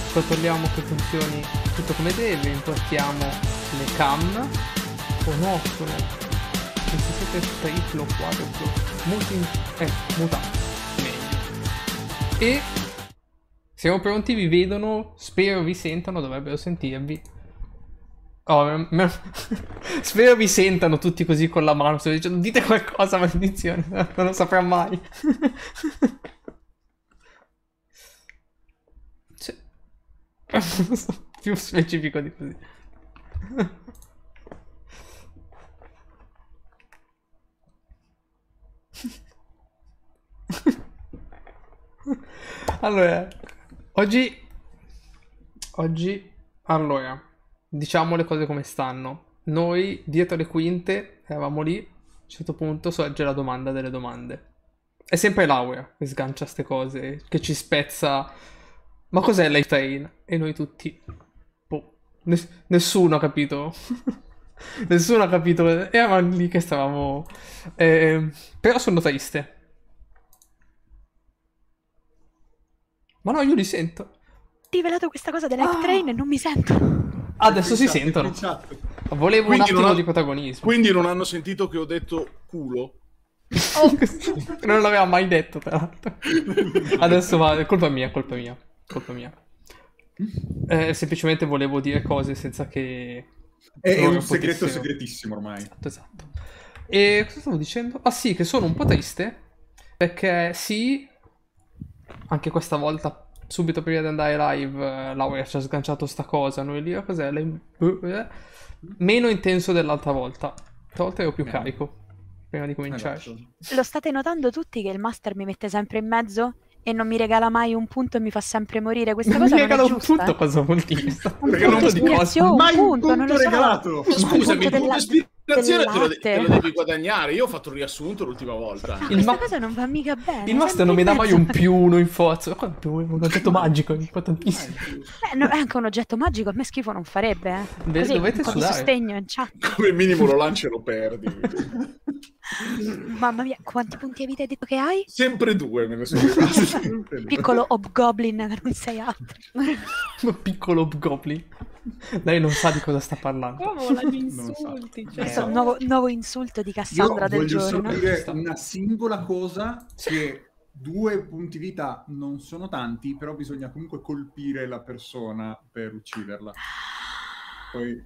controlliamo che funzioni tutto come deve, importiamo le cam. Oh no, sono 27 triplo, quadruplo, muta, meglio. E siamo pronti, vi vedono, spero vi sentano, dovrebbero sentirvi. Oh, spero vi sentano tutti così con la mano, sto dicendo dite qualcosa, maledizione, non lo saprà mai. Cioè, più specifico di così. Allora, allora, diciamo le cose come stanno. Noi, dietro le quinte, eravamo lì, a un certo punto sorge la domanda delle domande. È sempre Laura che sgancia ste cose, che ci spezza. Ma cos'è l'Life Train? E noi tutti, boh, nessuno ha capito. Nessuno ha capito. Eravamo lì che stavamo. Però sono triste. Ma no, io li sento. Rivelato questa cosa dell'Hype Train e non mi sento. Adesso si sentono. Volevo un attimo di protagonismo. Quindi non hanno sentito che ho detto culo? Oh. Non l'aveva mai detto, tra l'altro. Adesso va, è colpa mia, colpa mia. Colpa mia. Semplicemente volevo dire cose senza che... È un segreto segretissimo ormai. Esatto. E cosa stavo dicendo? Ah sì, che sono un po' triste. Perché sì, anche questa volta, subito prima di andare live, Laura ci ha sganciato sta cosa. Noi lì, cos'è? Meno intenso dell'altra volta. Stavolta ero più carico prima di cominciare. Lo state notando tutti che il master mi mette sempre in mezzo e non mi regala mai un punto e mi fa sempre morire? Questa cosa non è giusta. Un punto cosa vuol dire? Un punto di ispirazione, Mai un punto, non lo so. regalato. Scusami, il punto ispirazione del te lo devi guadagnare. Io ho fatto il riassunto l'ultima volta. Questa cosa non va mica bene. Il master non mi dà mai un +1 in forza. Qua è un oggetto magico, è importantissimo. È anche un oggetto magico, a me schifo non farebbe. Così, Dovete un po' di sudare. sostegno in chat. Come minimo lo lanci e lo perdi. Mamma mia, quanti punti vita hai detto che hai? Sempre 2 me ne sono rimasti. Piccolo hobgoblin che non sei altro. Un piccolo goblin. Lei non sa di cosa sta parlando. Vola di insulti. Questo è un nuovo insulto di Cassandra del voglio giorno. solo dire una singola cosa, che 2 punti vita non sono tanti, però bisogna comunque colpire la persona per ucciderla. Poi...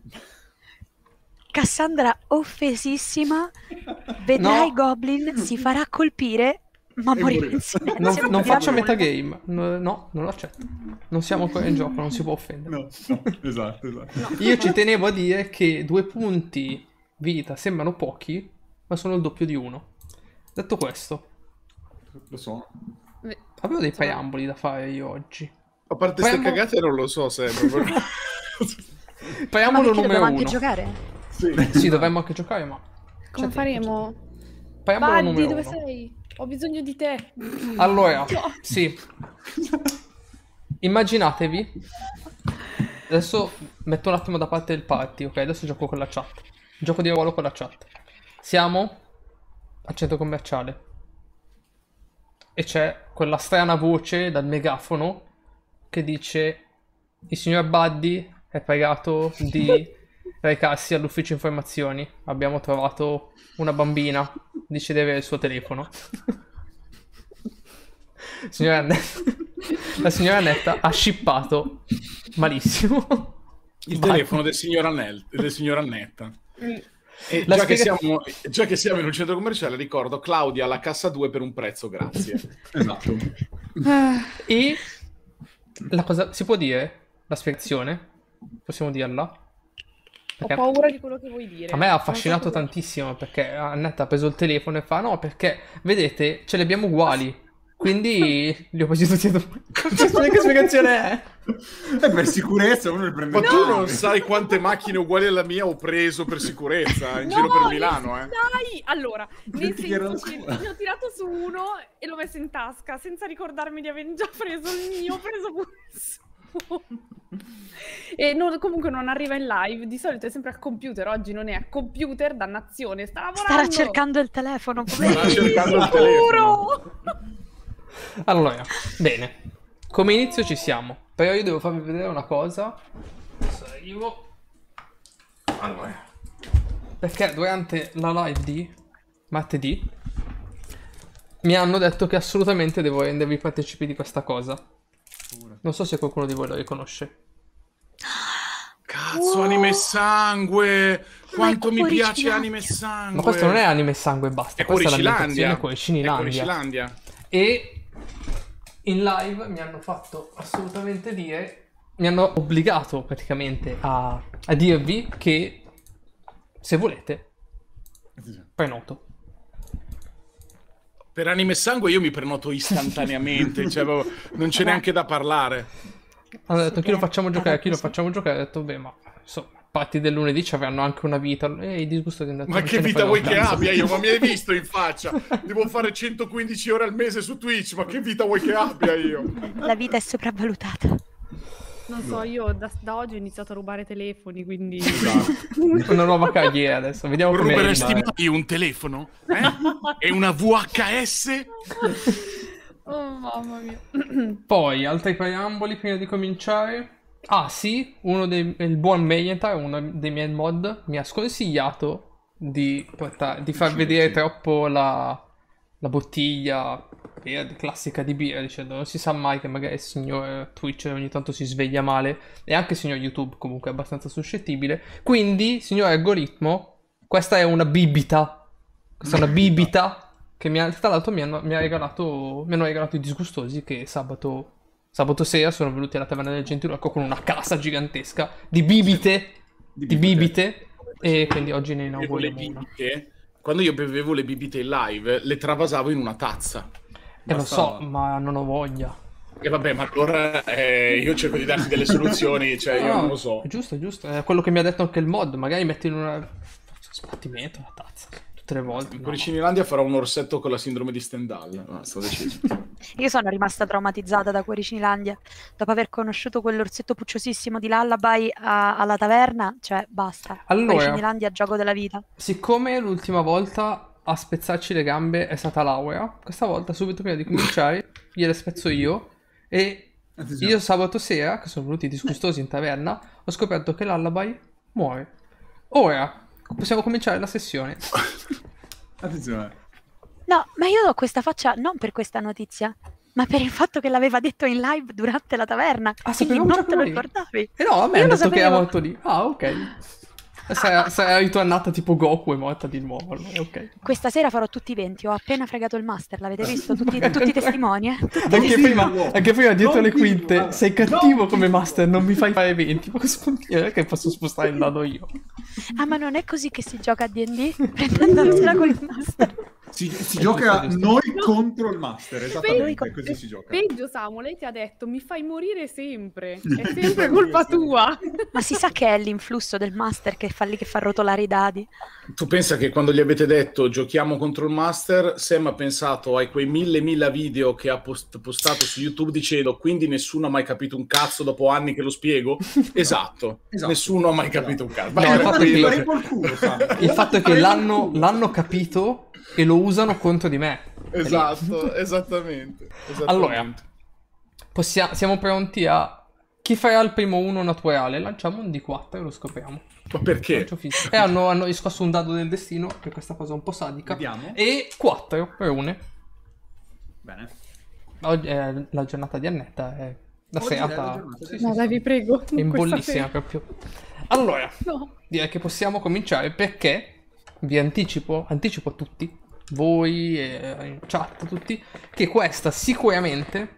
Cassandra offesissima, vedrai No. Goblin, si farà colpire, ma morirà in silenzio. Non faccio metagame. No, non lo accetto. Non siamo ancora in gioco, non si può offendere. No, esatto. Io ci tenevo a dire che 2 punti vita sembrano pochi, ma sono il doppio di 1. Detto questo, Lo so. avevo dei preamboli da fare io oggi. A parte queste cagate non lo so se... Ma Preambolo perché numero dobbiamo anche 1. giocare? Sì, dovremmo anche giocare, ma... Come faremo? Preambolo Buddy, numero dove 1. sei? Ho bisogno di te. Allora, sì. Immaginatevi. Adesso metto un attimo da parte il party, ok? Adesso gioco con la chat. Gioco di ruolo con la chat. Siamo al centro commerciale. E c'è quella strana voce dal megafono che dice: il signor Buddy è pregato di recarsi all'ufficio informazioni. Abbiamo trovato una bambina. Dice di avere il suo telefono. La signora Annetta ha shippato malissimo il telefono del signor Annetta. E La già che siamo in un centro commerciale, ricordo Claudia alla cassa 2 per un prezzo, grazie. Esatto. E la cosa si può dire? La spiegazione? Possiamo dirla? Ho paura di quello che vuoi dire. A me ha affascinato tantissimo perché Annetta ha preso il telefono e fa: no, perché vedete, ce li abbiamo uguali. Quindi li ho presi tutti e due. Che spiegazione è? Per sicurezza uno li prende. Ma tu non sai quante macchine uguali alla mia ho preso per sicurezza in giro per Milano, eh? Dai! Allora, nel Che era senso che scuola. ne ho tirato su uno e l'ho messo in tasca senza ricordarmi di aver già preso il mio, ho preso pure il suo. E comunque non arriva in live, di solito è sempre al computer, oggi non è a computer, dannazione, sta lavorando. Starà cercando il telefono. Sta cercando il telefono. Sicuro! Allora, bene. Come inizio ci siamo. Però io devo farvi vedere una cosa. Adesso arrivo. Allora. Perché durante la live di martedì mi hanno detto che assolutamente devo rendervi partecipi di questa cosa. Non so se qualcuno di voi lo riconosce. Cazzo, Anime e Sangue! Quanto mi piace Anime e Sangue! Ma questo non è Anime e Sangue e basta. È questa Cuoricilandia. è Cuoricilandia. E in live mi hanno fatto assolutamente dire, mi hanno obbligato praticamente a dirvi che se volete prenoto. Per Anime e Sangue io mi prenoto istantaneamente, cioè non c'è neanche da parlare. Hanno detto chi lo facciamo giocare, chi lo facciamo giocare. Ho detto beh, ma insomma, parti del lunedì ci avranno anche una vita. E il disgusto di andare. Ma che vita vuoi che abbia io? Ma mi hai visto in faccia? Devo fare 115 ore al mese su Twitch, ma che vita vuoi che abbia io? La vita è sopravvalutata. Non so, io da oggi ho iniziato a rubare telefoni, quindi... Una nuova carriera adesso, vediamo come ruberesti mai un telefono? E una VHS? Oh mamma mia. Poi, altri preamboli prima di cominciare. Ah sì, il buon Meyentar, uno dei miei mod, mi ha sconsigliato di far vedere troppo la bottiglia classica di birra, dicendo non si sa mai che magari il signor Twitch ogni tanto si sveglia male, e anche il signor YouTube comunque è abbastanza suscettibile. Quindi, signor algoritmo, questa è una bibita. Questa è una bibita che tra l'altro mi hanno regalato i disgustosi che sabato sera sono venuti alla taverna del Gentiluoco con una casa gigantesca di bibite. E quindi oggi ne inauguriamo una. Quando io bevevo le bibite in live, le travasavo in una tazza. Lo so, ma non ho voglia. E vabbè, ma allora io cerco di darti delle soluzioni, cioè io non lo so. È giusto, è quello che mi ha detto anche il mod, magari metti in una sbattimento la tazza tutte le volte. In Cuoricilandia farò un orsetto con la sindrome di Stendhal. No, sto deciso. Io sono rimasta traumatizzata da Cuoricilandia dopo aver conosciuto quell'orsetto pucciosissimo di Lullaby alla taverna, cioè basta. Allora, Cuoricilandia, gioco della vita. Siccome l'ultima volta a spezzarci le gambe è stata Laura, questa volta subito prima di cominciare gliele spezzo io. E io sabato sera, che sono venuti disgustosi in taverna, ho scoperto che Lullaby muore. Ora possiamo cominciare la sessione. Attenzione. No, ma io do questa faccia non per questa notizia, ma per il fatto che l'aveva detto in live durante la taverna. Quindi non te lo ricordavi? No, a me hanno detto che era morto lì. Ah, ok. Sarà ritornata tipo Goku e morta di nuovo. Allora, okay. Questa sera farò tutti i 20. Ho appena fregato il master, l'avete visto? Tutti i testimoni, eh? Anche prima dietro le quinte, sei cattivo come master, non mi fai fare 20. Ma cosa vuol dire che posso spostare il dado io? Ah, ma non è così che si gioca a D&D? Prendendosela con il master. Si gioca noi contro il master, esattamente, così si gioca. Peggio, Samu, lei ti ha detto mi fai morire sempre, è sempre colpa tua. Ma si sa che è l'influsso del master che fa lì, che fa rotolare i dadi. Tu pensa che quando gli avete detto giochiamo contro il master, Sam ha pensato ai quei 1000 video che ha postato su YouTube dicendo quindi nessuno ha mai capito un cazzo dopo anni che lo spiego? Esatto. Nessuno ha mai capito un cazzo. Il fatto è che l'hanno capito e lo usano contro di me. Esatto, esattamente. Allora, siamo pronti a... Chi farà il primo uno naturale? Lanciamo un D4 e lo scopriamo. Ma perché? E hanno riscosso un dado del destino, per questa cosa un po' sadica. Vediamo. E 4 rune. Bene. Oggi è la giornata di Annetta, è la serata. No, dai, vi prego. È bollissima proprio. Allora, direi che possiamo cominciare perché vi anticipo a tutti, voi in chat tutti, che questa sicuramente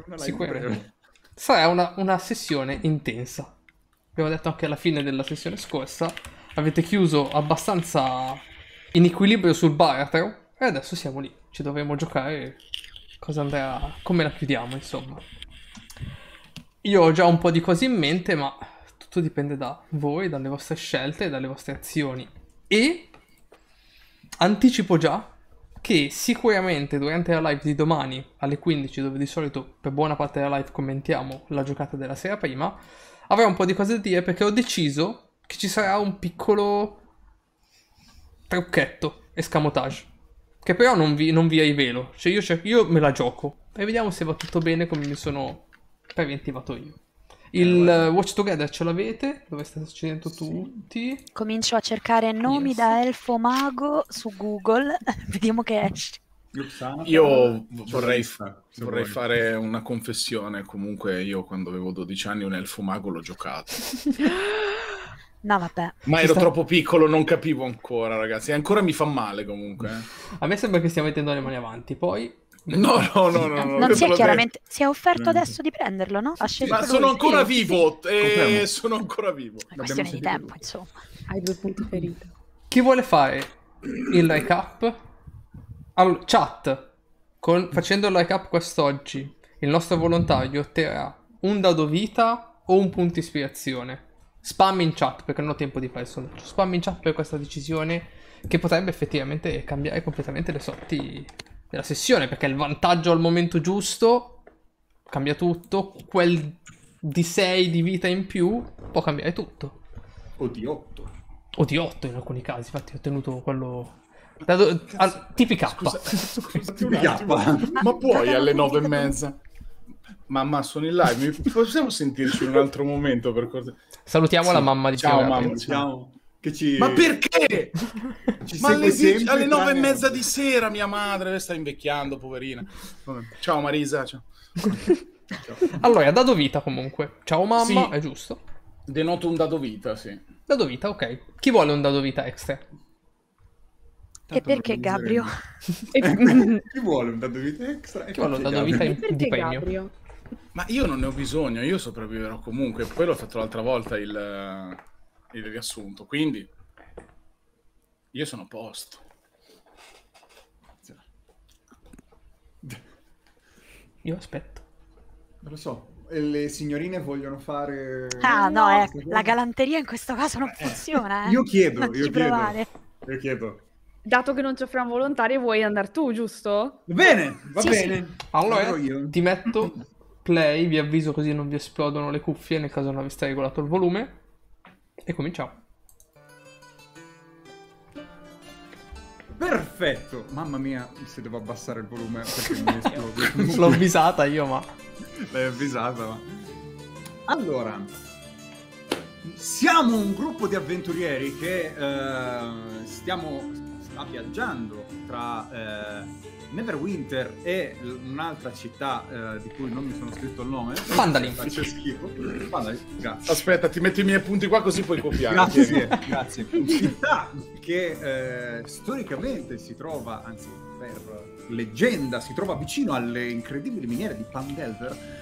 sarà una sessione intensa. Abbiamo detto anche alla fine della sessione scorsa, avete chiuso abbastanza in equilibrio sul baratro e adesso siamo lì, ci dovremo giocare cosa andrà, come la chiudiamo, insomma. Io ho già un po' di cose in mente, ma tutto dipende da voi, dalle vostre scelte e dalle vostre azioni. E anticipo già che sicuramente durante la live di domani alle 15, dove di solito per buona parte della live commentiamo la giocata della sera prima, avrò un po' di cose da dire perché ho deciso che ci sarà un piccolo trucchetto, escamotage, che però non vi rivelo. Cioè io me la gioco e vediamo se va tutto bene come mi sono preventivato io. Il Watch Together ce l'avete? Dove state succedendo tutti? Comincio a cercare nomi da elfo mago su Google. Vediamo che esce. Io vorrei fare una confessione. Comunque io quando avevo 12 anni un elfo mago l'ho giocato. No, vabbè. Ma ero troppo piccolo, non capivo ancora, ragazzi. Ancora mi fa male comunque. A me sembra che stiamo mettendo le mani avanti. Poi... No. Non si è chiaramente... Si è offerto adesso di prenderlo, no? Ha scelto Ma lui. sono ancora Sì, vivo. Confermo. Sono ancora vivo. È questione di tempo, insomma. Hai 2 punti feriti. Chi vuole fare il recap? Allora, chat, facendo il recap quest'oggi, il nostro volontario otterrà un dado vita o un punto ispirazione. Spam in chat, perché non ho tempo di fare il sondaggio. Spam in chat per questa decisione che potrebbe effettivamente cambiare completamente le sorti della sessione, perché il vantaggio al momento giusto cambia tutto, quel di 6 di vita in più può cambiare tutto. O di 8. O di 8 in alcuni casi, infatti ho tenuto quello... TPK. Scusate un attimo. Ma puoi alle 9:30? Mamma, sono in live, possiamo sentirci in un altro momento per cortesia? Salutiamo la mamma di Ciao Gabriele. mamma. Ciao. Che ci... Ma perché? Ci Ma segue sempre, alle 9:30 tranne- di sera mia madre sta invecchiando, poverina. Vabbè. Ciao Marisa, ciao. Allora, dado vita comunque. Ciao mamma, Sì. è giusto? Denoto un dado vita, sì. Dado vita, ok. Chi vuole un dado vita extra? E perché Gabrio? Chi vuole un dado vita extra? Chi vuole un dado vita di premio? Gabrio? Ma io non ne ho bisogno, io sopravviverò comunque. Poi l'ho fatto l'altra volta il riassunto, quindi io sono a posto. Io aspetto. Non lo so. E le signorine vogliono fare... Ah, no, la galanteria in questo caso non funziona, eh. Io chiedo, Non io ci chiedo. provare. Io chiedo. Dato che non ci offriamo volontari, vuoi andare tu, giusto? Bene, va Sì, bene. Allora, Andrò io. ti metto play, vi avviso così non vi esplodono le cuffie nel caso non aveste regolato il volume. E cominciamo. Perfetto. Mamma mia, se devo abbassare il volume perché mi esplodo. L'ho avvisata io, ma... L'hai avvisata, ma... Allora, siamo un gruppo di avventurieri che sta viaggiando tra Neverwinter e un'altra città di cui non mi sono scritto il nome. Phandalin. Faccio schifo. Phandalin, grazie. Aspetta, ti metto i miei punti qua così puoi copiare. Grazie, grazie. Città che storicamente si trova, anzi per leggenda, si trova vicino alle incredibili miniere di Phandelver.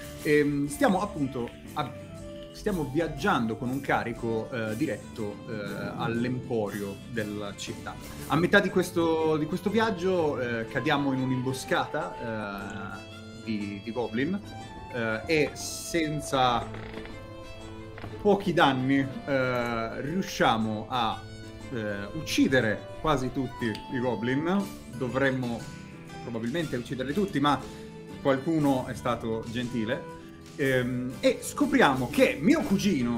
Stiamo viaggiando con un carico diretto all'emporio della città. A metà di questo viaggio cadiamo in un'imboscata di goblin e senza pochi danni riusciamo a uccidere quasi tutti i goblin. Dovremmo probabilmente ucciderli tutti, ma qualcuno è stato gentile. E scopriamo che mio cugino,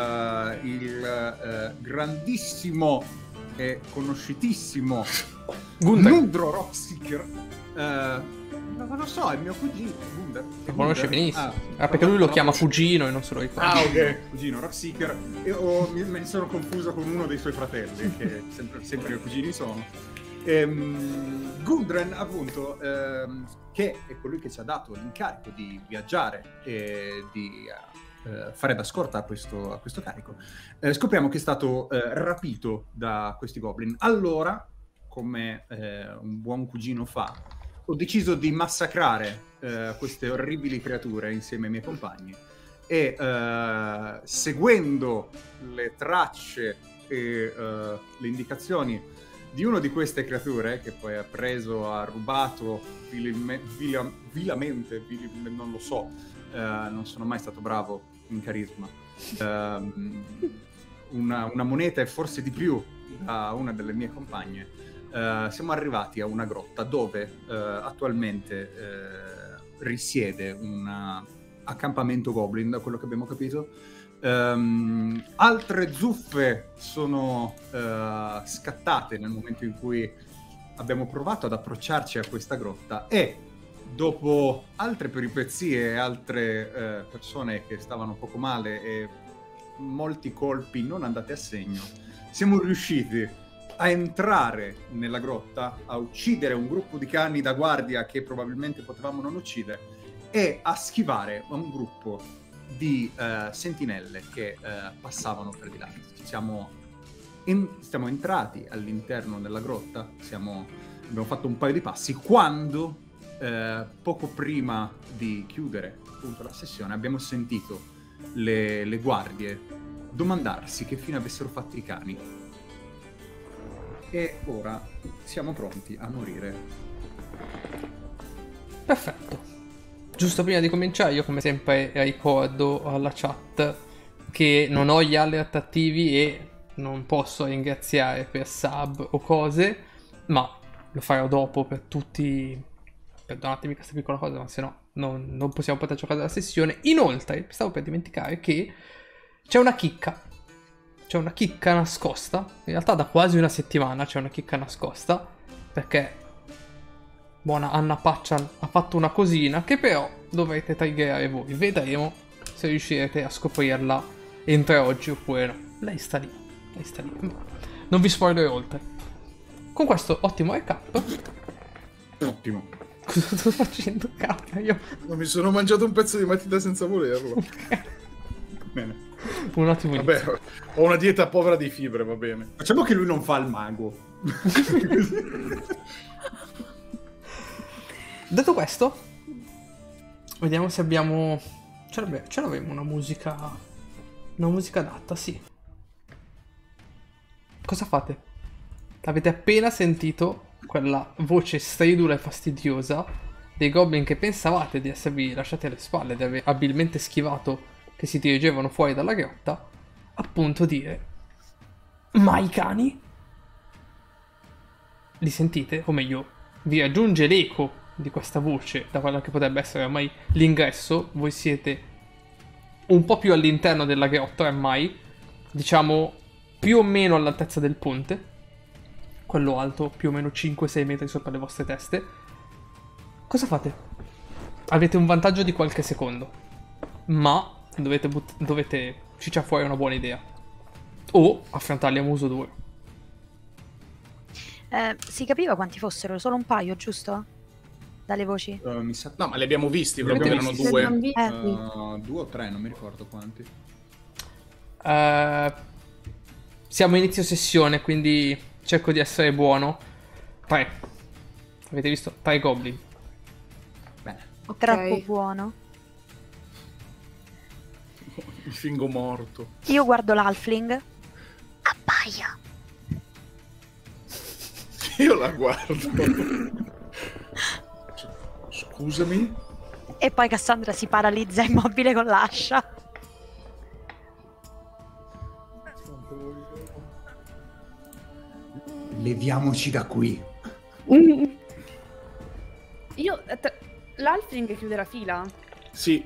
il grandissimo e conosciutissimo Nundro Rockseeker, non lo so, è mio cugino. Lo conosce benissimo. Perché lui lo chiama cugino e non se lo ricorda. Ah, ok. Cugino Rockseeker. E me ne sono confuso con uno dei suoi fratelli, che sempre i cugini sono. Gundren, appunto, che è colui che ci ha dato l'incarico di viaggiare e di fare da scorta a questo carico, scopriamo che è stato rapito da questi goblin. Allora, come un buon cugino fa, ho deciso di massacrare queste orribili creature insieme ai miei compagni e seguendo le tracce e le indicazioni di una di queste creature, che poi ha rubato vilamente, non lo so, non sono mai stato bravo in carisma, una moneta e forse di più da una delle mie compagne, siamo arrivati a una grotta dove attualmente risiede un accampamento goblin, da quello che abbiamo capito. Altre zuffe sono scattate nel momento in cui abbiamo provato ad approcciarci a questa grotta e dopo altre peripezie e altre persone che stavano poco male e molti colpi non andati a segno, siamo riusciti a entrare nella grotta, a uccidere un gruppo di cani da guardia che probabilmente potevamo non uccidere e a schivare un gruppo di sentinelle che passavano per di là. Siamo entrati all'interno della grotta, abbiamo fatto un paio di passi quando, poco prima di chiudere appunto la sessione, abbiamo sentito le guardie domandarsi che fine avessero fatto i cani. E ora siamo pronti a morire. Perfetto. Giusto prima di cominciare, io come sempre ricordo alla chat che non ho gli alert attivi e non posso ringraziare per sub o cose, ma lo farò dopo per tutti. Perdonatemi questa piccola cosa, ma se no non possiamo poter giocare la sessione. Inoltre, stavo per dimenticare che c'è una chicca. C'è una chicca nascosta. In realtà da quasi una settimana c'è una chicca nascosta, perché buona Anna Paccian ha fatto una cosina che però dovrete triggerare voi. Vedremo se riuscirete a scoprirla entro oggi oppure no. Lei sta lì. Non vi spoilerò oltre. Con questo ottimo recap. Ottimo. Cosa sto facendo, cazzo? Io Mi sono mangiato un pezzo di matita senza volerlo. Bene. un attimo di Vabbè, ho una dieta povera di fibre, va bene. Facciamo che lui non fa il mago. Detto questo, vediamo se abbiamo. Ce l'avremo una musica. Una musica adatta, sì. Cosa fate? Avete appena sentito quella voce stridula e fastidiosa dei goblin che pensavate di esservi lasciati alle spalle, di aver abilmente schivato, che si dirigevano fuori dalla grotta, appunto dire: ma i cani? Li sentite? O meglio, vi raggiunge l'eco di questa voce da quella che potrebbe essere ormai l'ingresso. Voi siete un po' più all'interno della grotta ormai, diciamo più o meno all'altezza del ponte, quello alto più o meno 5-6 metri sopra le vostre teste. Cosa fate? Avete un vantaggio di qualche secondo, ma dovete cicciare fuori una buona idea o affrontarli a muso duro. Si capiva quanti fossero? Solo un paio, giusto? Dalle voci? Mi sa... No, ma li abbiamo visti, Li abbiamo erano visti. due. Sì. 2 o 3, non mi ricordo quanti. Siamo a inizio sessione, quindi cerco di essere buono. 3. Avete visto? 3 goblin. Bene. Ok. Troppo buono. Mi fingo morto. Io guardo l'halfling. Appaia. Io la guardo. Scusami? E poi Cassandra si paralizza immobile con l'ascia. Leviamoci da qui. Io... L'Halfling chiude la fila? Sì.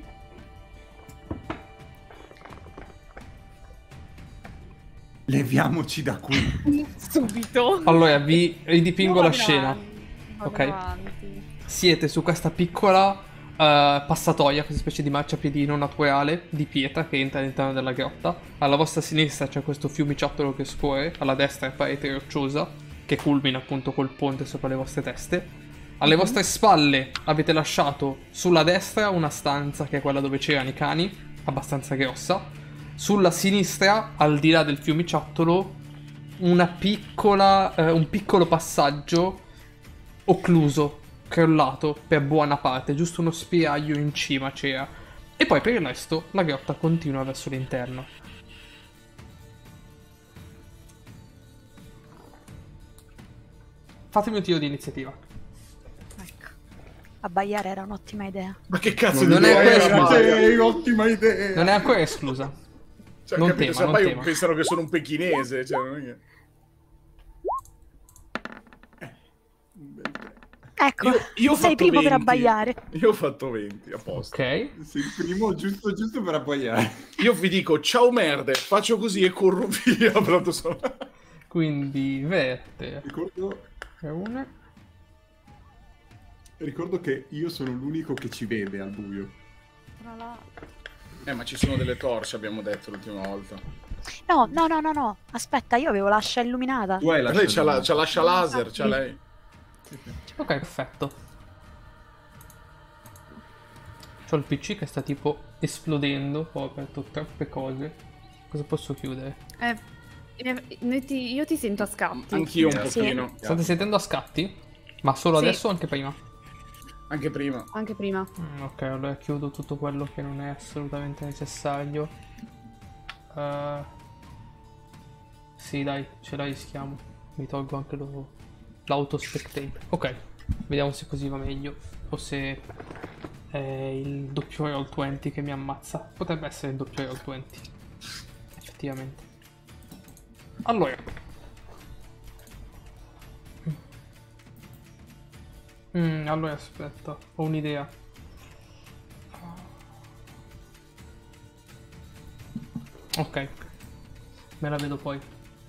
Leviamoci da qui. Subito. Allora, vi ridipingo Vado la scena. Vado Ok. avanti. Siete su questa piccola passatoia, questa specie di marciapiedino naturale di pietra che entra all'interno della grotta. Alla vostra sinistra c'è questo fiumiciattolo che scorre, alla destra è parete rocciosa che culmina appunto col ponte sopra le vostre teste. Alle vostre spalle avete lasciato sulla destra una stanza che è quella dove c'erano i cani, abbastanza grossa. Sulla sinistra, al di là del fiumiciattolo, un piccolo passaggio occluso, crollato per buona parte, giusto uno spiraglio in cima c'era. E poi per il resto la grotta continua verso l'interno. Fatemi un tiro di iniziativa. Ecco. Abbaiare era un'ottima idea. Ma che cazzo Non di è idea questo. era, Mario? Ottima idea. Non è ancora esclusa. Cioè, Non capito, tema, se non poi tema. pensano che sono un pechinese, cioè non è che... Ecco, Io ho sei fatto primo per 20. abbaiare. Io ho fatto 20, a posto. Ok. Sei il primo giusto per abbaiare. Io vi dico ciao merde, faccio così e corro via. Però sono... Quindi verte. Ricordo... Una. Ricordo che io sono l'unico che ci vede al buio. Tra l'altro. Ma ci sono delle torce, abbiamo detto l'ultima volta. No. Aspetta, io avevo l'ascia illuminata. Tu hai Lei c'ha lasciato... l'ascia laser, c'ha lei. Ok, perfetto. C'ho il PC che sta tipo esplodendo. Ho aperto troppe cose. Cosa posso chiudere? Io ti sento a scatti. Anch'io un Sì. pochino. State sentendo a scatti? Ma solo Sì. adesso o anche prima? Anche prima. Anche prima. Ok, allora chiudo tutto quello che non è assolutamente necessario. Sì, dai, ce la rischiamo. Mi tolgo anche l'auto spectate. Ok, vediamo se così va meglio. O se è il doppio Roll20 che mi ammazza. Potrebbe essere il doppio Roll20. Effettivamente. Allora. Allora aspetta, ho un'idea. Ok, me la vedo poi.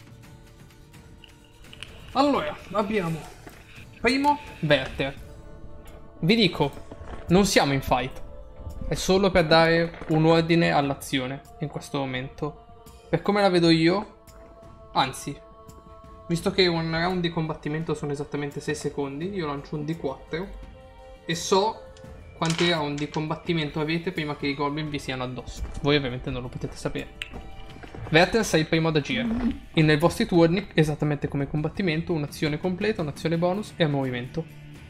Allora, abbiamo primo Werther. Vi dico, non siamo in fight. È solo per dare un ordine all'azione in questo momento. Per come la vedo io, anzi, visto che un round di combattimento sono esattamente 6 secondi, io lancio un D4 e so quanti round di combattimento avete prima che i goblin vi siano addosso. Voi ovviamente non lo potete sapere. Werther sei il primo ad agire. E nei vostri turni, esattamente come combattimento, un'azione completa, un'azione bonus e a movimento.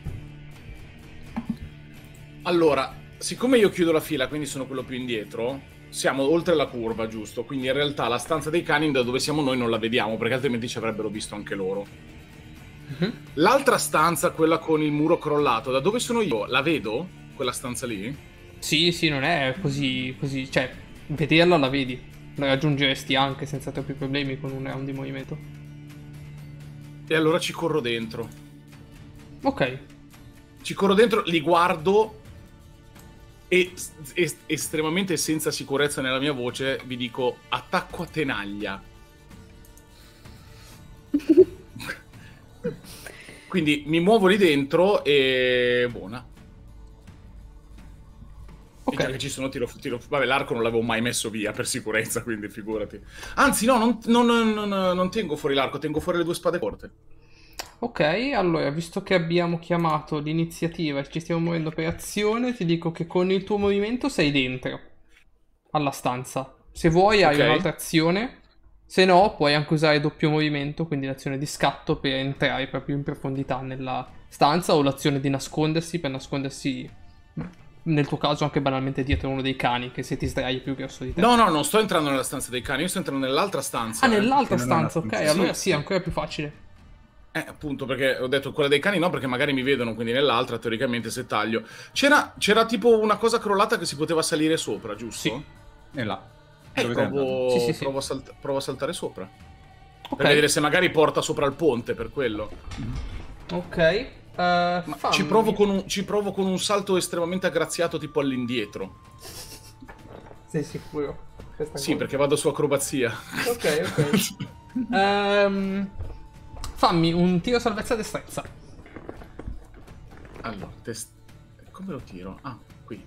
Allora, siccome io chiudo la fila, quindi sono quello più indietro, siamo oltre la curva, giusto? Quindi in realtà la stanza dei cani da dove siamo noi non la vediamo, perché altrimenti ci avrebbero visto anche loro. L'altra stanza, quella con il muro crollato, da dove sono io, la vedo? Quella stanza lì? Sì, non è così, cioè, vederla la vedi. La raggiungeresti anche senza troppi problemi con un round di movimento. E allora ci corro dentro. Ok. Ci corro dentro, li guardo e estremamente senza sicurezza nella mia voce vi dico attacco a tenaglia. Quindi mi muovo lì dentro e buona. Ok. E già che ci sono tiro. Vabbè, l'arco non l'avevo mai messo via per sicurezza, quindi figurati. Anzi no, non tengo fuori l'arco, tengo fuori le due spade corte. Ok, allora, visto che abbiamo chiamato l'iniziativa e ci stiamo muovendo per azione, ti dico che con il tuo movimento sei dentro alla stanza. Se vuoi hai Ok. un'altra azione, se no puoi anche usare doppio movimento, quindi l'azione di scatto per entrare proprio in profondità nella stanza o l'azione di nascondersi per nascondersi, nel tuo caso anche banalmente dietro uno dei cani, che se ti sdrai è più grosso di te. No, non sto entrando nella stanza dei cani, io sto entrando nell'altra stanza. Ah, nell'altra che non è una stanza, ok, stanza. allora Sì, sì, è ancora più facile. Appunto, perché ho detto quella dei cani no, perché magari mi vedono, quindi nell'altra, teoricamente, se taglio. C'era tipo una cosa crollata che si poteva salire sopra, giusto? Sì. E là. Dove sei andato? Sì. Provo a saltare sopra. Ok. Per vedere se magari porta sopra il ponte, per quello. Ok. Ma Fammi. ci provo con un salto estremamente aggraziato, tipo all'indietro. Sei sicuro? Questa Sì, cosa. perché vado su acrobazia. Ok. Fammi un tiro salvezza destrezza. Allora, come lo tiro? Ah, qui.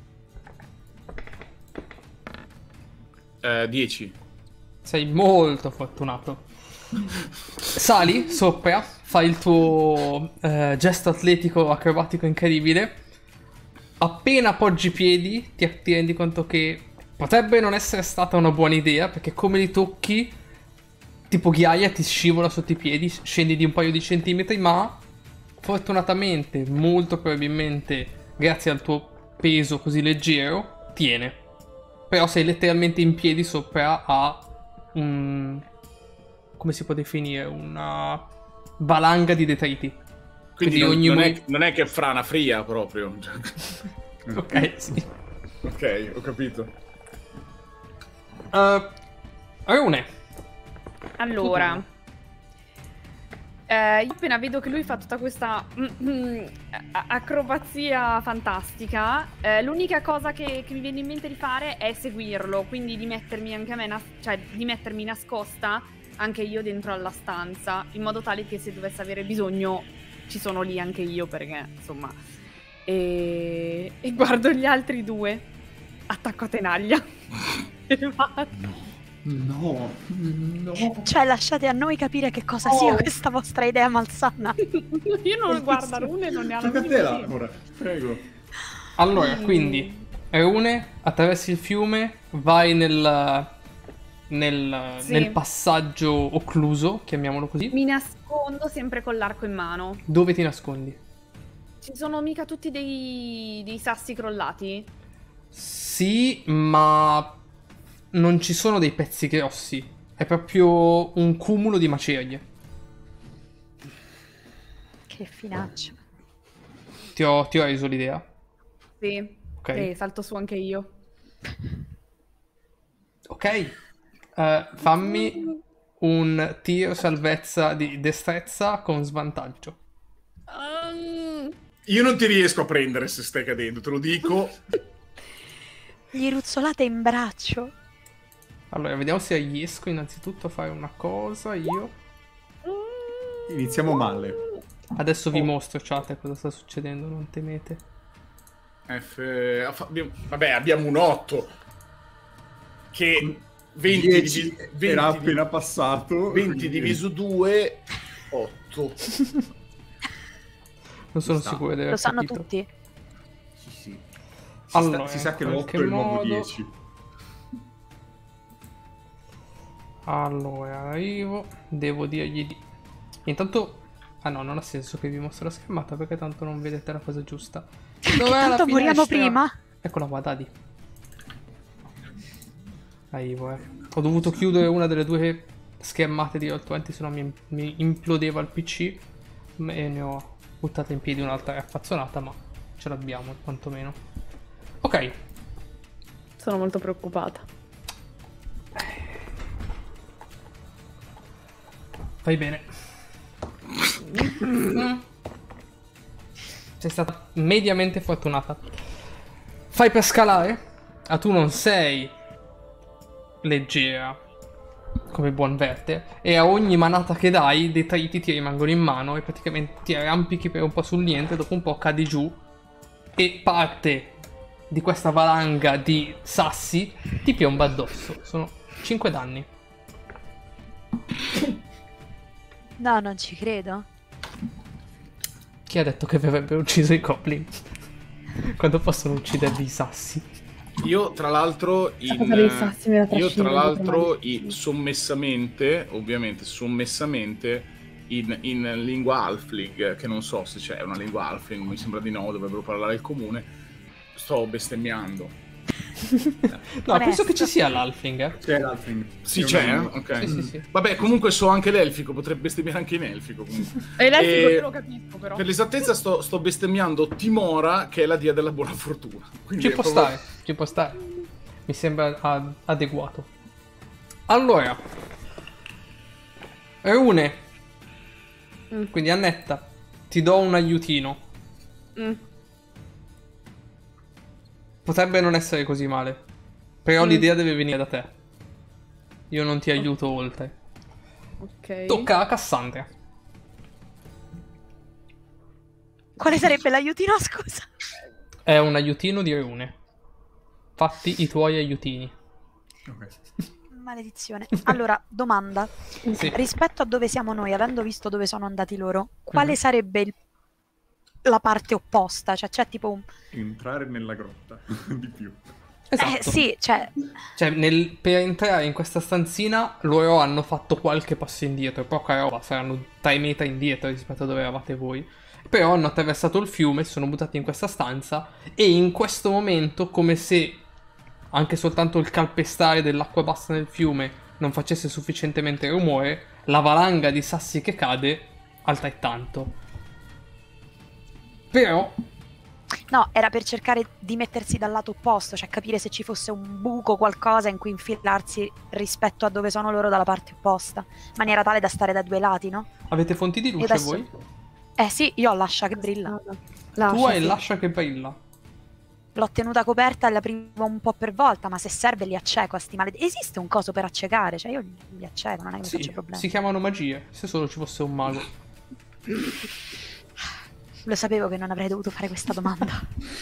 10. Sei molto fortunato. Sali sopra, fai il tuo gesto atletico acrobatico incredibile. Appena appoggi i piedi, ti rendi conto che potrebbe non essere stata una buona idea, perché come li tocchi, tipo ghiaia ti scivola sotto i piedi, scendi di un paio di centimetri, ma fortunatamente, molto probabilmente, grazie al tuo peso così leggero, tiene. Però sei letteralmente in piedi sopra a un... come si può definire? Una valanga di detriti. Quindi Quindi non è che frana fria proprio. Ok, sì. Ok, ho capito. Rune. Allora, io appena vedo che lui fa tutta questa acrobazia fantastica, l'unica cosa che mi viene in mente di fare è seguirlo, quindi di mettermi anche a me, cioè di mettermi nascosta anche io dentro alla stanza, in modo tale che se dovesse avere bisogno ci sono lì anche io, perché insomma e guardo gli altri due. Attacco a tenaglia. E vado. No. Cioè, lasciate a noi capire che cosa sia questa vostra idea malsana. Io non guardo Rune, non ne ha la Tocca a te, minima idea. Laura. Prego. Allora, quindi, Rune, attraversi il fiume, vai nel passaggio occluso, chiamiamolo così. Mi nascondo sempre con l'arco in mano. Dove ti nascondi? Ci sono mica tutti dei sassi crollati? Sì, ma non ci sono dei pezzi grossi. È proprio un cumulo di macerie. Che finaccia. Ti ho reso l'idea. Sì. Ok. Salto su anche io. Ok. Fammi un tiro salvezza di destrezza con svantaggio. Io non ti riesco a prendere se stai cadendo, te lo dico. Gli ruzzolate in braccio. Allora, vediamo se riesco innanzitutto a fare una cosa io. Iniziamo male. Adesso vi mostro, chat, cosa sta succedendo, non temete. Vabbè, abbiamo un 8. Che 20 10 era appena passato. 20 diviso 2, 8. Non sono Sta. sicuro di aver Lo sanno capito. tutti. Sì. Allora, si sa che in l'8 qualche è il nuovo modo- 10. Allora, arrivo. Devo dirgli di... Intanto... Ah no, non ha senso che vi mostro la schermata perché tanto non vedete la cosa giusta. Dov'è la Tanto moriamo finestra? prima. Eccola qua, Dadi. Arrivo, Ho dovuto chiudere una delle due schermate di Roll20, se no mi implodeva il PC. E ne ho buttata in piedi un'altra affazzonata, ma ce l'abbiamo quantomeno. Ok. Sono molto preoccupata. Fai bene. Sei stata mediamente fortunata. Fai per scalare? Ah, tu non sei leggera come buon Verte, e a ogni manata che dai dei triti ti rimangono in mano e praticamente ti arrampichi per un po' sul niente, dopo un po' cadi giù e parte di questa valanga di sassi ti piomba addosso. Sono 5 danni. No, non ci credo. Chi ha detto che avrebbe ucciso i goblin? Quando possono ucciderli i sassi? Io tra l'altro sommessamente, ovviamente sommessamente in lingua halfling, che non so se c'è una lingua halfling, mi sembra di no, dovrebbero parlare il comune, sto bestemmiando. No, penso che ci sia l'halfling, C'è l'halfling. Sì, c'è? Ok. Sì. Vabbè, comunque so anche l'elfico, potrebbe bestemmiare anche in elfico comunque. E l'elfico io lo capisco, però. Per l'esattezza sto bestemmiando Timora, che è la dia della buona fortuna. Quindi Ci è può proprio- stare, ci può stare. Mi sembra adeguato. Allora, Rune, quindi Annetta, ti do un aiutino. Potrebbe non essere così male, però l'idea deve venire da te. Io non ti aiuto oltre. Ok. Tocca a Cassandra. Quale sarebbe l'aiutino, scusa? È un aiutino di Rune. Fatti i tuoi aiutini. Ok. Maledizione. Allora, domanda. Sì. Rispetto a dove siamo noi, avendo visto dove sono andati loro, quale sarebbe la parte opposta? Cioè, c'è tipo un... Entrare nella grotta. Di più. Esatto. sì, cioè... Cioè, per entrare in questa stanzina loro hanno fatto qualche passo indietro, poca roba, saranno 3 metri indietro rispetto a dove eravate voi. Però hanno attraversato il fiume, si sono buttati in questa stanza e in questo momento, come se anche soltanto il calpestare dell'acqua bassa nel fiume non facesse sufficientemente rumore, la valanga di sassi che cade altrettanto. Però... No, era per cercare di mettersi dal lato opposto, cioè capire se ci fosse un buco, qualcosa in cui infilarsi rispetto a dove sono loro dalla parte opposta, in maniera tale da stare da due lati, no? avete fonti di luce adesso- voi? Sì, io ho l'ascia che brilla. Tu hai sì. l'ascia che brilla. L'ho tenuta coperta e la aprivo un po' per volta, ma se serve li acceco a sti maledetti. Esiste un coso per accecare, cioè io li acceco, non è che mi faccio Sì, problemi. si chiamano magie, se solo ci fosse un mago. Lo sapevo che non avrei dovuto fare questa domanda.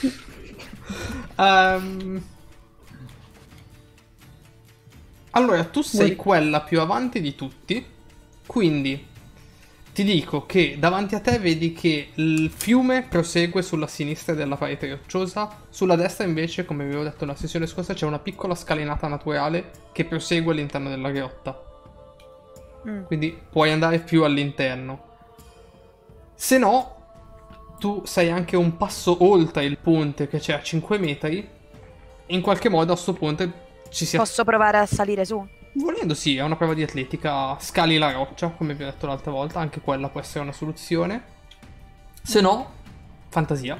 Allora, tu sei quella più avanti di tutti, quindi ti dico che davanti a te vedi che il fiume prosegue sulla sinistra della parete rocciosa, sulla destra invece, come vi avevo detto nella sessione scorsa, c'è una piccola scalinata naturale che prosegue all'interno della grotta. Quindi puoi andare più all'interno. Se no, tu sei anche un passo oltre il ponte che c'è a 5 metri. In qualche modo a sto ponte ci si... Posso provare a salire su? Volendo sì, è una prova di atletica. Scali la roccia, come vi ho detto l'altra volta. Anche quella può essere una soluzione. Se no, fantasia.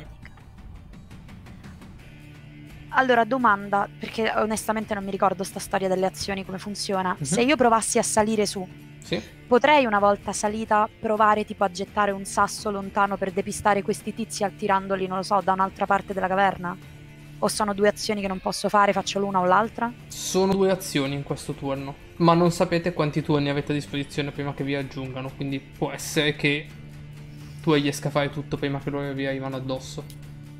Allora, domanda, perché onestamente non mi ricordo sta storia delle azioni, come funziona. Se io provassi a salire su, Sì. potrei una volta salita provare tipo a gettare un sasso lontano per depistare questi tizi attirandoli, non lo so, da un'altra parte della caverna? O sono due azioni che non posso fare, faccio l'una o l'altra? Sono 2 azioni in questo turno, ma non sapete quanti turni avete a disposizione prima che vi raggiungano, quindi può essere che tu riesca a fare tutto prima che loro vi arrivano addosso.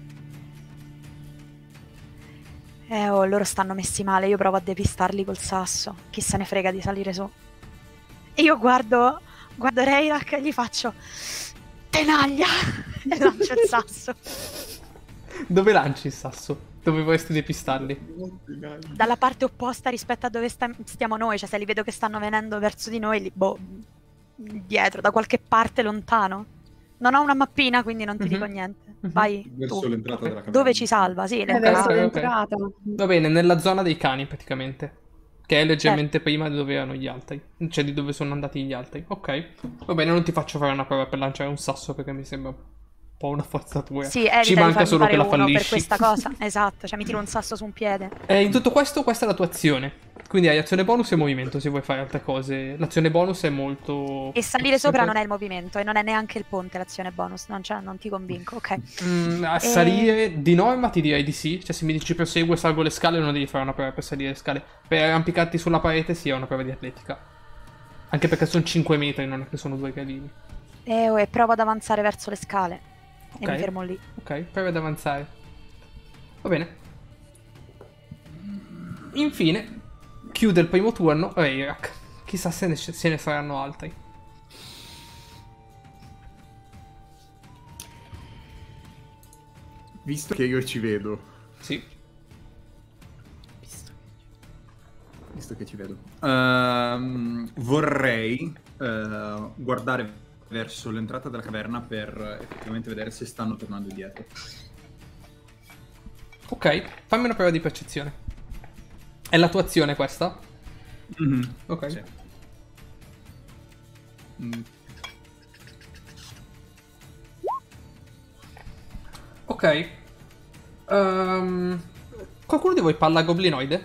Loro stanno messi male, io provo a depistarli col sasso. Chi se ne frega di salire su? E io guardo Rayrak e gli faccio tenaglia e lancio il sasso. Dove lanci il sasso? Dove vorresti depistarli? Dalla parte opposta rispetto a dove stiamo noi, cioè se li vedo che stanno venendo verso di noi, dietro, da qualche parte lontano. Non ho una mappina, quindi non ti dico niente. Vai Verso tu. l'entrata della caverna. Dove ci salva? Sì, Verso l'entrata. ok. l'entrata. Va bene, nella zona dei cani praticamente. Che è leggermente prima di dove erano gli altri. Cioè di dove sono andati gli altri. Ok. Va bene, non ti faccio fare una prova per lanciare un sasso perché mi sembra un po' una forzatura. Sì, evita ci di manca farmi solo fare che la uno fallisci. per questa cosa. Esatto, cioè mi tiro un sasso su un piede. In tutto questo, questa è la tua azione. Quindi hai azione bonus e movimento se vuoi fare altre cose. L'azione bonus è molto... E salire sopra non è il movimento e non è neanche il ponte l'azione bonus, non ti convinco, ok. A salire di norma ti direi di sì. Cioè se mi dici prosegue, salgo le scale, non devi fare una prova per salire le scale. Per arrampicarti sulla parete sì, è una prova di atletica. Anche perché sono 5 metri, non è che sono 2 gradini. E provo ad avanzare verso le scale. Ok. E mi fermo lì. Ok, prova ad avanzare. Va bene. Infine, chiude il primo turno Rayrak. Chissà se ne saranno altri. Visto che io ci vedo. Sì. Visto che ci vedo. Vorrei guardare verso l'entrata della caverna per effettivamente vedere se stanno tornando indietro. Ok, fammi una prova di percezione. È la tua azione questa? Ok. Sì. Ok. Qualcuno di voi parla goblinoide?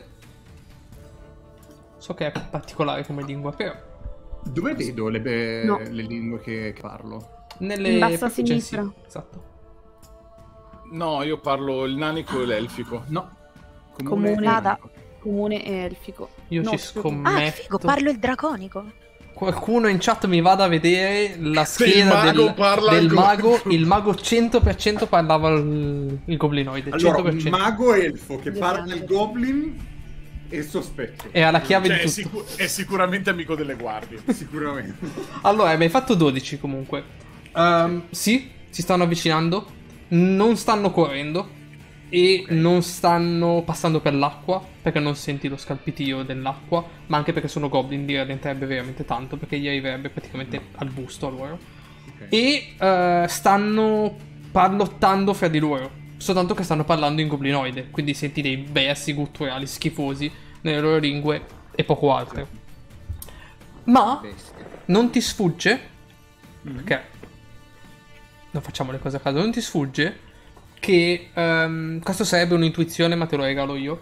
So che è particolare come lingua, però... Dove vedo le No. lingue che parlo? Nelle... In basso a proprio sinistra. sì, esatto. No, io parlo il nanico e l'elfico. No. Comune. Nada. Comune e elfico. Io No, ci scusa. scommetto. Ah, figo, parlo il draconico. Qualcuno in chat mi vada a vedere la scheda mago del, parla del il mago. Il mago 100% parlava il goblinoide. Allora, 100%. mago elfo che parla Grande. il goblin e sospetto. È alla chiave Cioè, di tutto. è sicuramente amico delle guardie. Sicuramente. Allora, mi hai fatto 12 comunque. Sì, si stanno avvicinando. Non stanno correndo. E non stanno passando per l'acqua. Perché non senti lo scalpitio dell'acqua. Ma anche perché sono goblin, li rallenterebbe veramente tanto. Perché gli arriverebbe praticamente al busto a loro. Ok. E stanno parlottando fra di loro. Soltanto che stanno parlando in goblinoide. Quindi senti dei versi gutturali schifosi nelle loro lingue e poco altro. Ma non ti sfugge, perché non facciamo le cose a caso, non ti sfugge che questo sarebbe un'intuizione, ma te lo regalo io.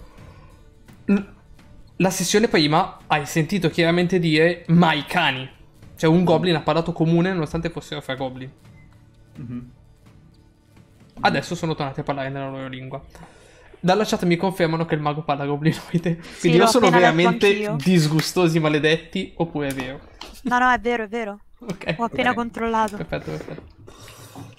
La sessione prima hai sentito chiaramente dire ma i cani. Cioè un goblin ha parlato comune nonostante fossero fra goblin. Adesso sono tornati a parlare nella loro lingua. Dalla chat mi confermano che il mago parla goblinoide. Quindi l'ho o sono appena letto veramente anch'io. disgustosi maledetti, oppure è vero. No, è vero, è vero. Ok. Ho appena ok. controllato. Perfetto, perfetto.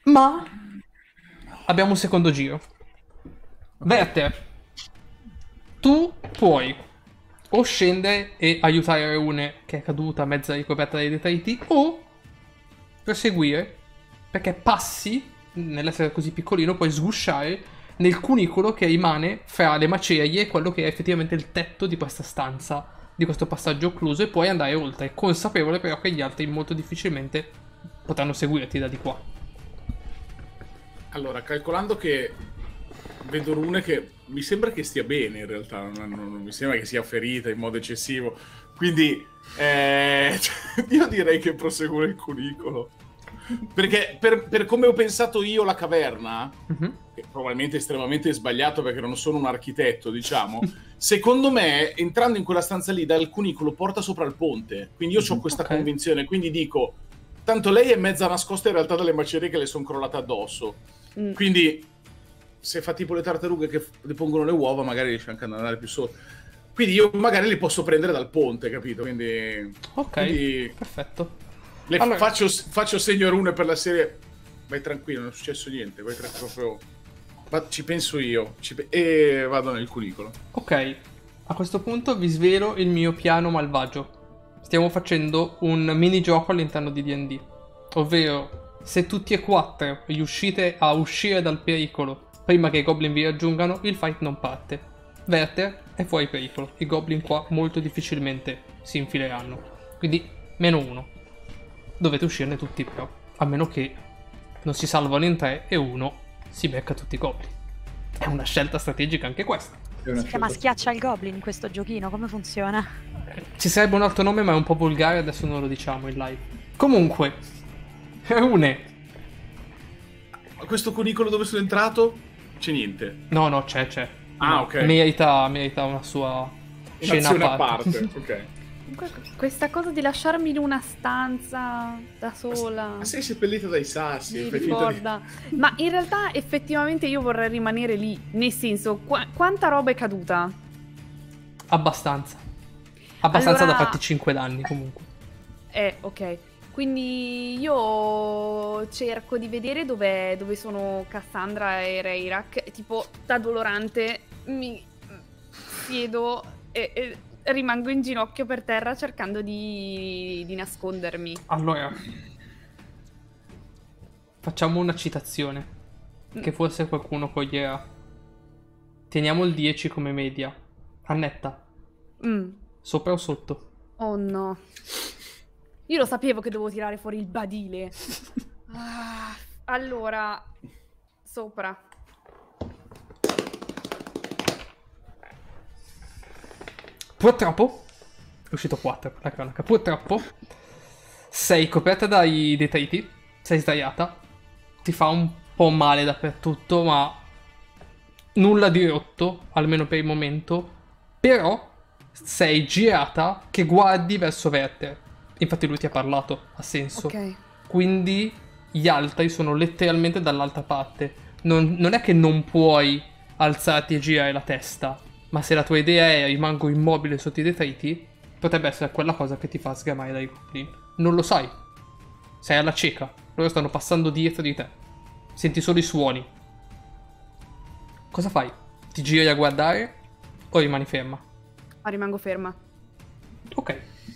Ma abbiamo un secondo giro. Werther, tu puoi o scendere e aiutare Reune che è caduta mezza ricoperta dai detriti, o proseguire, perché passi, nell'essere così piccolino, puoi sgusciare nel cunicolo che rimane fra le macerie e quello che è effettivamente il tetto di questa stanza, di questo passaggio occluso, e puoi andare oltre, consapevole però che gli altri molto difficilmente potranno seguirti da di qua. Allora, calcolando che vedo Rune che mi sembra che stia bene in realtà, non mi sembra che sia ferita in modo eccessivo, quindi io direi che proseguo nel cunicolo. Perché per come ho pensato io la caverna, che probabilmente è estremamente sbagliato perché non sono un architetto, diciamo, secondo me entrando in quella stanza lì dal cunicolo porta sopra il ponte, quindi io ho questa convinzione, quindi dico, tanto lei è mezza nascosta in realtà dalle macerie che le sono crollate addosso, quindi se fa tipo le tartarughe che depongono le uova magari riesce anche ad andare più sotto, quindi io magari li posso prendere dal ponte, capito? Quindi perfetto. Allora, faccio segno a Rune per la serie. Vai tranquillo, non è successo niente. Vai proprio. Ma ci penso io. E vado nel cunicolo. Ok, a questo punto vi svelo il mio piano malvagio. Stiamo facendo un minigioco all'interno di D&D. Ovvero, se tutti e 4 riuscite a uscire dal pericolo prima che i goblin vi raggiungano, il fight non parte. Werther è fuori pericolo. I goblin qua molto difficilmente si infileranno. Quindi, -1. Dovete uscirne tutti però, a meno che non si salvano in 3 e uno si becca tutti i goblin. È una scelta strategica anche questa. Si chiama schiaccia il goblin questo giochino, come funziona? Ci sarebbe un altro nome ma è un po' volgare, adesso non lo diciamo in live. Comunque, Rune. A questo cunicolo dove sono entrato c'è niente. No, c'è. Ah, ok. Merita una sua scena a parte. Ok. Questa cosa di lasciarmi in una stanza da sola. Ma sei seppellita dai sassi. Mi ricorda. Ma in realtà effettivamente io vorrei rimanere lì. Nel senso, quanta roba è caduta? Abbastanza da farti 5 danni comunque. Ok. Quindi io cerco di vedere dove sono Cassandra e Reirak. Tipo, da dolorante mi siedo e rimango in ginocchio per terra cercando di nascondermi. Allora, facciamo una citazione che forse qualcuno coglierà. Teniamo il 10 come media. Annetta, sopra o sotto? Oh no. Io lo sapevo che dovevo tirare fuori il badile. Allora, sopra. Purtroppo è uscito 4 per la cronaca. Purtroppo sei coperta dai detriti, sei sdraiata, ti fa un po' male dappertutto, ma nulla di rotto, almeno per il momento. Però sei girata che guardi verso Werther. Infatti lui ti ha parlato, ha senso. Ok. Quindi gli altri sono letteralmente dall'altra parte. Non è che non puoi alzarti e girare la testa, ma se la tua idea è rimango immobile sotto i detriti, potrebbe essere quella cosa che ti fa sgamare dai goblin. Non lo sai. Sei alla cieca. Loro stanno passando dietro di te. Senti solo i suoni. Cosa fai? Ti giri a guardare o rimani ferma? Ma rimango ferma. Ok.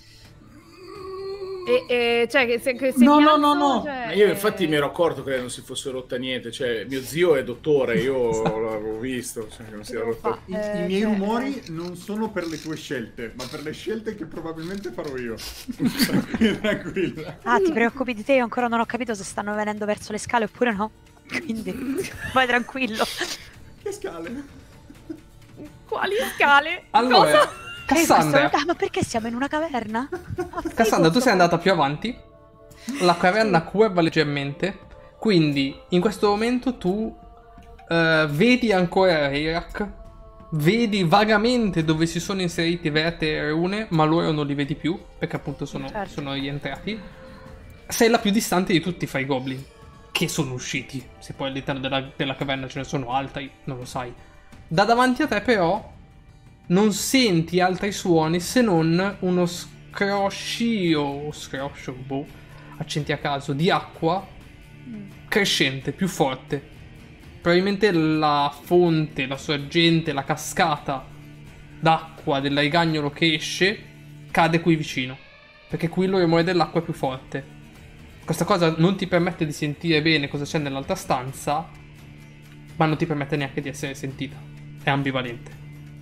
Cioè, che se No. Cioè, Ma io infatti mi ero accorto che non si fosse rotta niente. Cioè, mio zio è dottore, io l'avevo visto. Cioè, che non si era rotta. I miei rumori non sono per le tue scelte, ma per le scelte che probabilmente farò io. Tranquilla. Ah, ti preoccupi di te? Io ancora non ho capito se stanno venendo verso le scale oppure no. Quindi vai tranquillo. Che scale? Quali scale? Allora, Cosa? Cassandra, Ma perché siamo in una caverna? Cassandra, tu sei andata più avanti. La caverna curva leggermente. Quindi, in questo momento tu vedi ancora Reirak. Vedi vagamente dove si sono inseriti Werther e Rune, ma loro non li vedi più, perché appunto sono rientrati. Sei la più distante di tutti fra i goblin, che sono usciti. Se poi all'interno della caverna ce ne sono altri, non lo sai. Da davanti a te però non senti altri suoni se non uno scroscio, accenti a caso, di acqua crescente, più forte. Probabilmente la fonte, la sorgente, la cascata d'acqua del rigagnolo che esce cade qui vicino, perché qui il rumore dell'acqua è più forte. Questa cosa non ti permette di sentire bene cosa c'è nell'altra stanza, ma non ti permette neanche di essere sentita. È ambivalente.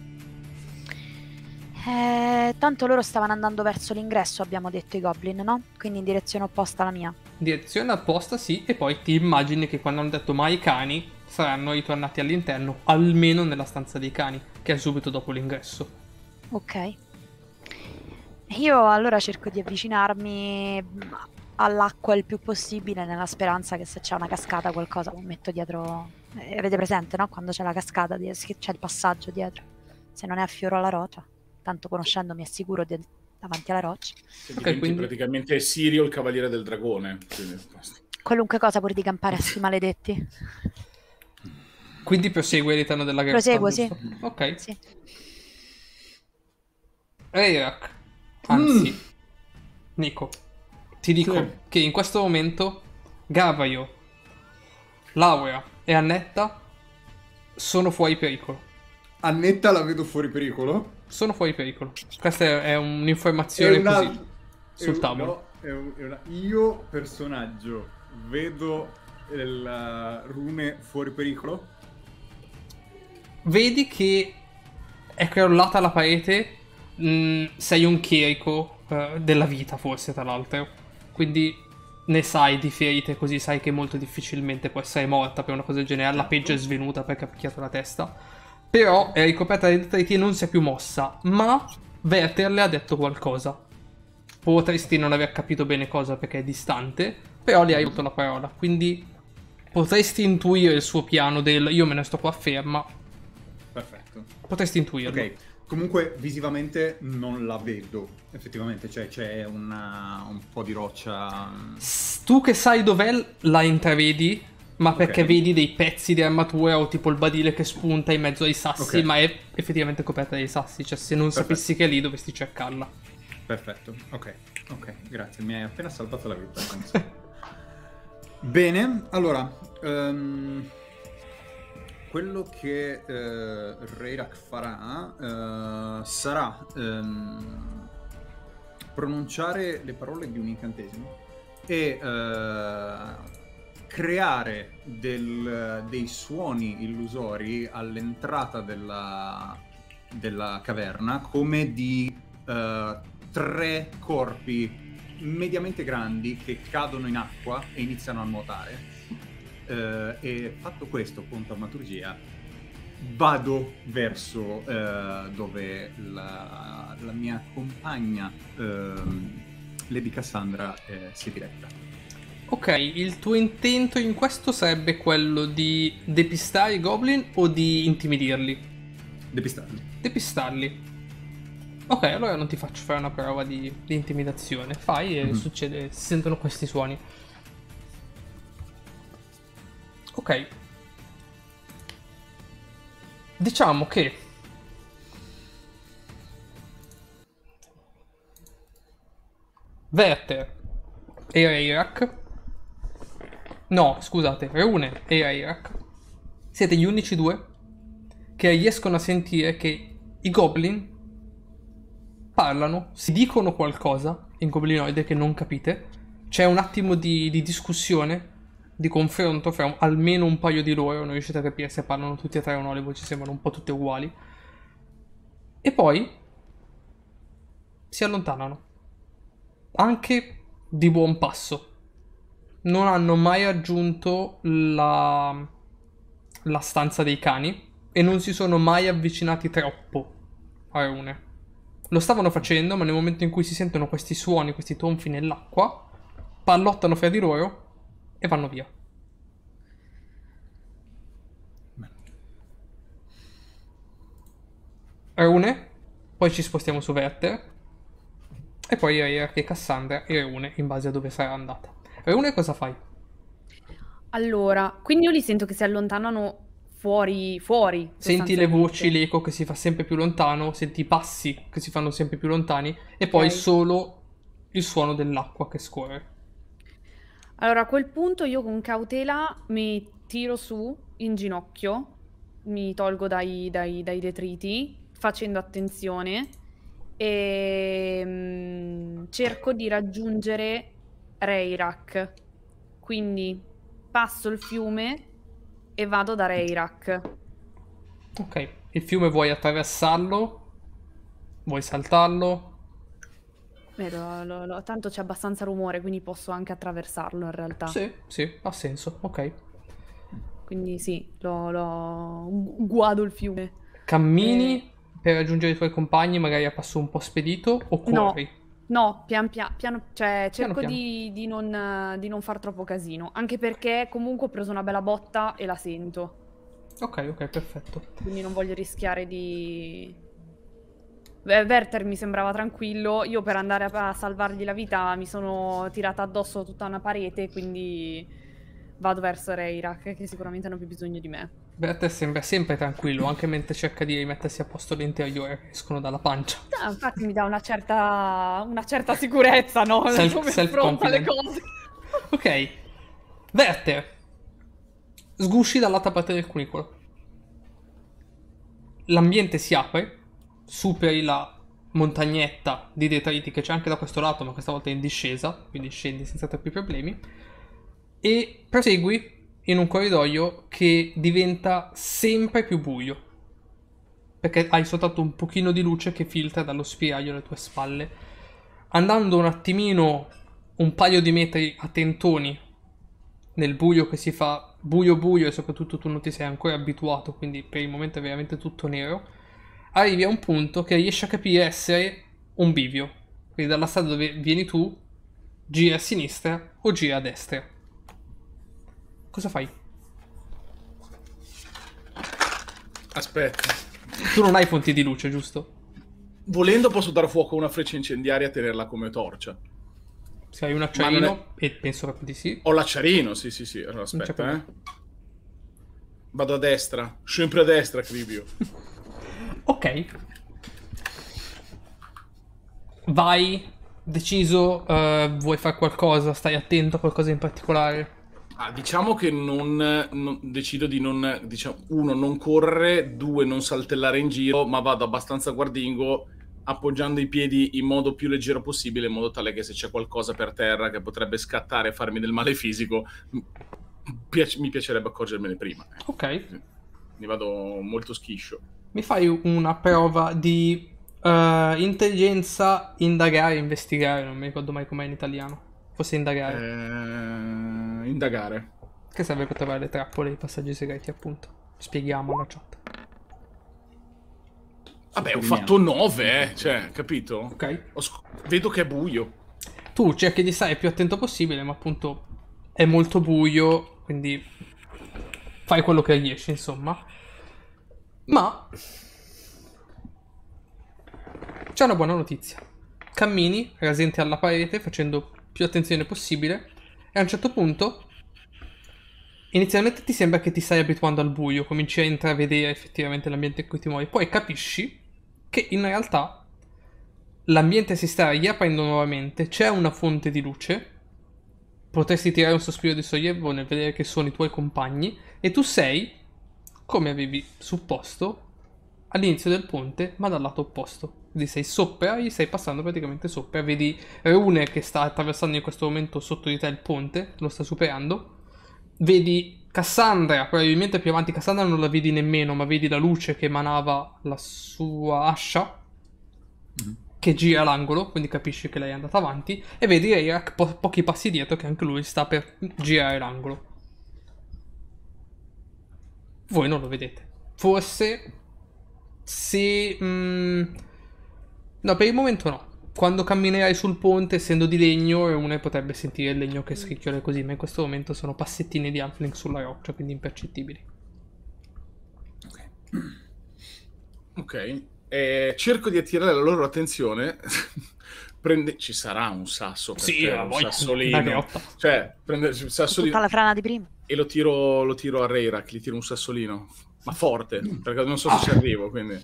Tanto loro stavano andando verso l'ingresso, abbiamo detto i goblin, no? Quindi in direzione opposta alla mia. Direzione opposta, sì, e poi ti immagini che quando hanno detto mai cani saranno ritornati all'interno, almeno nella stanza dei cani, che è subito dopo l'ingresso. Ok. Io allora cerco di avvicinarmi all'acqua il più possibile, nella speranza che se c'è una cascata qualcosa lo metto dietro. Avete presente, no? Quando c'è la cascata, c'è il passaggio dietro. Se non è a fioro alla roccia, tanto conoscendomi è sicuro davanti alla roccia. Ok, quindi praticamente è Sirio il cavaliere del dragone. Quindi... qualunque cosa pur di campare a sti maledetti. Quindi prosegue all'interno della grotta. Proseguo, sì. Ok. Sì. Reirak, anzi, Nico, ti dico che in questo momento Gavaio, Laura e Annetta sono fuori pericolo. Annetta la vedo fuori pericolo? Sono fuori pericolo. Questa è un'informazione così sul tavolo. Io, personaggio, vedo il rune fuori pericolo? Vedi che è crollata la parete. Sei un chierico della vita, forse, tra l'altro. Quindi ne sai di ferite, così sai che molto difficilmente può essere morta per una cosa del genere. La peggio è svenuta perché ha picchiato la testa. Però è ricoperta di detriti e non si è più mossa. Ma Werther le ha detto qualcosa. Potresti non aver capito bene cosa perché è distante, però le hai avuto la parola. Quindi potresti intuire il suo piano del io me ne sto qua ferma. Perfetto. Potresti intuirlo. Ok. Comunque visivamente non la vedo, effettivamente, cioè c'è un po' di roccia. Tu che sai dov'è la intravedi, ma perché vedi dei pezzi di armatura o tipo il badile che spunta in mezzo ai sassi, ma è effettivamente coperta dai sassi, cioè se non sapessi che è lì dovresti cercarla. Perfetto, ok, grazie, mi hai appena salvato la vita. Bene, allora... quello che Reirak farà sarà pronunciare le parole di un incantesimo e creare dei suoni illusori all'entrata della caverna, come di 3 corpi mediamente grandi che cadono in acqua e iniziano a nuotare. E fatto questo con taumaturgia vado verso dove la mia compagna Lady Cassandra si diretta. Ok, il tuo intento in questo sarebbe quello di depistare i goblin o di intimidirli? Depistarli. Ok, allora non ti faccio fare una prova di intimidazione. Fai e succede, si sentono questi suoni. Ok. Diciamo che Werther e Reirak, no, scusate, Rune e Reirak, siete gli unici due che riescono a sentire che i goblin parlano, si dicono qualcosa in goblinoide che non capite. C'è un attimo di discussione, di confronto fra almeno un paio di loro, non riuscite a capire se parlano tutti e tre o no, le voci sembrano un po' tutte uguali. E poi si allontanano, anche di buon passo. Non hanno mai raggiunto la stanza dei cani e non si sono mai avvicinati troppo a Rune. Lo stavano facendo, ma nel momento in cui si sentono questi suoni, questi tonfi nell'acqua, pallottano fra di loro e vanno via. Rune, poi ci spostiamo su Werther, e poi Reirak e Cassandra e Rune in base a dove sarà andata. Rune, cosa fai? Allora, quindi io li sento che si allontanano fuori. Senti le voci, l'eco che si fa sempre più lontano, senti i passi che si fanno sempre più lontani e poi solo il suono dell'acqua che scorre. Allora, a quel punto io con cautela mi tiro su in ginocchio, mi tolgo dai detriti, facendo attenzione, e cerco di raggiungere Rayrak. Quindi passo il fiume e vado da Rayrak. Ok, il fiume vuoi attraversarlo? Vuoi saltarlo? Tanto c'è abbastanza rumore, quindi posso anche attraversarlo in realtà. Sì, sì, ha senso, ok. Quindi sì, guado il fiume. Cammini per raggiungere i tuoi compagni, magari a passo un po' spedito, o corri? No, piano, cioè cerco piano. di non far troppo casino, anche perché comunque ho preso una bella botta e la sento, Ok, perfetto. quindi non voglio rischiare di... Werther mi sembrava tranquillo, io per andare a salvargli la vita mi sono tirata addosso tutta una parete, quindi vado verso Rayrak, che sicuramente hanno più bisogno di me. Werther sembra sempre tranquillo, anche mentre cerca di rimettersi a posto l'interiore che escono dalla pancia. Infatti mi dà una certa sicurezza, no? Come affronta le Self-confident. cose. Ok, Werther, sgusci dall'altra parte del cunicolo. L'ambiente si apre, superi la montagnetta di detriti che c'è anche da questo lato, ma questa volta è in discesa, quindi scendi senza troppi problemi, e prosegui in un corridoio che diventa sempre più buio, perché hai soltanto un pochino di luce che filtra dallo spiraglio alle tue spalle. Andando un attimino, un paio di metri a tentoni, nel buio che si fa buio e soprattutto tu non ti sei ancora abituato, quindi per il momento è veramente tutto nero, arrivi a un punto che riesci a capire essere un bivio. Quindi dalla strada dove vieni tu, gira a sinistra o gira a destra. Cosa fai? Aspetta. Tu non hai fonti di luce, giusto? Volendo posso dar fuoco a una freccia incendiaria e tenerla come torcia. Se hai un acciarino, non e penso proprio di sì. Ho l'acciarino, sì. Allora, Non c'è aspetta, problema. Vado a destra. Sempre a destra, Cribio. Ok. Vai, deciso, vuoi fare qualcosa, stai attento a qualcosa in particolare? Diciamo che decido di non, diciamo, uno, non correre, due, non saltellare in giro, ma vado abbastanza guardingo, appoggiando i piedi in modo più leggero possibile, in modo tale che se c'è qualcosa per terra che potrebbe scattare e farmi del male fisico, mi piacerebbe accorgermene prima. Ok. Mi vado molto schiscio. Mi fai una prova di intelligenza, indagare, investigare, non mi ricordo mai com'è in italiano. Forse indagare. Indagare. Che serve per trovare le trappole e i passaggi segreti, appunto. Spieghiamo alla chat. Vabbè, ho fatto 9, cioè, capito? Ok. Vedo che è buio. Tu cerchi di stare il più attento possibile, ma appunto è molto buio, quindi fai quello che riesci, insomma. Ma c'è una buona notizia. Cammini, rasenti alla parete, facendo più attenzione possibile, e a un certo punto inizialmente ti sembra che ti stai abituando al buio, cominci a intravedere effettivamente l'ambiente in cui ti muovi, poi capisci che in realtà l'ambiente si sta riaprendo nuovamente, c'è una fonte di luce, potresti tirare un sospiro di sollievo nel vedere che sono i tuoi compagni, e tu sei, come avevi supposto, all'inizio del ponte, ma dal lato opposto. Quindi sei sopra, gli stai passando praticamente sopra, vedi Rune che sta attraversando in questo momento sotto di te il ponte, lo sta superando, vedi Cassandra, probabilmente più avanti. Cassandra non la vedi nemmeno, ma vedi la luce che emanava la sua ascia, che gira l'angolo, quindi capisci che lei è andata avanti, e vedi Rayrak pochi passi dietro che anche lui sta per girare l'angolo. Voi non lo vedete. Forse se... no, per il momento no. Quando camminerai sul ponte, essendo di legno, uno potrebbe sentire il legno che scricchiola così, ma in questo momento sono passettini di halfling sulla roccia, quindi impercettibili. Ok. Cerco di attirare la loro attenzione. Ci sarà un sasso per Sì, te, la un voglio, sassolino. una grotta. Cioè, prendere il sassolino Tutta la frana di prima. e lo tiro a Rayrak, gli tiro un sassolino. Ma forte, perché non so se ci arrivo, quindi...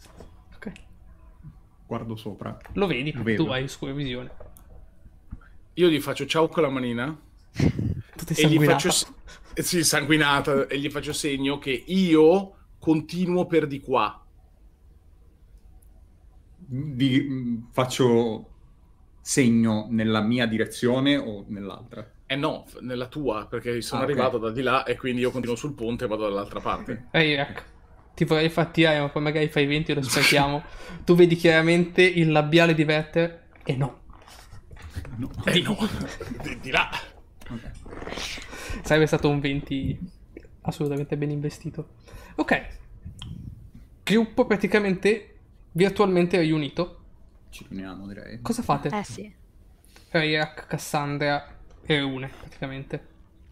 Ok. Guardo sopra. Lo vedi, Lo perché tu vedo. hai scura visione. Io gli faccio ciao con la manina Tu sei e gli sanguinata. faccio sì, sanguinata, e gli faccio segno che io continuo per di qua. Faccio segno nella mia direzione o nell'altra? Eh no, nella tua, perché sono Ah, ok. arrivato da di là e quindi io continuo sul ponte e vado dall'altra parte. Ecco. Ti vorrei far tirare, ma poi magari fai 20 e lo aspettiamo. Tu vedi chiaramente il labiale di Werther e no. No. No, di là. Ok. Sarebbe stato un 20 assolutamente ben investito. Ok. Gruppo praticamente virtualmente riunito. Ci riuniamo, direi. Cosa fate? Sì. Rairak, Cassandra e Rune, praticamente.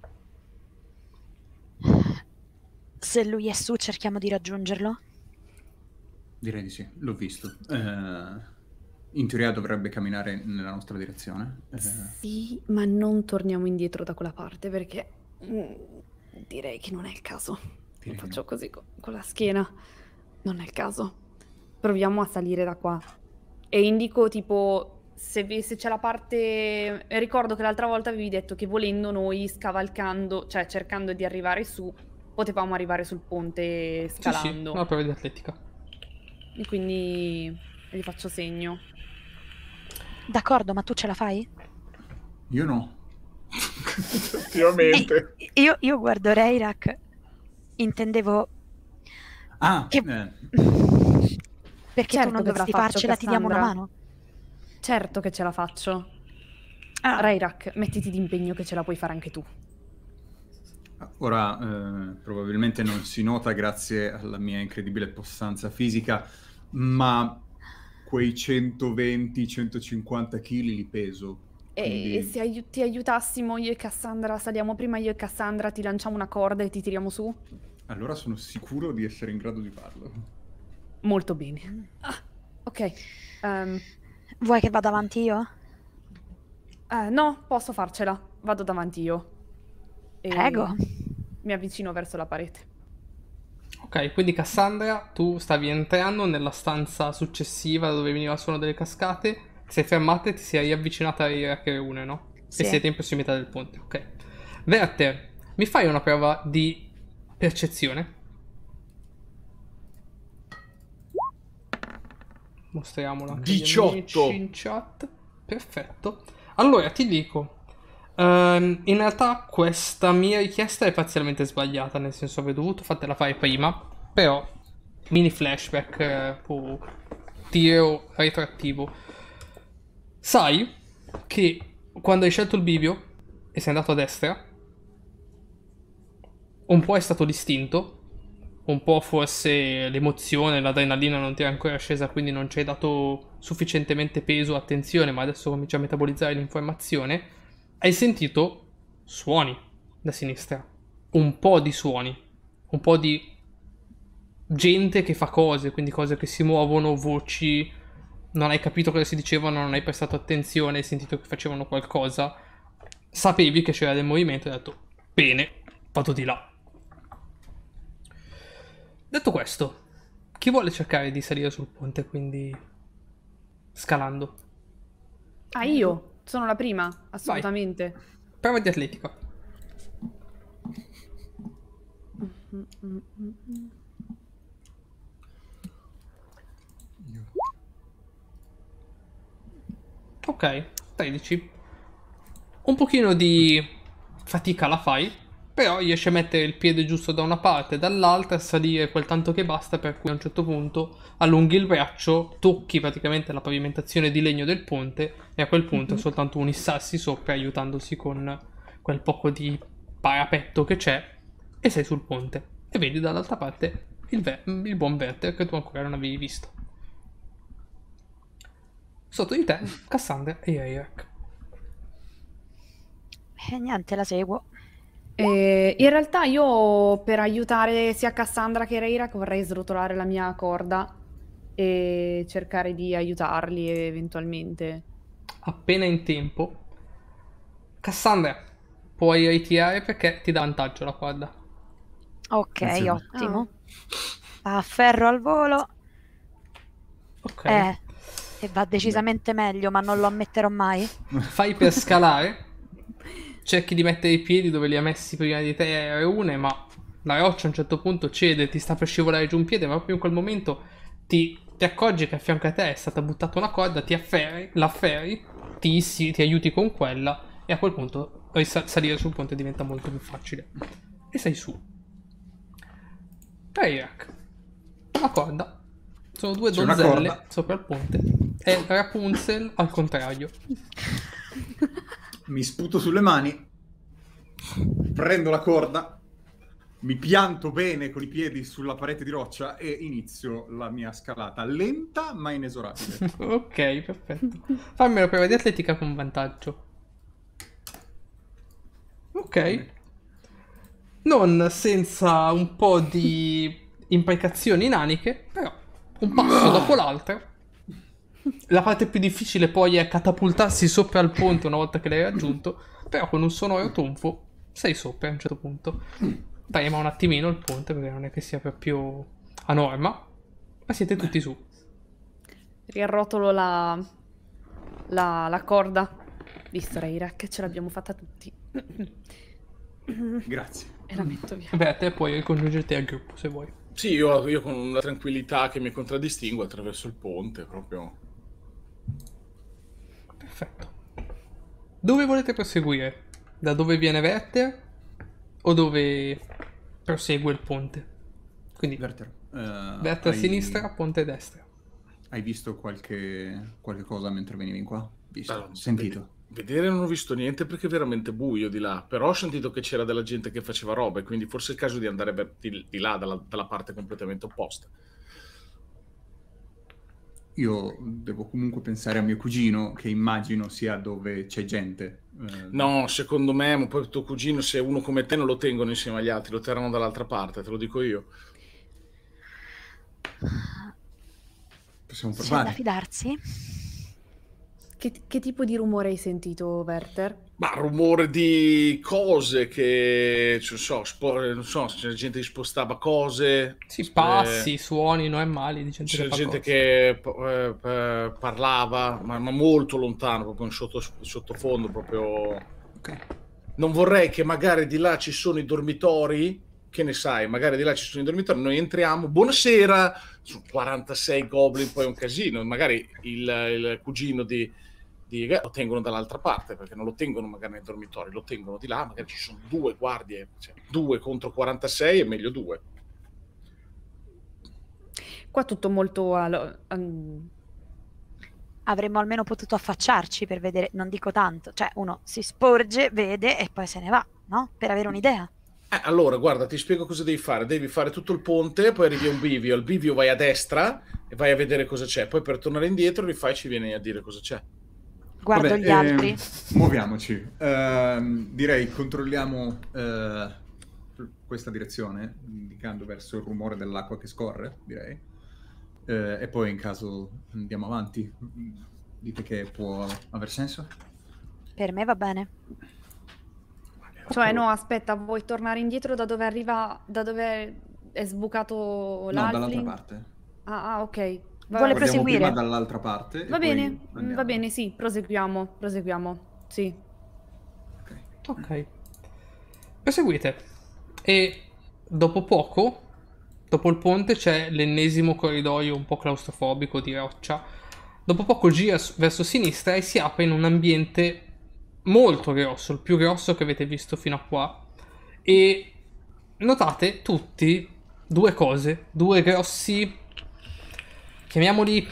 Se lui è su, cerchiamo di raggiungerlo. Direi di sì, l'ho visto. In teoria dovrebbe camminare nella nostra direzione. Sì, ma non torniamo indietro da quella parte perché direi che non è il caso. Direi Faccio no. così con la schiena. Non è il caso. Proviamo a salire da qua. E indico tipo se c'è la parte... Ricordo che l'altra volta avevi detto che volendo noi scavalcando, cioè cercando di arrivare su, potevamo arrivare sul ponte Sì, scalando. una prova di atletica. E quindi gli faccio segno. D'accordo, ma tu ce la fai? Io no. Effettivamente. Io guardo Reirak. Intendevo Ah, che... Perché Certo tu non che ce la dovresti faccio, farcela, ti diamo una Cassandra. mano. Certo che ce la faccio. Ah, Rairak, mettiti d'impegno che ce la puoi fare anche tu. ora probabilmente non si nota grazie alla mia incredibile possanza fisica, ma quei 120-150 kg li peso. E Quindi... se ti aiutassimo io e Cassandra, saliamo prima io e Cassandra, ti lanciamo una corda e ti tiriamo su? Allora sono sicuro di essere in grado di farlo. Molto bene. Ah, ok. vuoi che vada avanti io? No, posso farcela. Vado davanti io. E Prego. mi avvicino verso la parete. Ok, quindi Cassandra, tu stavi entrando nella stanza successiva da dove veniva il suono delle cascate, ti sei fermata e ti sei riavvicinata a Rairak e Rune, no? Sì. E siete in prossimità del ponte, ok. Werther, mi fai una prova di percezione? Mostriamola anche agli 18. amici in chat. Perfetto. Allora, ti dico, in realtà questa mia richiesta è parzialmente sbagliata, nel senso avrei dovuto fartela fare prima, però mini flashback, tiro retroattivo. Sai che quando hai scelto il bivio e sei andato a destra, un po' è stato l'istinto, un po' forse l'emozione, l'adrenalina non ti era ancora scesa, quindi non ci hai dato sufficientemente peso, attenzione, ma adesso cominci a metabolizzare l'informazione. Hai sentito suoni da sinistra, un po' di suoni, un po' di gente che fa cose, quindi cose che si muovono, voci, non hai capito cosa si dicevano, non hai prestato attenzione, hai sentito che facevano qualcosa, sapevi che c'era del movimento e hai detto, bene, vado di là. Detto questo, chi vuole cercare di salire sul ponte, quindi scalando? Ah, io? Sono la prima, assolutamente. Prova di atletica. Ok, 13. Un pochino di fatica la fai, però riesci a mettere il piede giusto da una parte e dall'altra, a salire quel tanto che basta, per cui a un certo punto allunghi il braccio, tocchi praticamente la pavimentazione di legno del ponte e a quel punto è soltanto un issarsi sopra aiutandosi con quel poco di parapetto che c'è e sei sul ponte e vedi dall'altra parte il buon Werther che tu ancora non avevi visto. Sotto di te, Cassandra e Rairak. E niente, la seguo. In realtà io per aiutare sia Cassandra che Rairak vorrei srotolare la mia corda e cercare di aiutarli eventualmente. Appena in tempo. Cassandra, puoi ritirare perché ti dà vantaggio la corda. Ok, Attenzione. ottimo. Afferro al volo. Ok. E va decisamente meglio, ma non lo ammetterò mai. Fai per scalare, cerchi di mettere i piedi dove li ha messi prima di te Rune, ma la roccia a un certo punto cede, ti sta per scivolare giù un piede, ma proprio in quel momento ti accorgi che a fianco a te è stata buttata una corda, ti afferri, l'afferri, ti aiuti con quella e a quel punto salire sul ponte diventa molto più facile. E sei su. Rayrak, la corda. Sono due C'è una donzelle corda. sopra il ponte. È Rapunzel al contrario. Mi sputo sulle mani, prendo la corda, mi pianto bene con i piedi sulla parete di roccia e inizio la mia scalata lenta ma inesorabile. Ok, perfetto. Fammi una prova di atletica con vantaggio. Ok. Non senza un po' di imprecazioni naniche, però un passo dopo l'altro. La parte più difficile poi è catapultarsi sopra il ponte una volta che l'hai raggiunto, però con un sonoro tonfo sei sopra a un certo punto. Trema un attimino il ponte perché non è che sia proprio a norma, ma siete tutti su. Riarrotolo la corda. Visto, Rayrak, che ce l'abbiamo fatta tutti. Grazie. E la metto via. Beh, a te puoi ricongiungerti al gruppo se vuoi. Sì, io con una tranquillità che mi contraddistingue attraverso il ponte, proprio. Perfetto. Dove volete proseguire? Da dove viene Werther? O dove prosegue il ponte? Quindi Werther, Werther a sinistra, ponte a destra. hai visto qualche cosa mentre venivi in qua? Visto, Allora, sentito. Vedere non ho visto niente perché è veramente buio di là, però ho sentito che c'era della gente che faceva roba e quindi forse è il caso di andare di là, dalla parte completamente opposta. Io devo comunque pensare a mio cugino, che immagino sia dove c'è gente. No, secondo me, ma poi tuo cugino, se è uno come te, non lo tengono insieme agli altri, lo terranno dall'altra parte, te lo dico io. Possiamo C'è da provare. fidarsi? Che tipo di rumore hai sentito, Werther? Ma rumore di cose che, non so, c'è gente che spostava cose. Sì, passi, suoni normali di gente C'è che fa gente cose. che parlava, ma molto lontano, proprio in sottofondo, proprio. Ok. Non vorrei che magari di là ci sono i dormitori, che ne sai, magari di là ci sono i dormitori, noi entriamo, buonasera, sono 46 goblin, poi è un casino, magari il cugino di lo tengono dall'altra parte, perché non lo tengono magari nei dormitori, lo tengono di là, magari ci sono 2 guardie, cioè 2 contro 46 è meglio 2. Qua tutto molto Avremmo almeno potuto affacciarci per vedere, non dico tanto, cioè uno si sporge, vede e poi se ne va, no? Per avere un'idea. Allora, guarda, ti spiego cosa devi fare. Devi fare tutto il ponte, poi arrivi a un bivio. Al bivio vai a destra e vai a vedere cosa c'è. Poi per tornare indietro rifai, ci vieni a dire cosa c'è. Guardo Vabbè, gli altri. Muoviamoci. Direi controlliamo questa direzione, indicando verso il rumore dell'acqua che scorre, direi. E poi in caso andiamo avanti. Dite che può aver senso? Per me va bene. Cioè, no, aspetta, vuoi tornare indietro da dove è sbucato No, l'Halfling? dall'altra parte. Ah, ok. Vuole Guardiamo proseguire. prima dall'altra parte. e Va poi bene, andiamo. va bene, sì, proseguiamo, sì. Ok. Ok. Proseguite. E dopo poco, dopo il ponte, c'è l'ennesimo corridoio un po' claustrofobico di roccia. Dopo poco gira verso sinistra e si apre in un ambiente molto grosso, il più grosso che avete visto fino a qua. E notate tutti due cose, due grossi, chiamiamoli,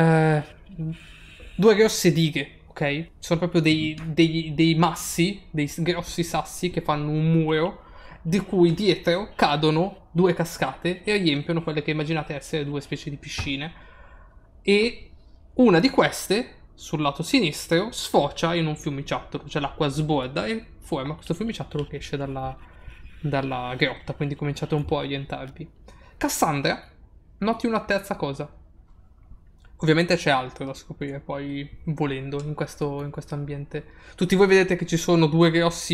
due grosse dighe, ok? Sono proprio dei massi, dei grossi sassi che fanno un muro, di cui dietro cadono due cascate e riempiono quelle che immaginate essere due specie di piscine. E una di queste, sul lato sinistro, sfocia in un fiumiciattolo, cioè l'acqua sborda e forma questo fiumiciattolo che esce dalla grotta, quindi cominciate un po' a orientarvi. Cassandra, noti una terza cosa. Ovviamente c'è altro da scoprire poi volendo in questo ambiente. Tutti voi vedete che ci sono due grossi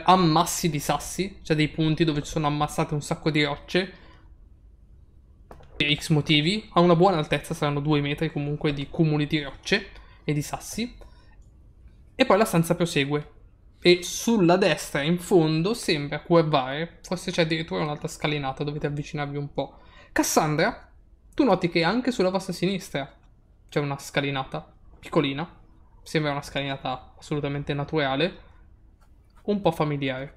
ammassi di sassi, cioè dei punti dove ci sono ammassate un sacco di rocce. X motivi, a una buona altezza, saranno 2 metri comunque di cumuli di rocce e di sassi. E poi la stanza prosegue. E sulla destra in fondo sembra curvare, forse c'è addirittura un'altra scalinata, dovete avvicinarvi un po'. Cassandra, tu noti che anche sulla vostra sinistra c'è una scalinata piccolina, sembra una scalinata assolutamente naturale, un po' familiare.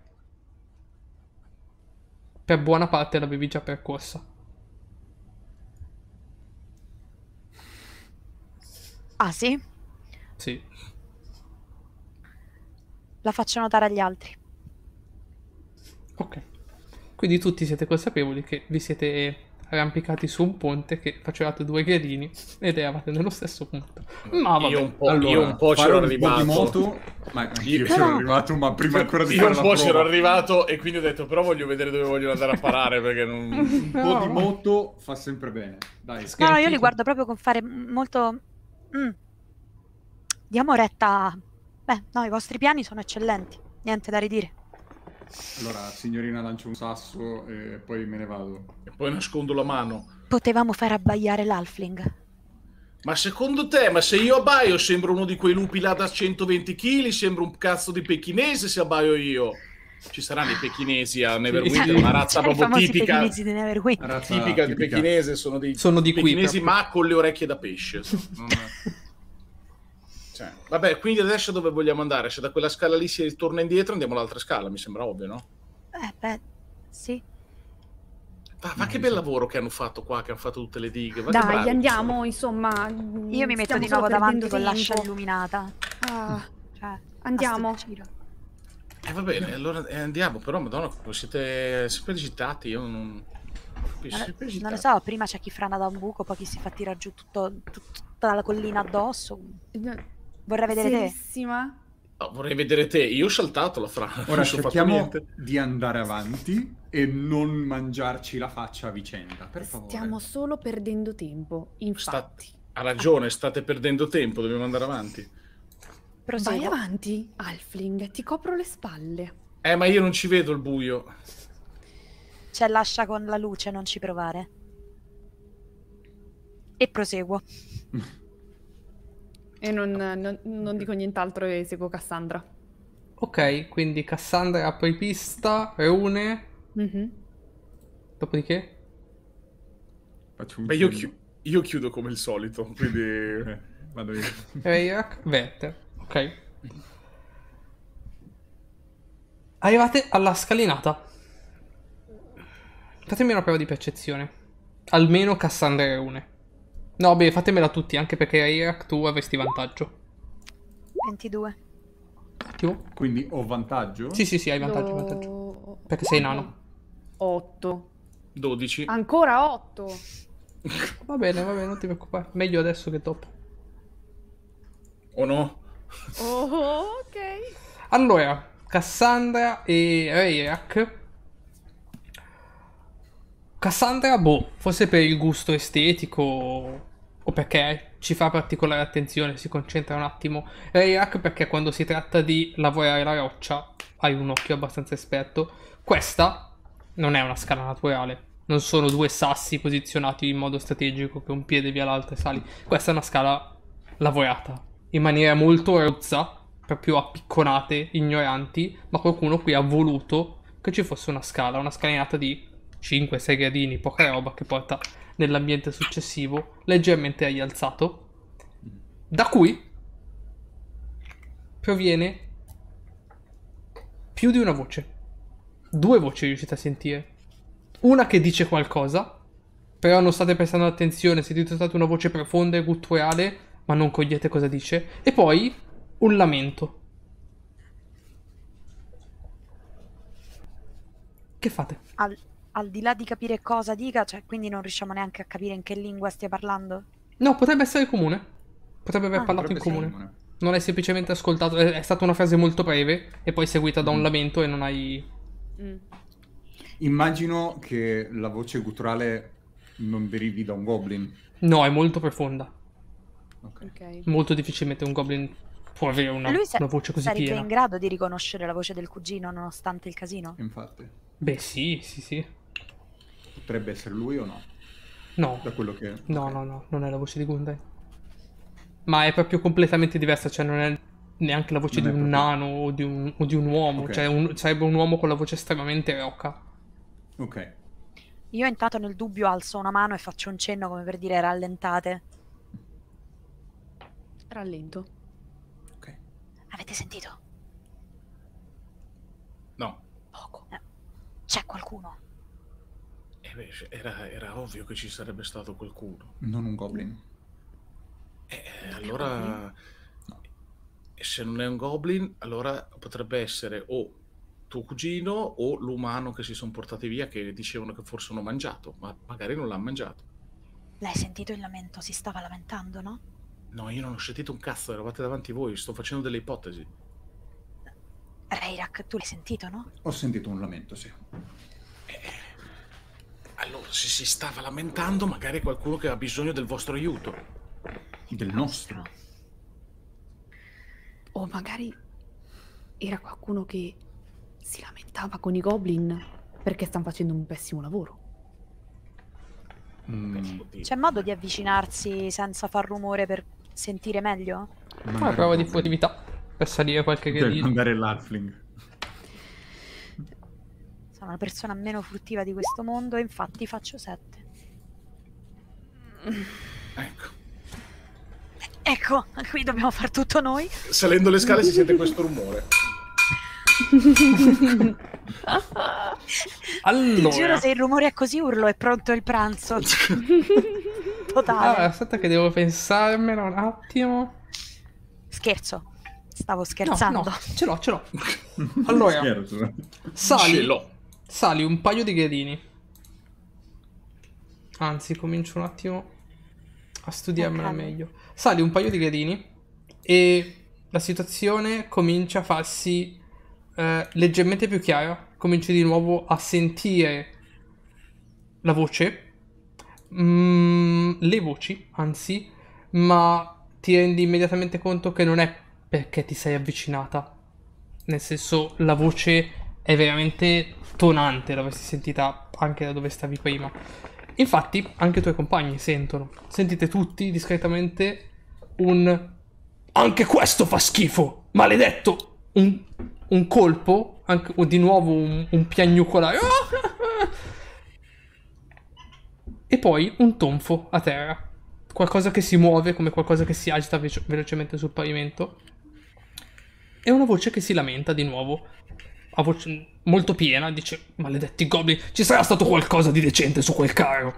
Per buona parte l'avevi già percorsa. Ah, sì? Sì. La faccio notare agli altri. Ok. Quindi tutti siete consapevoli che vi siete arrampicati su un ponte, che facevate 2 gradini ed eravate nello stesso punto. Ma vabbè. Io un po' c'ero arrivato. Di moto, ma io c'ero arrivato, ma prima ancora di Io fare un la po' prova. c'ero arrivato e quindi ho detto però voglio vedere dove vogliono andare a parare perché non... Un po' di moto fa sempre bene. Dai. No, io li guardo proprio con fare molto... Diamo retta... Beh, no, i vostri piani sono eccellenti. Niente da ridire. Allora, signorina, lancio un sasso e poi me ne vado. E poi nascondo la mano. Potevamo far abbaiare l'halfling. Ma secondo te, ma se io abbaio sembro uno di quei lupi là da 120 kg, sembra un cazzo di pechinese se abbaio io? Ci saranno i pechinesi a Neverwinter, una razza proprio tipica. Pechinesi di Neverwinter. Tipica di pechinese, sono di qui, pechinesi proprio. ma con le orecchie da pesce. Cioè, vabbè, quindi adesso dove vogliamo andare? Se da quella scala lì si ritorna indietro andiamo all'altra scala, mi sembra ovvio, no? Beh, sì. Ma che bel lavoro che hanno fatto qua, che hanno fatto tutte le dighe. Ma che Dai, bravi. andiamo, insomma. Io mi metto stiamo di solo nuovo davanti perdendo con l'ascia tempo. illuminata. Ah, Cioè, andiamo. a sto giro. Va bene, allora andiamo, però madonna, siete sempre agitati, io non... Non lo so, prima c'è chi frana da un buco, poi chi si fa tirare giù tutta la collina addosso. Vorrei vedere te. Serissima. No, vorrei vedere te, io ho saltato la frana. Ora non ci ho fatto cerchiamo niente. di andare avanti e non mangiarci la faccia a vicenda, per favore. Stiamo solo perdendo tempo, infatti. Ha ragione, state perdendo tempo, dobbiamo andare avanti. Vai Proseguo. avanti, Halfling, ti copro le spalle. Ma io non ci vedo il buio. C'è l'ascia con la luce, non ci provare. E proseguo. E non dico nient'altro e seguo Cassandra. Ok, quindi Cassandra apri pista, Rune, dopodiché? Faccio un Beh, cenno. io chiudo come il solito, quindi... Vado io. Rayrak, Vetter. Ok. Arrivate alla scalinata. Fatemi una prova di percezione. Almeno Cassandra e Rune. No, beh, fatemela tutti, anche perché Rayrak tu avresti vantaggio. 22. Tu? Quindi ho vantaggio? Sì, hai vantaggio. Perché sei nano. 8. 12. Ancora 8. Va bene, non ti preoccupare. Meglio adesso che dopo. O no? Oh, ok. Allora, Cassandra e Rayrak. Cassandra, forse per il gusto estetico o perché ci fa particolare attenzione, si concentra un attimo. Rayrak perché quando si tratta di lavorare la roccia hai un occhio abbastanza esperto. Questa non è una scala naturale, non sono 2 sassi posizionati in modo strategico che un piede via l'altro e sali. Questa è una scala lavorata in maniera molto rozza, proprio a picconate, ignoranti, ma qualcuno qui ha voluto che ci fosse una scala, una scalinata di 5-6 gradini, poca roba, che porta nell'ambiente successivo leggermente rialzato, da cui proviene più di una voce. 2 voci riuscite a sentire. Una che dice qualcosa, però non state prestando attenzione, sentite soltanto una voce profonda e gutturale, ma non cogliete cosa dice. E poi un lamento. Che fate? Al di là di capire cosa dica, cioè, quindi non riusciamo neanche a capire in che lingua stia parlando. No, potrebbe essere comune. Potrebbe aver parlato in Potrebbe comune. essere Non hai semplicemente ascoltato. È stata una frase molto breve e poi seguita da un lamento e non hai... Immagino che la voce gutturale non derivi da un goblin. No, è molto profonda. Ok. Molto difficilmente un goblin può avere una voce così sarebbe piena. in grado di riconoscere la voce del cugino nonostante il casino? Infatti. Beh, sì. Potrebbe essere lui o no? No. Da quello che... No, non è la voce di Gundai. Ma è proprio completamente diversa, cioè non è neanche la voce Non di è un proprio- nano o di un uomo, Ok. cioè sarebbe un uomo con la voce estremamente roca. Ok. Io intanto nel dubbio alzo una mano e faccio un cenno come per dire rallentate. Rallento. Ok. Avete sentito? No. Poco. C'è qualcuno? Beh, era ovvio che ci sarebbe stato qualcuno. Non un goblin. Allora, se non è un goblin, allora potrebbe essere o tuo cugino o l'umano che si sono portati via, che dicevano che forse hanno mangiato, ma magari non l'hanno mangiato. L'hai sentito il lamento? Si stava lamentando, no? No, io non ho sentito un cazzo, eravate davanti voi, sto facendo delle ipotesi. Reirak, tu l'hai sentito, no? Ho sentito un lamento, sì. Allora, se si stava lamentando, magari è qualcuno che ha bisogno del vostro aiuto. Del nostro. O magari era qualcuno che si lamentava con i goblin perché stanno facendo un pessimo lavoro. Oddio. C'è modo di avvicinarsi senza far rumore per sentire meglio? Una prova di furtività per salire qualche Per gradino. andare l'halfling. Sono la persona meno furtiva di questo mondo e infatti faccio 7. Ecco. Ecco, qui dobbiamo far tutto noi. Salendo le scale si sente questo rumore. Allora, Ti giuro, se il rumore è così urlo, è pronto il pranzo. Totale. allora, aspetta che devo pensarmelo un attimo. Scherzo. Stavo No, scherzando. no, ce l'ho. Allora, Scherzo. sali, Ce l'ho. sali un paio di gradini. Anzi, comincio un attimo a studiarmela Ok. meglio. Sali un paio di gradini e la situazione comincia a farsi leggermente più chiara. Cominci di nuovo a sentire la voce, le voci, anzi, ma ti rendi immediatamente conto che non è perché ti sei avvicinata. Nel senso, la voce è veramente tonante, l'avresti sentita anche da dove stavi prima. Infatti, anche i tuoi compagni sentono. Sentite tutti discretamente un... Anche questo fa schifo! Maledetto! Un colpo, anche, o di nuovo un piagnucolare. E poi un tonfo a terra. Qualcosa che si muove, come qualcosa che si agita velocemente sul pavimento. E una voce che si lamenta di nuovo. A voce molto piena, dice: maledetti goblin, ci sarà stato qualcosa di decente su quel carro.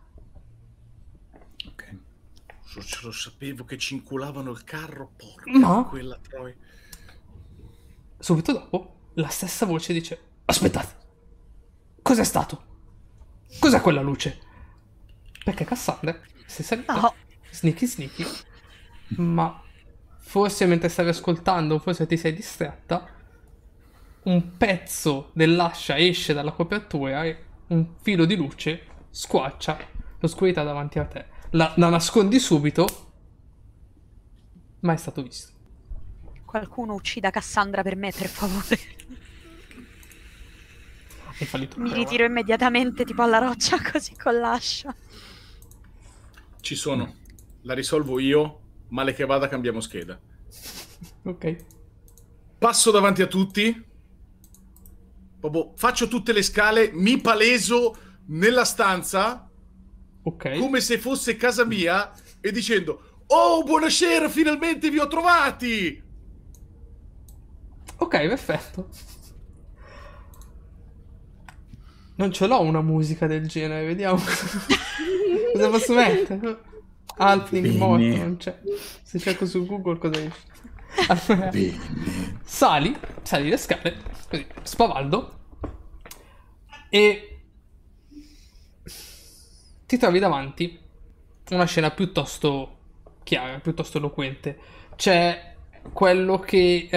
Ok. Lo sapevo che ci inculavano il carro, porca Ma? quella troia. Subito dopo, la stessa voce dice: aspettate, cos'è stato? Cos'è quella luce? Perché Cassandra si è salita, No. sneaky, ma forse mentre stavi ascoltando, forse ti sei distratta, un pezzo dell'ascia esce dalla copertura e un filo di luce squarcia l'oscurità davanti a te. La nascondi subito, ma è stato visto. Qualcuno uccida Cassandra per me, per favore. Hai fallito. Mi ritiro immediatamente tipo alla roccia così con l'ascia. Ci sono. La risolvo io, male che vada cambiamo scheda. Ok. Passo davanti a tutti. Proprio faccio tutte le scale, mi paleso nella stanza Ok. come se fosse casa mia e dicendo: oh, buonasera, finalmente vi ho trovati! Ok, perfetto. Non ce l'ho una musica del genere, vediamo. Cosa posso mettere? Halfling Bene. morto, non c'è. Se cerco su Google cosa esce. Allora, Bene. sali le scale, così, spavaldo, e ti trovi davanti una scena piuttosto chiara, piuttosto eloquente. C'è quello che...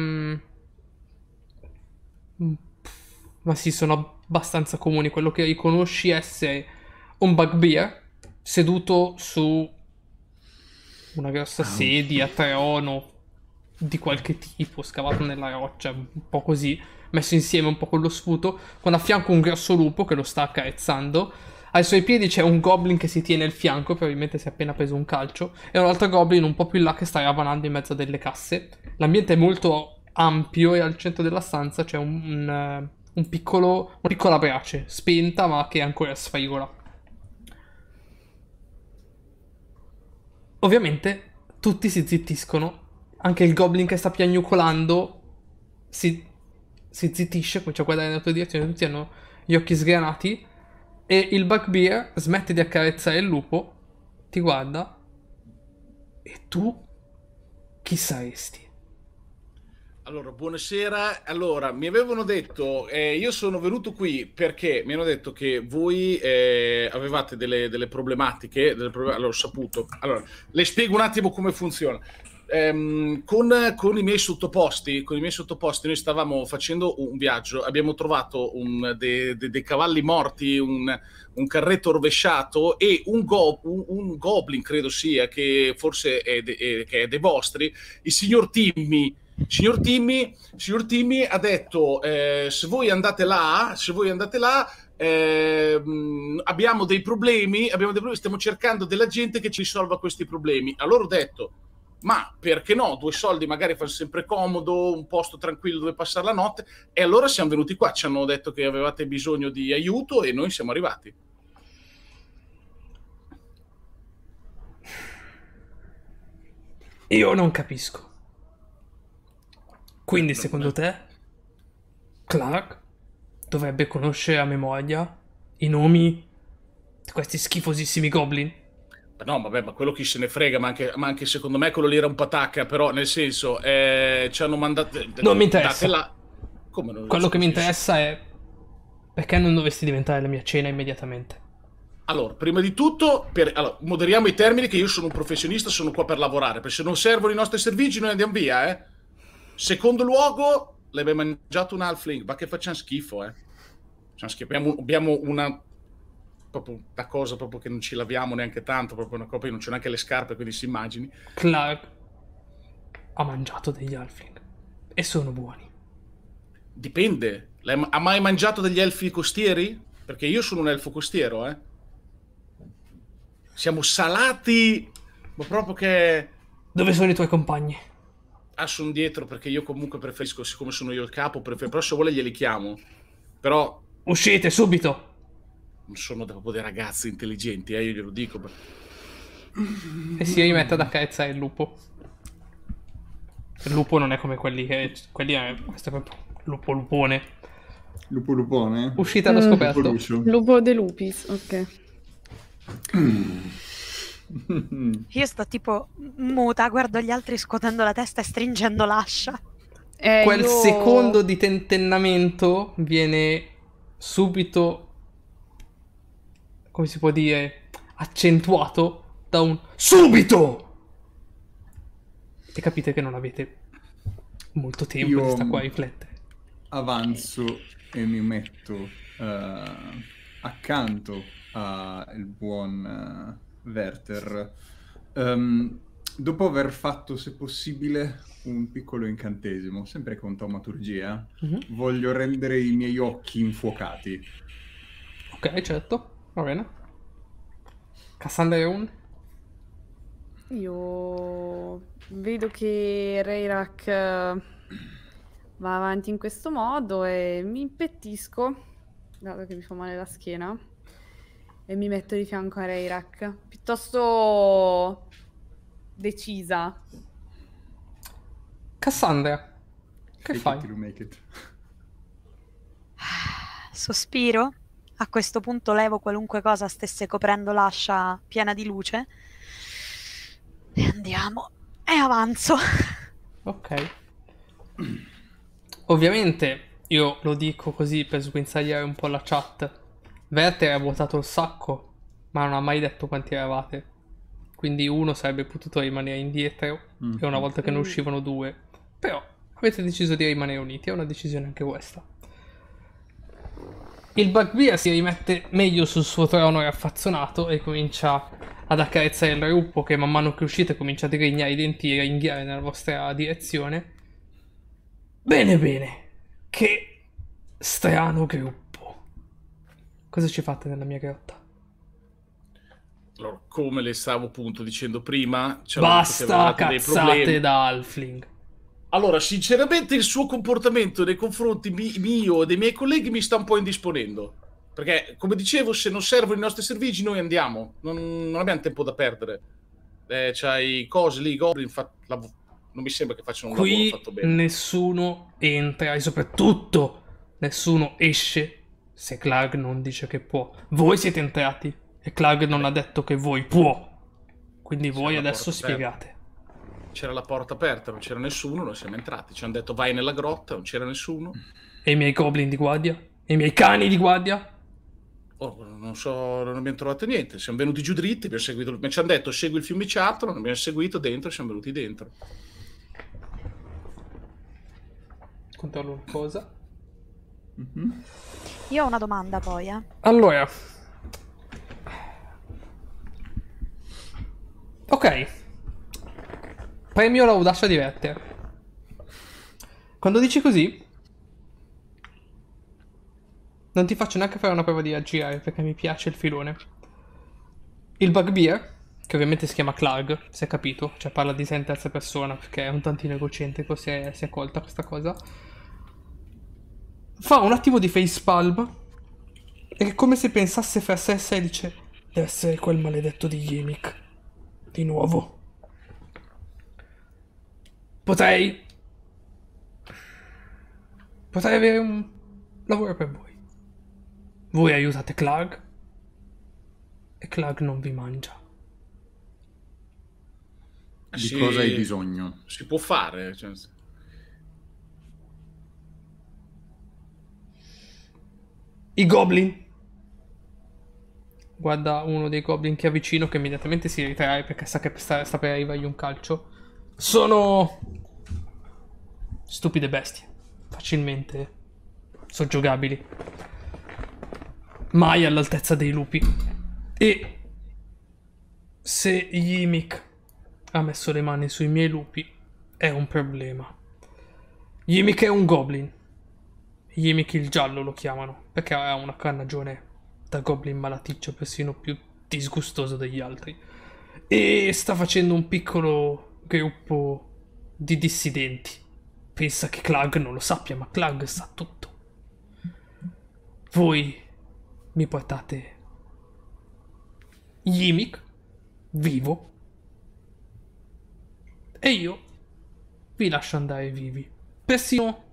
ma sì, sono abbastanza comuni. Quello che riconosci essere un bugbear seduto su una grossa sedia, trono di qualche tipo, scavato nella roccia, un po' così, messo insieme un po' con lo sputo, con a fianco un grosso lupo che lo sta accarezzando. Ai suoi piedi c'è un goblin che si tiene il fianco, probabilmente si è appena preso un calcio, e un altro goblin un po' più in là che sta ravanando in mezzo a delle casse. L'ambiente è molto ampio e al centro della stanza c'è una piccola brace, spenta ma che ancora sfaigola. Ovviamente tutti si zittiscono, anche il goblin che sta piagnucolando si zittisce, comincia a guardare nella tua direzione, tutti hanno gli occhi sgranati. E il bugbear smette di accarezzare il lupo, ti guarda, e tu chi saresti? Allora, buonasera. Allora, mi avevano detto, io sono venuto qui perché mi hanno detto che voi avevate delle problematiche, allora, ho saputo. Allora, le spiego un attimo come funziona. Con i miei sottoposti, noi stavamo facendo un viaggio, abbiamo trovato dei cavalli morti, un carretto rovesciato e un goblin, credo sia, che forse che è dei vostri, il signor Timmy. Signor Timmy ha detto se voi andate là abbiamo dei problemi, stiamo cercando della gente che ci risolva questi problemi. Allora ho detto, ma perché no? 2 soldi magari fa sempre comodo, un posto tranquillo dove passare la notte. E allora siamo venuti qua, ci hanno detto che avevate bisogno di aiuto e noi siamo arrivati. Io non capisco. Quindi secondo te Clark dovrebbe conoscere a memoria i nomi di questi schifosissimi goblin? No, vabbè, ma quello chi se ne frega, ma anche secondo me quello lì era un patacca, però nel senso, ci hanno mandato... Non mi interessa. Là. Come non Quello che mi interessa è perché non dovresti diventare la mia cena immediatamente. Allora, prima di tutto, allora, moderiamo i termini, che io sono un professionista, sono qua per lavorare, perché se non servono i nostri servizi noi andiamo via, eh. Secondo luogo, l'hai mangiato un halfling, ma che facciamo schifo, eh. Facciamo schifo. Abbiamo una... proprio una cosa proprio che non ci laviamo neanche tanto, proprio una cosa, io non c'ho neanche le scarpe, quindi si immagini. Clark ha mangiato degli halfling e sono buoni. Dipende. Ha mai mangiato degli elfi costieri? Perché io sono un elfo costiero, eh. Siamo salati, ma proprio che... Dove sono i tuoi compagni? Ah, sono dietro, perché io comunque preferisco, siccome sono io il capo, però se vuole glieli chiamo. Però... Uscite subito! Non sono proprio dei ragazzi intelligenti, io glielo dico. E si rimette ad accarezzare il lupo. Il lupo non è come quelli che... questo è proprio lupone. Lupo lupone? Uscite allo scoperto. Lupo de lupis, ok. Io sto tipo muta, guardo gli altri scuotendo la testa e stringendo l'ascia. Quel secondo di tentennamento viene subito, come si può dire, accentuato da un subito! E capite che non avete molto tempo di stare qua a riflettere. Avanzo e mi metto accanto al buon Werther. Dopo aver fatto, se possibile, un piccolo incantesimo, sempre con taumaturgia, voglio rendere i miei occhi infuocati. Ok, certo, va bene. Cassandra e un? Io vedo che Rayrak va avanti in questo modo e mi impettisco, dato che mi fa male la schiena, e mi metto di fianco a Rayrak, piuttosto decisa. Cassandra, che Fake fai? it till you make it. Sospiro. A questo punto levo qualunque cosa stesse coprendo l'ascia piena di luce. E andiamo. E avanzo. Ok. Ovviamente, io lo dico così per sguinzagliare un po' la chat. Werther ha votato il sacco, ma non ha mai detto quanti eravate. Quindi uno sarebbe potuto rimanere indietro, e una volta che ne uscivano 2. Però avete deciso di rimanere uniti, è una decisione anche questa. Il bugbear si rimette meglio sul suo trono raffazzonato e comincia ad accarezzare il gruppo, che man mano che uscite comincia a digrignare i denti e a ringhiare nella vostra direzione. Bene, bene. Che strano gruppo. Cosa ci fate nella mia grotta? Allora, come le stavo appunto dicendo prima, c'era Basta dei cazzate problemi. da Halfling. Allora, sinceramente il suo comportamento nei confronti mio e dei miei colleghi mi sta un po' indisponendo. Perché, come dicevo, se non servono i nostri servigi noi andiamo. Non abbiamo tempo da perdere. C'hai cose lì, i goblin, non mi sembra che facciano un lavoro Qui fatto bene. nessuno entra e soprattutto nessuno esce se Clark non dice che può. Voi siete entrati e Clark non ha detto che voi può. Quindi voi la adesso porta spiegate. C'era la porta aperta, non c'era nessuno, noi siamo entrati. Ci hanno detto vai nella grotta, non c'era nessuno. E i miei goblin di guardia? E i miei cani di guardia? Oh, non so, non abbiamo trovato niente. Siamo venuti giù dritti, abbiamo seguito. Ci hanno detto segui il fiumiciattolo, non abbiamo seguito dentro e siamo venuti dentro. Controllo una cosa. Io ho una domanda poi, Allora. Ok. Premio l'audacia di Vetter. Quando dici così, non ti faccio neanche fare una prova di aggirare perché mi piace il filone. Il bugbear, che ovviamente si chiama Clark, si è capito, cioè parla di sé in terza persona perché è un tantino egocentrico, si è colta questa cosa. Fa un attimo di facepalm e è come se pensasse fra sé e sé e dice: deve essere quel maledetto di Yimik. Di nuovo. Potrei avere un lavoro per voi. Voi aiutate Clark e Clark non vi mangia. Di cosa hai bisogno? Si può fare. Cioè... I goblin. Guarda uno dei goblin che è vicino, che immediatamente si ritrae perché sa che sta per arrivargli un calcio. Sono stupide bestie, facilmente soggiogabili, mai all'altezza dei lupi. E se Yimik ha messo le mani sui miei lupi è un problema. Yimik è un goblin. Yimik il giallo lo chiamano, perché ha una carnagione da goblin malaticcio, persino più disgustoso degli altri. E sta facendo un piccolo gruppo di dissidenti. Pensa che Clark non lo sappia, ma Clark sa tutto. Voi mi portate Yimik vivo e io vi lascio andare vivi, persino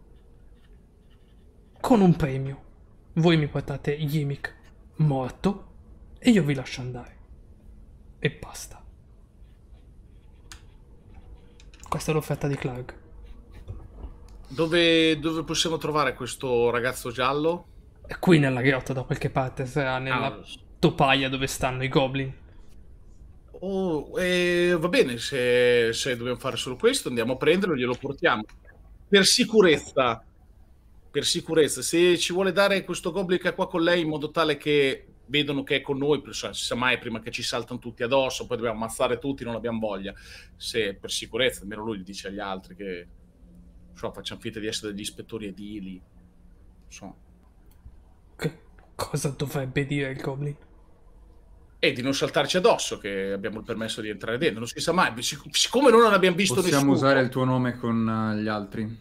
con un premio. Voi mi portate Yimik morto e io vi lascio andare. E basta. Questa è l'offerta di Clark. Dove possiamo trovare questo ragazzo giallo? È qui nella grotta da qualche parte, sarà nella topaia dove stanno i goblin. Oh, va bene, se dobbiamo fare solo questo, andiamo a prenderlo e glielo portiamo. Per sicurezza, se ci vuole dare questo goblin che è qua con lei in modo tale che vedono che è con noi, si sa mai prima che ci saltano tutti addosso, poi dobbiamo ammazzare tutti, non abbiamo voglia. Se per sicurezza, almeno lui gli dice agli altri che facciamo finta di essere degli ispettori edili. Che cosa dovrebbe dire il goblin? E di non saltarci addosso, che abbiamo il permesso di entrare dentro. Non si sa mai, siccome noi non abbiamo visto Possiamo nessuno. usare il tuo nome con gli altri?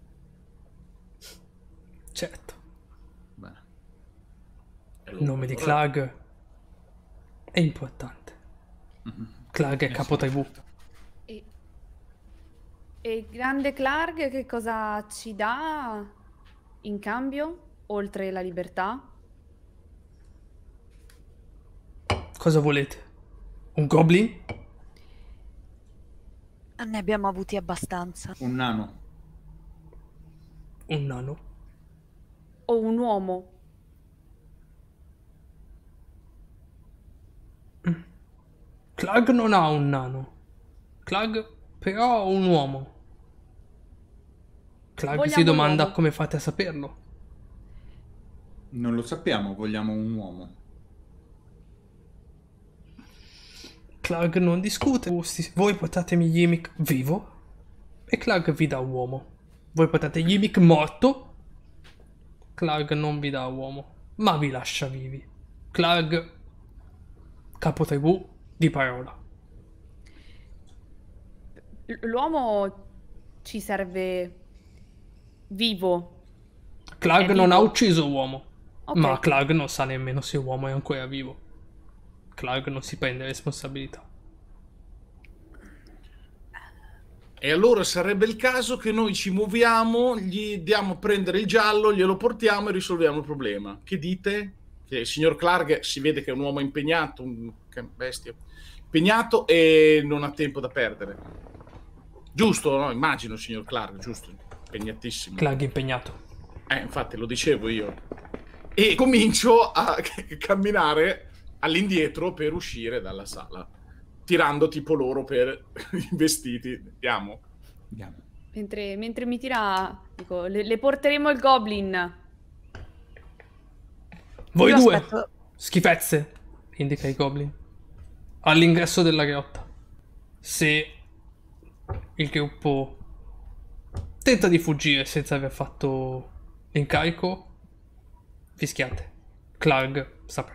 Certo. Bene. Il nome di Clark è importante. Clark è capo tribù. E il grande Clark che cosa ci dà in cambio, oltre la libertà? Cosa volete? Un goblin? Ne abbiamo avuti abbastanza. Un nano. Un nano? O un uomo? Clark non ha un nano. Clark però ha un uomo. Clark Vogliamo si domanda l'uomo. come fate a saperlo. Non lo sappiamo, vogliamo un uomo. Clark non discute. Voi portatemi Yimik vivo e Clark vi dà uomo. Voi portate Yimik morto, Clark non vi dà uomo, ma vi lascia vivi. Clark capo tribù di parola. L'uomo ci serve vivo. Clark È non ha vivo? ucciso l'uomo, Ok. ma Clark non sa nemmeno se l'uomo è ancora vivo. Clark non si prende responsabilità. E allora sarebbe il caso che noi ci muoviamo, gli diamo a prendere il giallo, glielo portiamo e risolviamo il problema. Che dite? Che il signor Clark si vede che è un uomo impegnato, che bestia, impegnato e non ha tempo da perdere. Giusto, no? Immagino, signor Clark, giusto? Impegnatissimo. Clark è impegnato. Infatti lo dicevo io. E comincio a camminare all'indietro per uscire dalla sala, tirando tipo loro per i vestiti. Andiamo. Mentre mi tira, dico, le porteremo il goblin. Voi Io due, aspetto- schifezze, indica i goblin, all'ingresso della grotta. Se il gruppo tenta di fuggire senza aver fatto l'incarico, fischiate. Clark saprà.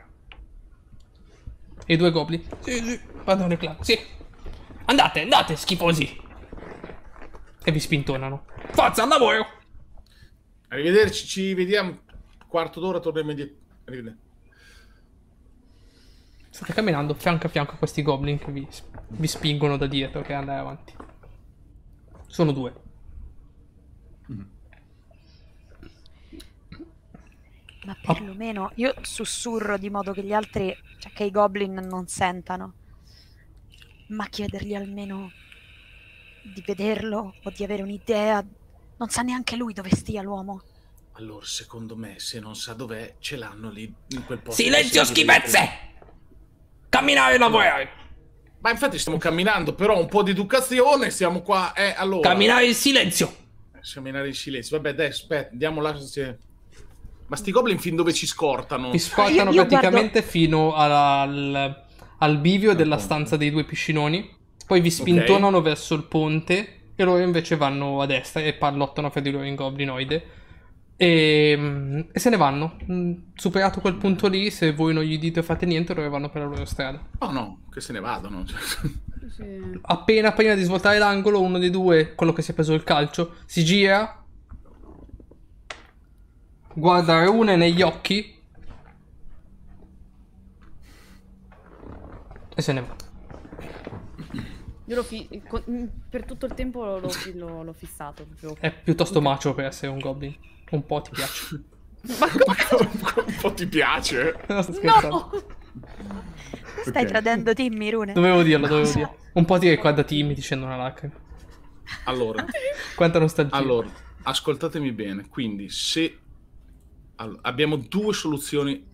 E i due goblin? Sì, padrone Clark, sì. Andate, schifosi. E vi spintonano. Forza, al lavoro! Arrivederci, ci vediamo. Quarto d'ora torniamo indietro. Arrivederci. State camminando fianco a fianco a questi goblin che vi spingono da dietro per andare avanti. Sono due. Ma perlomeno io sussurro di modo che gli altri, cioè che i goblin non sentano. Ma chiedergli almeno di vederlo o di avere un'idea. Non sa neanche lui dove stia l'uomo. Allora, secondo me, se non sa dov'è, ce l'hanno lì in quel posto. Silenzio, schifezze! Camminare e lavorare! Ma infatti stiamo camminando, però un po' di educazione, siamo qua. Allora. Camminare in silenzio! Camminare in silenzio. Vabbè, dai, aspetta, andiamo là. Ma sti goblin fin dove ci scortano? Vi scortano Io praticamente fino al bivio della stanza dei due piscinoni. Poi vi spintonano verso il ponte e loro invece vanno a destra e parlottano fra di loro in goblinoide. E se ne vanno. Superato quel punto lì, se voi non gli dite o fate niente, loro vanno per la loro strada. Oh no, che se ne vadano. Sì. Appena prima di svoltare l'angolo, uno dei due, quello che si è preso il calcio, si gira, guarda Rune negli occhi e se ne va. Io per tutto il tempo l'ho fissato. Proprio. È piuttosto macio per essere un goblin. Un po' ti piace. Ma come? Un po' ti piace? No, sto scherzando. No! Stai Ok. tradendo Timmy, Rune. Dovevo dirlo. Un po' ti ricorda Timmy dicendo una lacrima. Allora, Quanta nostalgia. allora, ascoltatemi bene. Quindi, se abbiamo due soluzioni.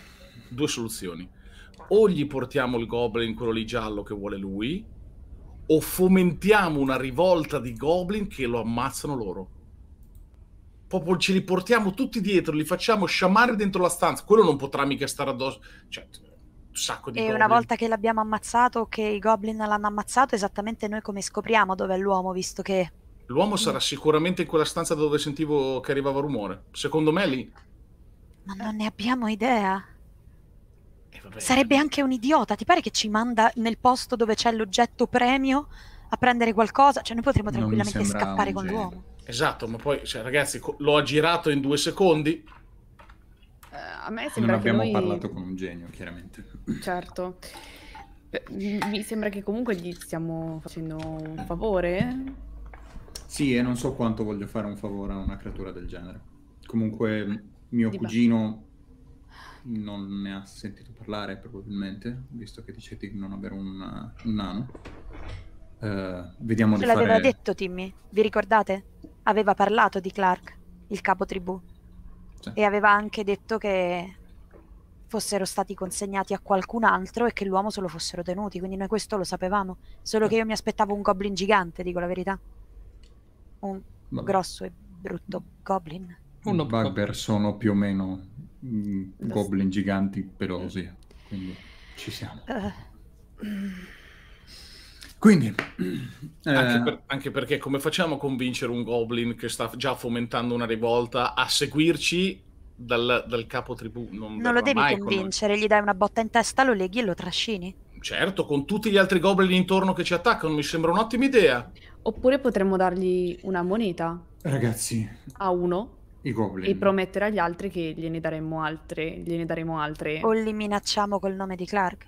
O gli portiamo il goblin, quello lì giallo che vuole lui, o fomentiamo una rivolta di goblin che lo ammazzano loro. Proprio ce li portiamo tutti dietro, li facciamo sciamare dentro la stanza. Quello non potrà mica stare addosso. Cioè, un sacco di E goblin. una volta che l'abbiamo ammazzato, che i goblin l'hanno ammazzato, esattamente noi come scopriamo dov'è l'uomo, visto che... L'uomo sarà sicuramente in quella stanza dove sentivo che arrivava rumore. Secondo me lì. Ma non ne abbiamo idea. Vabbè. Sarebbe anche un idiota. Ti pare che ci manda nel posto dove c'è l'oggetto premio a prendere qualcosa? Cioè noi potremmo Non mi tranquillamente sembra scappare un con genio. l'uomo. Esatto, ma poi, cioè, ragazzi, lo ha girato in 2 secondi. A me Non sembra che abbiamo noi... parlato con un genio, chiaramente. Certo. Mi sembra che comunque gli stiamo facendo un favore. Sì, e non so quanto voglio fare un favore a una creatura del genere. Comunque, mio Di cugino non ne ha sentito parlare, probabilmente, visto che dice di non avere un nano. Vediamo Ce di l'aveva fare... detto Timmy, vi ricordate? Aveva parlato di Clark, il capo tribù. Sì. E aveva anche detto che fossero stati consegnati a qualcun altro e che l'uomo se lo fossero tenuti, quindi noi questo lo sapevamo. Solo che io mi aspettavo un goblin gigante, dico la verità. Un Vabbè. grosso e brutto goblin. Un Bugbear sono più o meno goblin giganti pelosi, quindi ci siamo. Quindi, Anche perché come facciamo a convincere un goblin che sta già fomentando una rivolta a seguirci dal capo tribù. Non lo verrà devi mai con noi. convincere, gli dai una botta in testa, lo leghi e lo trascini. Certo, con tutti gli altri goblin intorno che ci attaccano, mi sembra un'ottima idea. Oppure potremmo dargli una moneta Ragazzi, a uno i goblin. e promettere agli altri che gliene daremo altre. O li minacciamo col nome di Clark.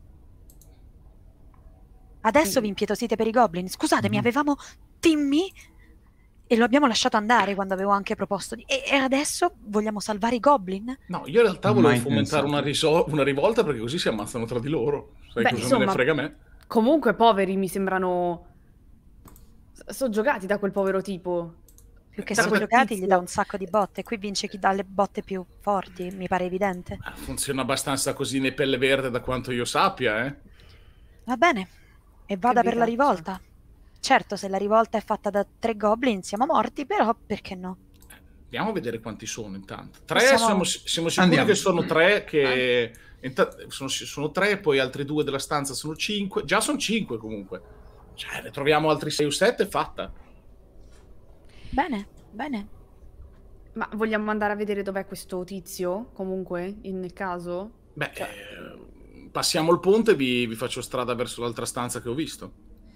Adesso vi impietosite per i goblin. Scusatemi, avevamo Timmy e lo abbiamo lasciato andare quando avevo anche proposto di... E adesso vogliamo salvare i goblin? No, io in realtà volevo Mai fomentare una rivolta perché così si ammazzano tra di loro. Sai Beh, cosa me insomma, ne frega a me? Comunque poveri mi sembrano soggiogati da quel povero tipo. Più che Guarda, soggiogati gli tizio. dà un sacco di botte. Qui vince chi dà le botte più forti, mi pare evidente. Funziona abbastanza così nei pelle verde da quanto io sappia, eh? Va bene, e vada per la vitaccia. rivolta. Certo, se la rivolta è fatta da 3 goblin siamo morti, però perché no? Andiamo a vedere quanti sono intanto. 3 Possiamo- siamo sicuri Andiamo. che sono 3 che... sono 3, poi altri 2 della stanza sono 5. Già sono 5 comunque. Cioè, ne troviamo altri 6 o 7 e fatta. Bene, bene. Ma vogliamo andare a vedere dov'è questo tizio? Comunque, nel caso? Beh, Cioè- passiamo il ponte e vi faccio strada verso l'altra stanza che ho visto.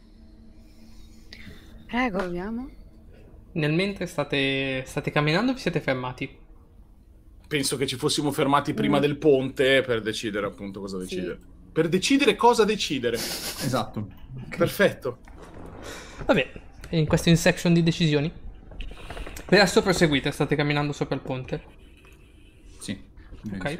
Prego. Proviamo. Nel mentre state camminando, vi siete fermati. Penso che ci fossimo fermati prima del ponte per decidere appunto cosa Sì. decidere. Per decidere cosa decidere. Esatto. Perfetto. Vabbè, in questa insection di decisioni. Adesso proseguite, state camminando sopra il ponte. Sì. direi Ok. di sì.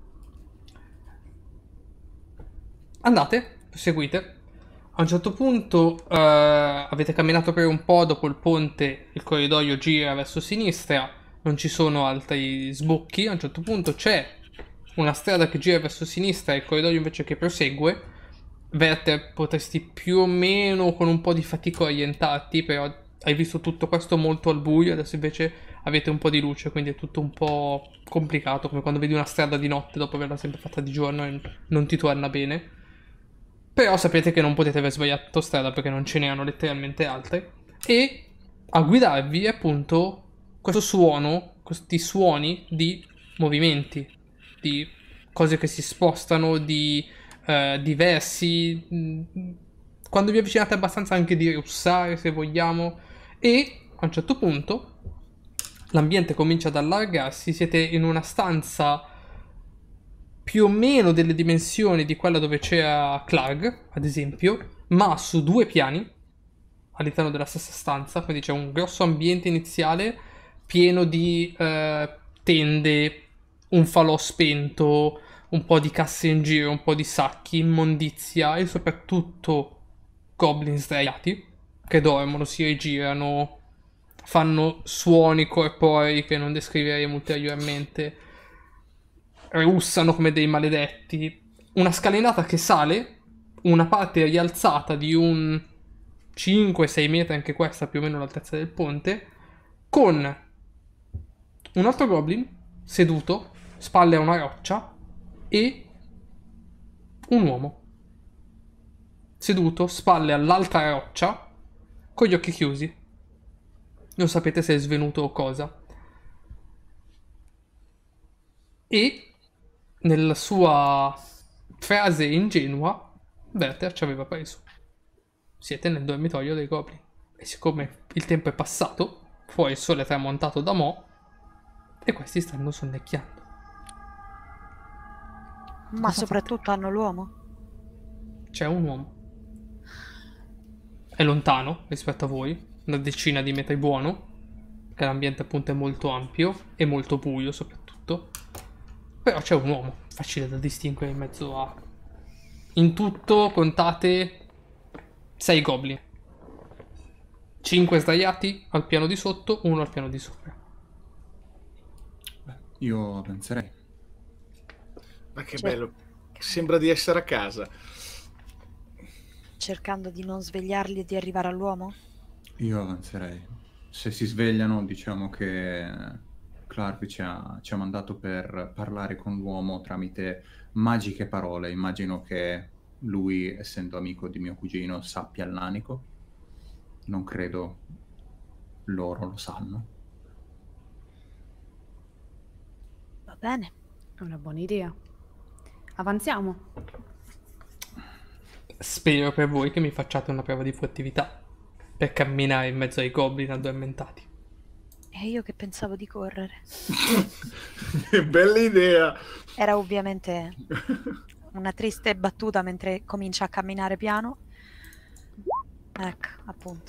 Andate, proseguite. A un certo punto avete camminato per un po', dopo il ponte il corridoio gira verso sinistra, non ci sono altri sbocchi. A un certo punto c'è una strada che gira verso sinistra e il corridoio invece che prosegue. Werther, potresti più o meno con un po' di fatica orientarti, però hai visto tutto questo molto al buio, adesso invece avete un po' di luce, quindi è tutto un po' complicato, come quando vedi una strada di notte dopo averla sempre fatta di giorno e non ti torna bene. Però sapete che non potete aver sbagliato strada perché non ce n'erano letteralmente altre. E a guidarvi è appunto questo suono, questi suoni di movimenti, di cose che si spostano, di diversi. Quando vi avvicinate abbastanza anche di russare se vogliamo. E a un certo punto l'ambiente comincia ad allargarsi, siete in una stanza più o meno delle dimensioni di quella dove c'era Clark, ad esempio, ma su 2 piani all'interno della stessa stanza, quindi c'è un grosso ambiente iniziale pieno di tende, un falò spento, un po' di casse in giro, un po' di sacchi, immondizia e soprattutto goblin sdraiati che dormono, si rigirano, fanno suoni corporei che non descriveremo ulteriormente, russano come dei maledetti. Una scalinata che sale, una parte rialzata di un 5-6 metri, anche questa più o meno l'altezza del ponte, con un altro goblin seduto, spalle a una roccia, e un uomo seduto, spalle all'altra roccia, con gli occhi chiusi. Non sapete se è svenuto o cosa. E nella sua frase ingenua, Werther ci aveva preso. Siete nel dormitorio dei goblin. E siccome il tempo è passato, fuori il sole è tramontato da mo', e questi stanno sonnecchiando. Ma soprattutto hanno l'uomo. C'è un uomo. È lontano rispetto a voi, una decina di metri buono, che l'ambiente appunto è molto ampio e molto buio soprattutto. Però c'è un uomo, facile da distinguere in mezzo a... In tutto contate 6 goblin. 5 sdraiati al piano di sotto, 1 al piano di sopra. Io avanzerei. Ma che Sì. bello. Sembra di essere a casa. Cercando di non svegliarli e di arrivare all'uomo? Io avanzerei. Se si svegliano, diciamo che Clark ci ha mandato per parlare con l'uomo tramite magiche parole. Immagino che lui, essendo amico di mio cugino, sappia il nanico. Non credo loro lo sanno. Va bene. È una buona idea. Avanziamo. Spero per voi che mi facciate una prova di furtività per camminare in mezzo ai goblin addormentati. E io che pensavo di correre. Che bella idea! Era ovviamente una triste battuta mentre comincia a camminare piano. Ecco, appunto.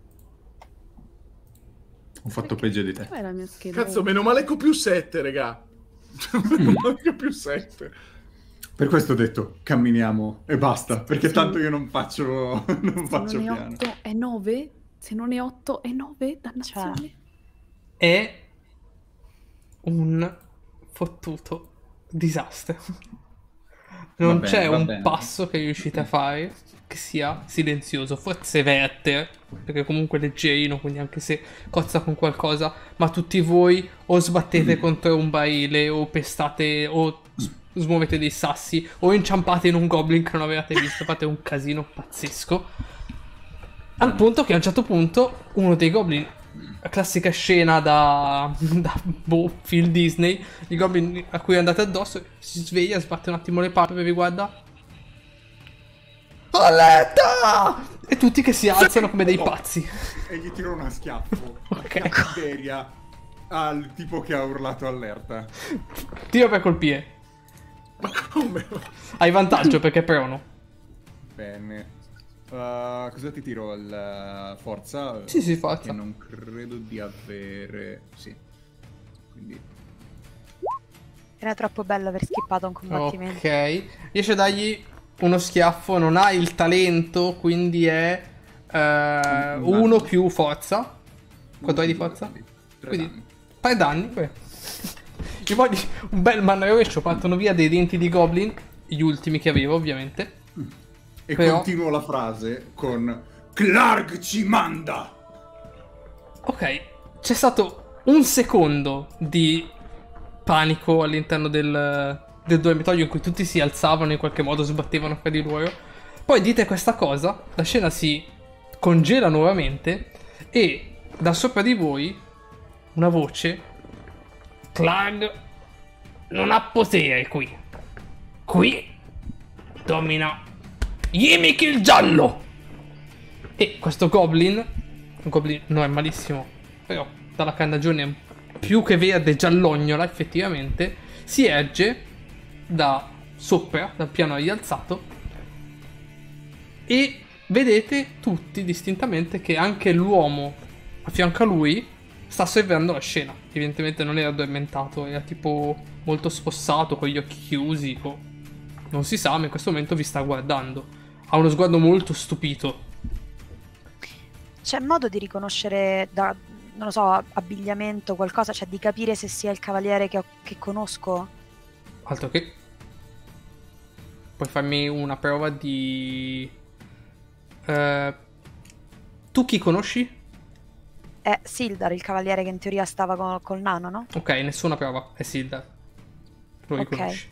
Ho fatto peggio di te. Dov'è la mia scheda? Cazzo, meno male che ho più 7, regà. Meno male che ho più 7. Per questo ho detto camminiamo e basta, perché Sì. tanto io non faccio Se faccio non è piano. 8 è 9? Se non è 8 è 9? Dannazione. È un fottuto disastro. Non Va bene, c'è va un bene. passo che riuscite a fare che sia silenzioso. Forse Werther, perché comunque è leggerino, quindi anche se cozza con qualcosa, ma tutti voi o sbattete contro un barile o pestate o smuovete dei sassi o inciampate in un goblin che non avevate visto, fate un casino pazzesco. Al punto che a un certo punto uno dei goblin, la classica scena da film Disney, i goblin a cui andate addosso, si sveglia, sbatte un attimo le palpebre e vi guarda. Aletta! E tutti che si alzano come dei pazzi. E gli tiro una schiaffo. Ok. Cattiveria al tipo che ha urlato allerta. Tiro per colpire. Ma come? Hai vantaggio perché è prono. Bene. Cosa ti tiro? Forza? Sì, sì, forza. Che non credo di avere... Sì. Quindi... Era troppo bello aver skippato un combattimento. Ok. Riesce a dargli uno schiaffo, non ha il talento, quindi è 1 più forza. Quanto hai di forza? Quindi 3 danni. Beh. E poi un bel manrovescio, partono via dei denti di goblin, gli ultimi che avevo ovviamente. E Però- continuo la frase con Clark ci manda! Ok, c'è stato un secondo di panico all'interno del dormitorio in cui tutti si alzavano e in qualche modo sbattevano fra di loro. Poi dite questa cosa, la scena si congela nuovamente e da sopra di voi una voce: Clag non ha potere qui. Qui domina Yimik il giallo. E questo goblin, un goblin non è malissimo, però dalla carnagione è più che verde, giallognola effettivamente, si erge da sopra, dal piano rialzato, e vedete tutti distintamente che anche l'uomo a fianco a lui sta osservando la scena. Evidentemente non era addormentato, era tipo molto spossato, con gli occhi chiusi, o non si sa, ma in questo momento vi sta guardando. Ha uno sguardo molto stupito. C'è modo di riconoscere da, non lo so, abbigliamento, qualcosa, cioè di capire se sia il cavaliere che conosco? Altro che... Puoi farmi una prova di... Tu chi conosci? È Sildar, il cavaliere che in teoria stava col nano, no? Ok, nessuna prova, è Sildar. Lo Ok. riconosci.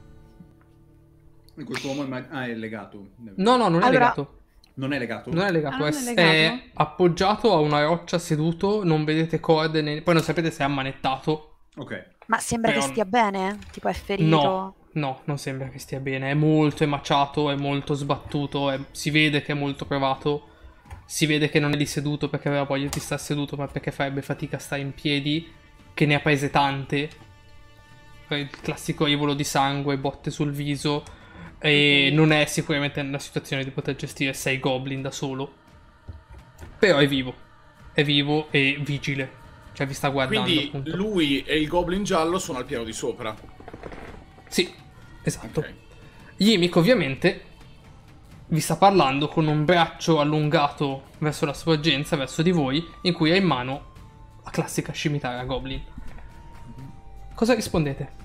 Quest'uomo è legato. No, non è Allora- legato. Non è legato? Non è legato, Ah, non è, è legato? è appoggiato a una roccia seduto, non vedete corde, poi non sapete se è ammanettato. Ok. Ma sembra Però- che stia bene? Tipo è ferito? No, non sembra che stia bene, è molto emaciato, è molto sbattuto, si vede che è molto provato, si vede che non è lì seduto perché aveva voglia di stare seduto, ma perché farebbe fatica a stare in piedi, che ne ha prese tante, il classico rivolo di sangue, botte sul viso, e non è sicuramente nella situazione di poter gestire 6 goblin da solo, però è vivo e vigile, cioè vi sta guardando. Quindi appunto. lui e il goblin giallo sono al piano di sopra. Sì, esatto. Ok. Yimik ovviamente vi sta parlando con un braccio allungato verso la sporgenza, verso di voi, in cui ha in mano la classica scimitara goblin. Cosa rispondete?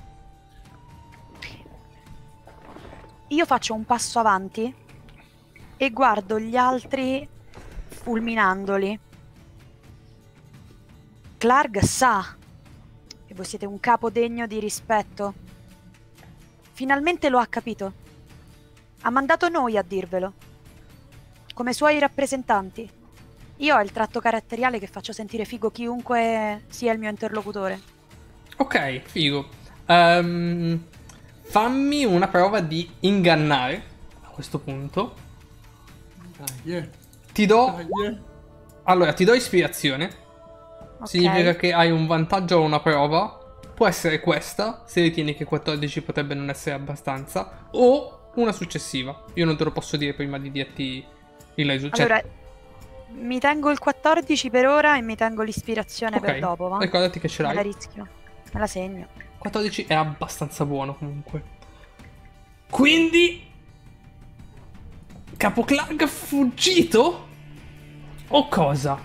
Io faccio un passo avanti e guardo gli altri fulminandoli. Clark sa che voi siete un capo degno di rispetto. Finalmente lo ha capito. Ha mandato noi a dirvelo, come suoi rappresentanti. Io ho il tratto caratteriale che faccio sentire figo chiunque sia il mio interlocutore. Ok, figo. Fammi una prova di ingannare a questo punto. Ti do... Allora, ti do ispirazione. Significa che hai un vantaggio a una prova. Può essere questa, se ritieni che 14 potrebbe non essere abbastanza, o una successiva. Io non te lo posso dire prima di dirti il risultato. Allora, mi tengo il 14 per ora e mi tengo l'ispirazione per dopo, va? Ricordati che ce l'hai. Me la rischio. Me la segno. 14 è abbastanza buono comunque. Quindi Capo Clank fuggito? O cosa?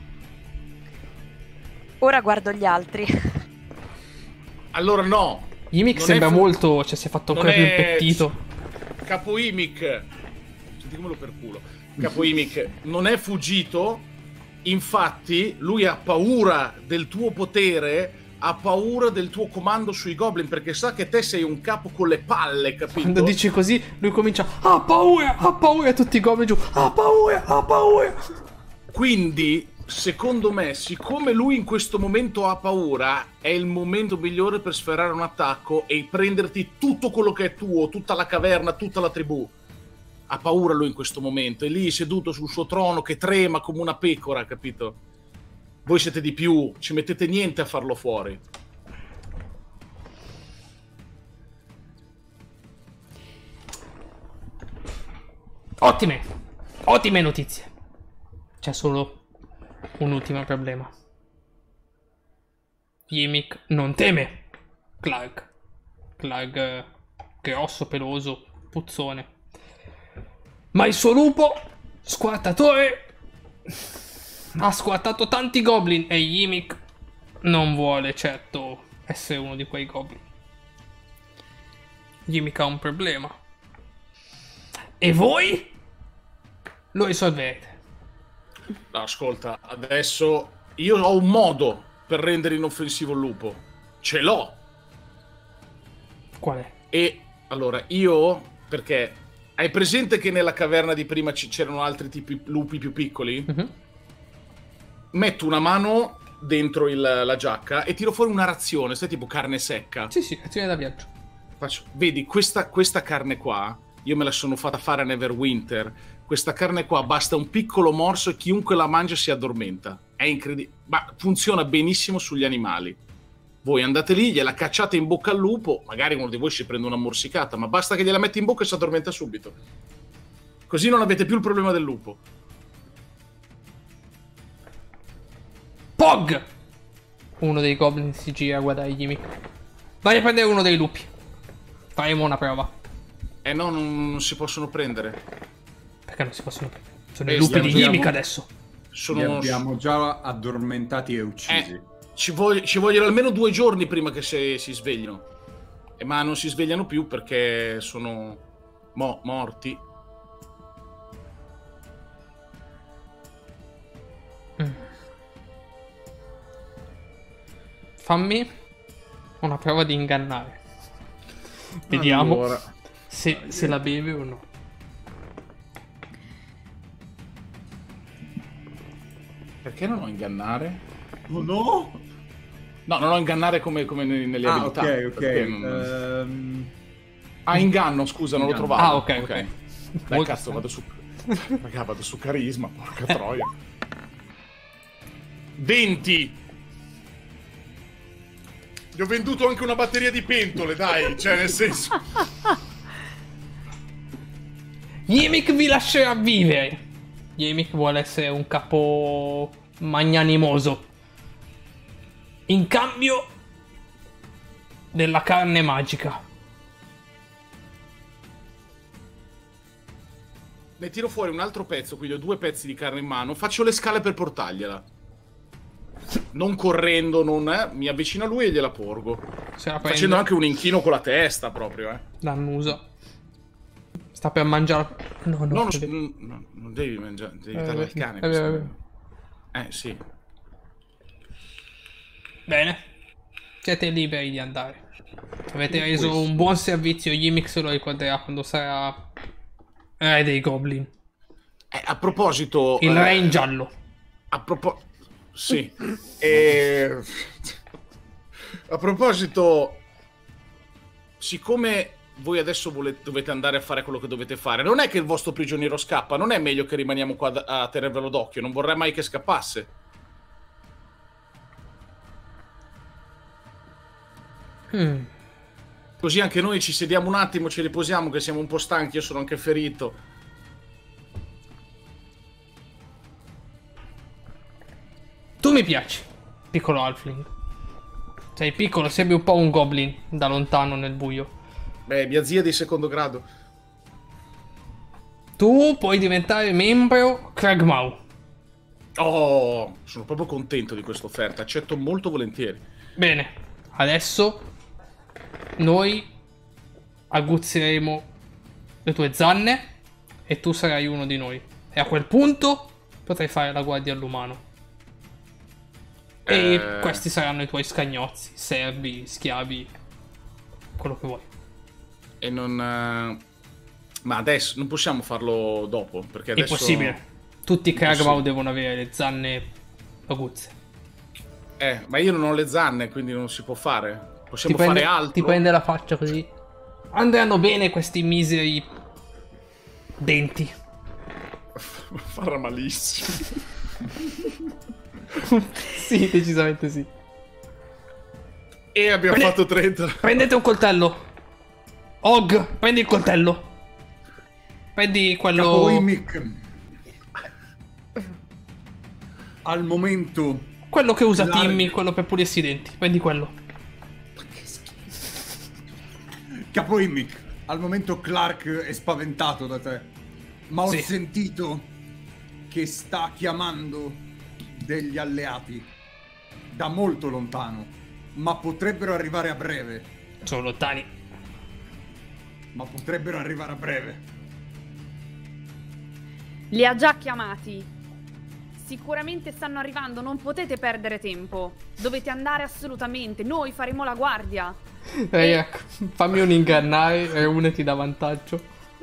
Ora guardo gli altri. Allora no. Yimik sembra molto, cioè si è fatto ancora più impettito. Capo Yimik, sentiamolo per culo. Capo Yimik non è fuggito, infatti lui ha paura del tuo potere, ha paura del tuo comando sui goblin, perché sa che te sei un capo con le palle, capito? Quando dici così, lui comincia, ha paura, tutti i goblin giù, ha paura. Quindi, secondo me, siccome lui in questo momento ha paura, è il momento migliore per sferrare un attacco e prenderti tutto quello che è tuo, tutta la caverna, tutta la tribù. Ha paura lui in questo momento, è lì seduto sul suo trono che trema come una pecora, capito? Voi siete di più, ci mettete niente a farlo fuori. Ottime notizie. C'è solo un ultimo problema. Yimik non teme Clark. Clark grosso, peloso, puzzone. Ma il suo lupo, squartatore, ha squartato tanti goblin e Yimik non vuole certo essere uno di quei goblin. Yimik ha un problema. E voi lo risolverete. No, ascolta, adesso io ho un modo per rendere inoffensivo il lupo. Ce l'ho. Qual è? E allora io, perché hai presente che nella caverna di prima c'erano altri tipi lupi più piccoli? Metto una mano dentro la giacca e tiro fuori una razione, sai, tipo carne secca. Sì, azione da viaggio. Vedi, questa carne qua, io me la sono fatta fare a Neverwinter. Questa carne qua basta un piccolo morso e chiunque la mangia si addormenta. È incredibile, ma funziona benissimo sugli animali. Voi andate lì, gliela cacciate in bocca al lupo, magari uno di voi si prende una morsicata, ma basta che gliela metti in bocca e si addormenta subito. Così non avete più il problema del lupo. Pog! Uno dei goblin si gira a guardare Yimik. Vai a prendere uno dei lupi. Faremo una prova. No, non si possono prendere. Perché non si possono prendere? Sono i lupi di Yimik adesso. Li abbiamo già addormentati e uccisi. Ci vogliono almeno 2 giorni prima che si sveglino. Ma non si svegliano più perché sono morti. Fammi una prova di ingannare. Vediamo allora, se la beve o no. Perché non ho ingannare? Oh no! No, non ho ingannare come nelle abilità. Ok. Inganno, scusa, non l'ho trovato. Ah, ok. Beh, cazzo, vado su carisma, porca troia. 20! Gli ho venduto anche una batteria di pentole, dai, cioè nel senso... Yimik vi lascerà vivere. Yimik vuole essere un capo magnanimoso. In cambio della carne magica. Ne tiro fuori un altro pezzo, quindi ho 2 pezzi di carne in mano, faccio le scale per portargliela. Non correndo, mi avvicino a lui e gliela porgo. Facendo anche un inchino con la testa, proprio, L'annusa. Sta per mangiare... No, non devi mangiare, devi dare al cane. Sì. Bene. Siete liberi di andare. Avete reso un buon servizio. Yimik se lo ricorderà quando sarà re dei goblin. A proposito... Il re in giallo. Sì. A proposito, siccome voi adesso dovete andare a fare quello che dovete fare, non è che il vostro prigioniero scappa, non è meglio che rimaniamo qua a tenervelo d'occhio, non vorrei mai che scappasse. Così anche noi ci sediamo un attimo, ci riposiamo, che siamo un po' stanchi, io sono anche ferito. Tu mi piaci, piccolo halfling. Sei piccolo, sembri un po' un goblin da lontano nel buio. Beh, mia zia di secondo grado. Tu puoi diventare membro Kragmaw. Oh, sono proprio contento di questa offerta, accetto molto volentieri. Bene, adesso noi aguzzeremo le tue zanne e tu sarai uno di noi. E a quel punto potrai fare la guardia all'umano. E questi saranno i tuoi scagnozzi, servi, schiavi, quello che vuoi. E non... ma adesso non possiamo farlo dopo, perché adesso... Impossibile. Tutti i Kragmaw devono avere le zanne aguzze. Ma io non ho le zanne, quindi non si può fare. Possiamo fare altro. Ti prende la faccia così. Andranno bene questi miseri denti. Farà malissimo. Sì, decisamente sì. E abbiamo fatto 30. Prendete un coltello. Og, prendi il coltello. Prendi quello... Capoimic. Al momento... Quello che usa Timmy, quello per pulirsi i denti. Prendi quello. Capoimic. Al momento Clark è spaventato da te. Ma ho sentito che sta chiamando degli alleati da molto lontano. Ma potrebbero arrivare a breve. Sono lontani. Ma potrebbero arrivare a breve. Li ha già chiamati. Sicuramente stanno arrivando, non potete perdere tempo. Dovete andare assolutamente, noi faremo la guardia. Ecco, fammi un ingannare e uno ti dà vantaggio.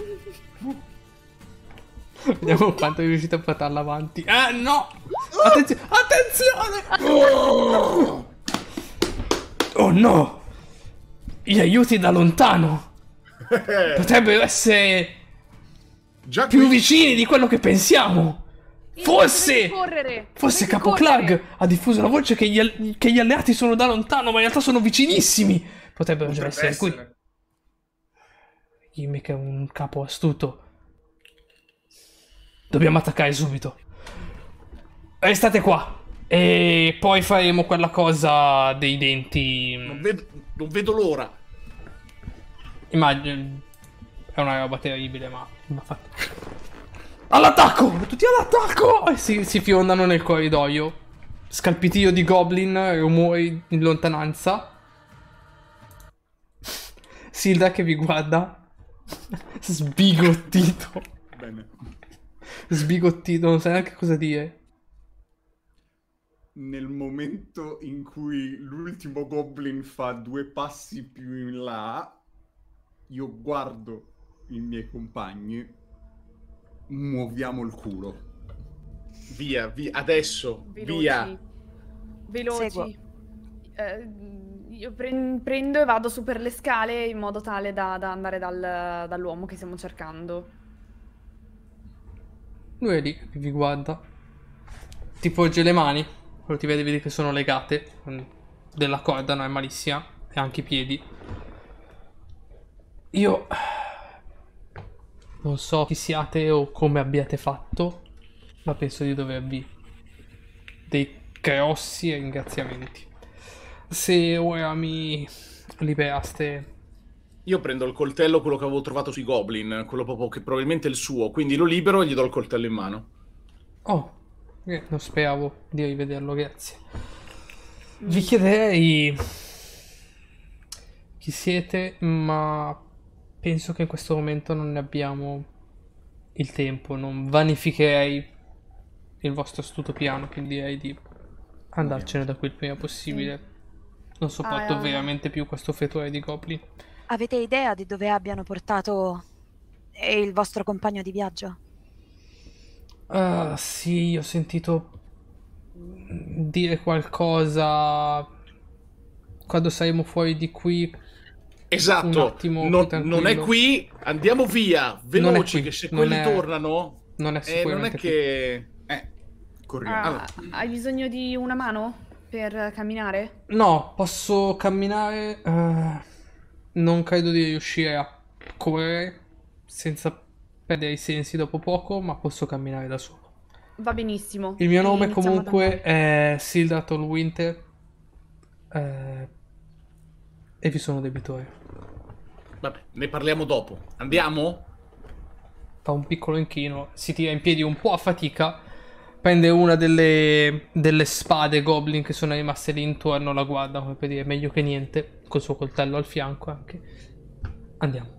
Vediamo quanto riuscite a portarla avanti. Ah no! Attenzione! Attenzione! Oh no! Gli aiuti da lontano! Potrebbero essere Già più qui... vicini di quello che pensiamo! Forse Capo Clag ha diffuso la voce che gli alleati sono da lontano, ma in realtà sono vicinissimi. Potrebbero già essere qui. Dimmi che è un capo astuto. Dobbiamo attaccare subito. Restate qua. E poi faremo quella cosa dei denti. Non vedo l'ora. Immagino. È una roba terribile, ma fatto. All'attacco! Tutti all'attacco! E si fiondano nel corridoio. Scalpitio di goblin, rumori in lontananza. Sildar che vi guarda. Sbigottito. Bene. Sbigottito, non sa neanche cosa dire. Nel momento in cui l'ultimo goblin fa 2 passi più in là, io guardo i miei compagni. Muoviamo il culo. Via, adesso. Via. Veloci. Io prendo e vado su per le scale in modo tale da andare dall'uomo che stiamo cercando. Lui è lì che vi guarda. Ti porge le mani. Quello ti vedi che sono legate. Della corda non è malissima. E anche i piedi. Io... non so chi siate o come abbiate fatto, ma penso di dovervi dei grossi ringraziamenti. Se ora mi liberaste... Io prendo il coltello, quello che avevo trovato sui goblin, quello proprio che probabilmente è il suo, quindi lo libero e gli do il coltello in mano. Oh, non speravo di rivederlo, grazie. Vi chiederei chi siete, ma... penso che in questo momento non ne abbiamo il tempo, non vanificherei il vostro astuto piano, quindi direi di andarcene da qui il prima possibile. Sì. Non sopporto veramente più questo fetore di goblin. Avete idea di dove abbiano portato il vostro compagno di viaggio? Sì, ho sentito dire qualcosa quando saremo fuori di qui. Esatto, attimo più non tranquillo. è qui, andiamo via, Non è veloci, qui, che se non quelli è- tornano, Non è non è sicuramente qui. che... Corriamo. Allora. Hai bisogno di una mano per camminare? No, posso camminare. Non credo di riuscire a correre senza perdere i sensi dopo poco, ma posso camminare da solo. Va benissimo. Il mio E nome iniziamo ad comunque è Sildar Winter e vi sono debitore. Vabbè, ne parliamo dopo. Andiamo? Fa un piccolo inchino, si tira in piedi un po' a fatica, prende una delle spade goblin che sono rimaste lì intorno, la guarda come per dire meglio che niente, col suo coltello al fianco anche. Andiamo.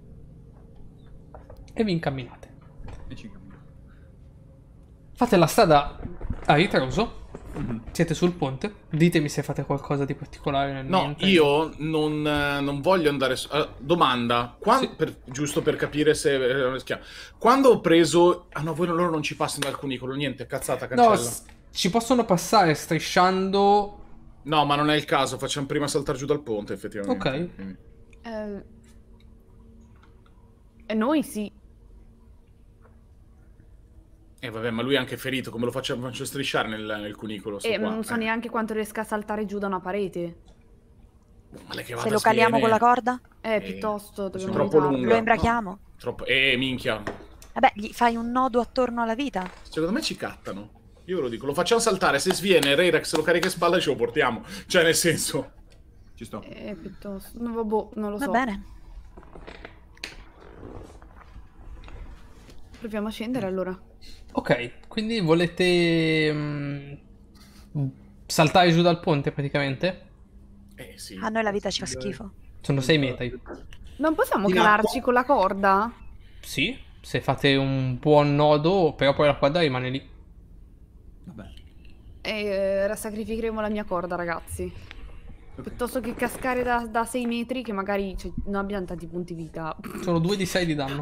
E vi incamminate. E ci camminiamo. Fate la strada a ritroso. Siete sul ponte. Ditemi se fate qualcosa di particolare nel No, mentre. io non voglio andare... domanda, Sì. giusto per capire se... Quando ho preso... Ah no, loro non ci passano dal cunicolo, niente, cazzata, No, cancella. ci possono passare strisciando. No, ma non è il caso, facciamo prima saltare giù dal ponte, effettivamente. Ok. Quindi- E noi sì. vabbè, ma lui è anche ferito, come lo faccio strisciare nel cunicolo? sto E qua? non so neanche quanto riesca a saltare giù da una parete. Male che Se vada, lo caliamo sviene. con la corda? Piuttosto dobbiamo troppo aiutarlo. lunga. Lo imbrachiamo? Troppo... minchia. Vabbè, gli fai un nodo attorno alla vita. Secondo me ci cattano. Io ve lo dico, lo facciamo saltare, se sviene, Reyrax lo carica in spalla e ce lo portiamo. Cioè, nel senso... Ci sto. Piuttosto. No, vabbè, non lo Va so. bene. Proviamo a scendere allora. Ok, quindi volete saltare giù dal ponte praticamente? Sì. A noi la vita ci fa schifo. Sono 6 metri. Non possiamo In calarci acqua? con la corda? Sì, se fate un buon nodo, però poi la corda rimane lì. Vabbè. E sacrificheremo la mia corda, ragazzi. Piuttosto che cascare da 6 metri, che magari non abbiamo tanti punti vita. Sono 2 di 6 di danno.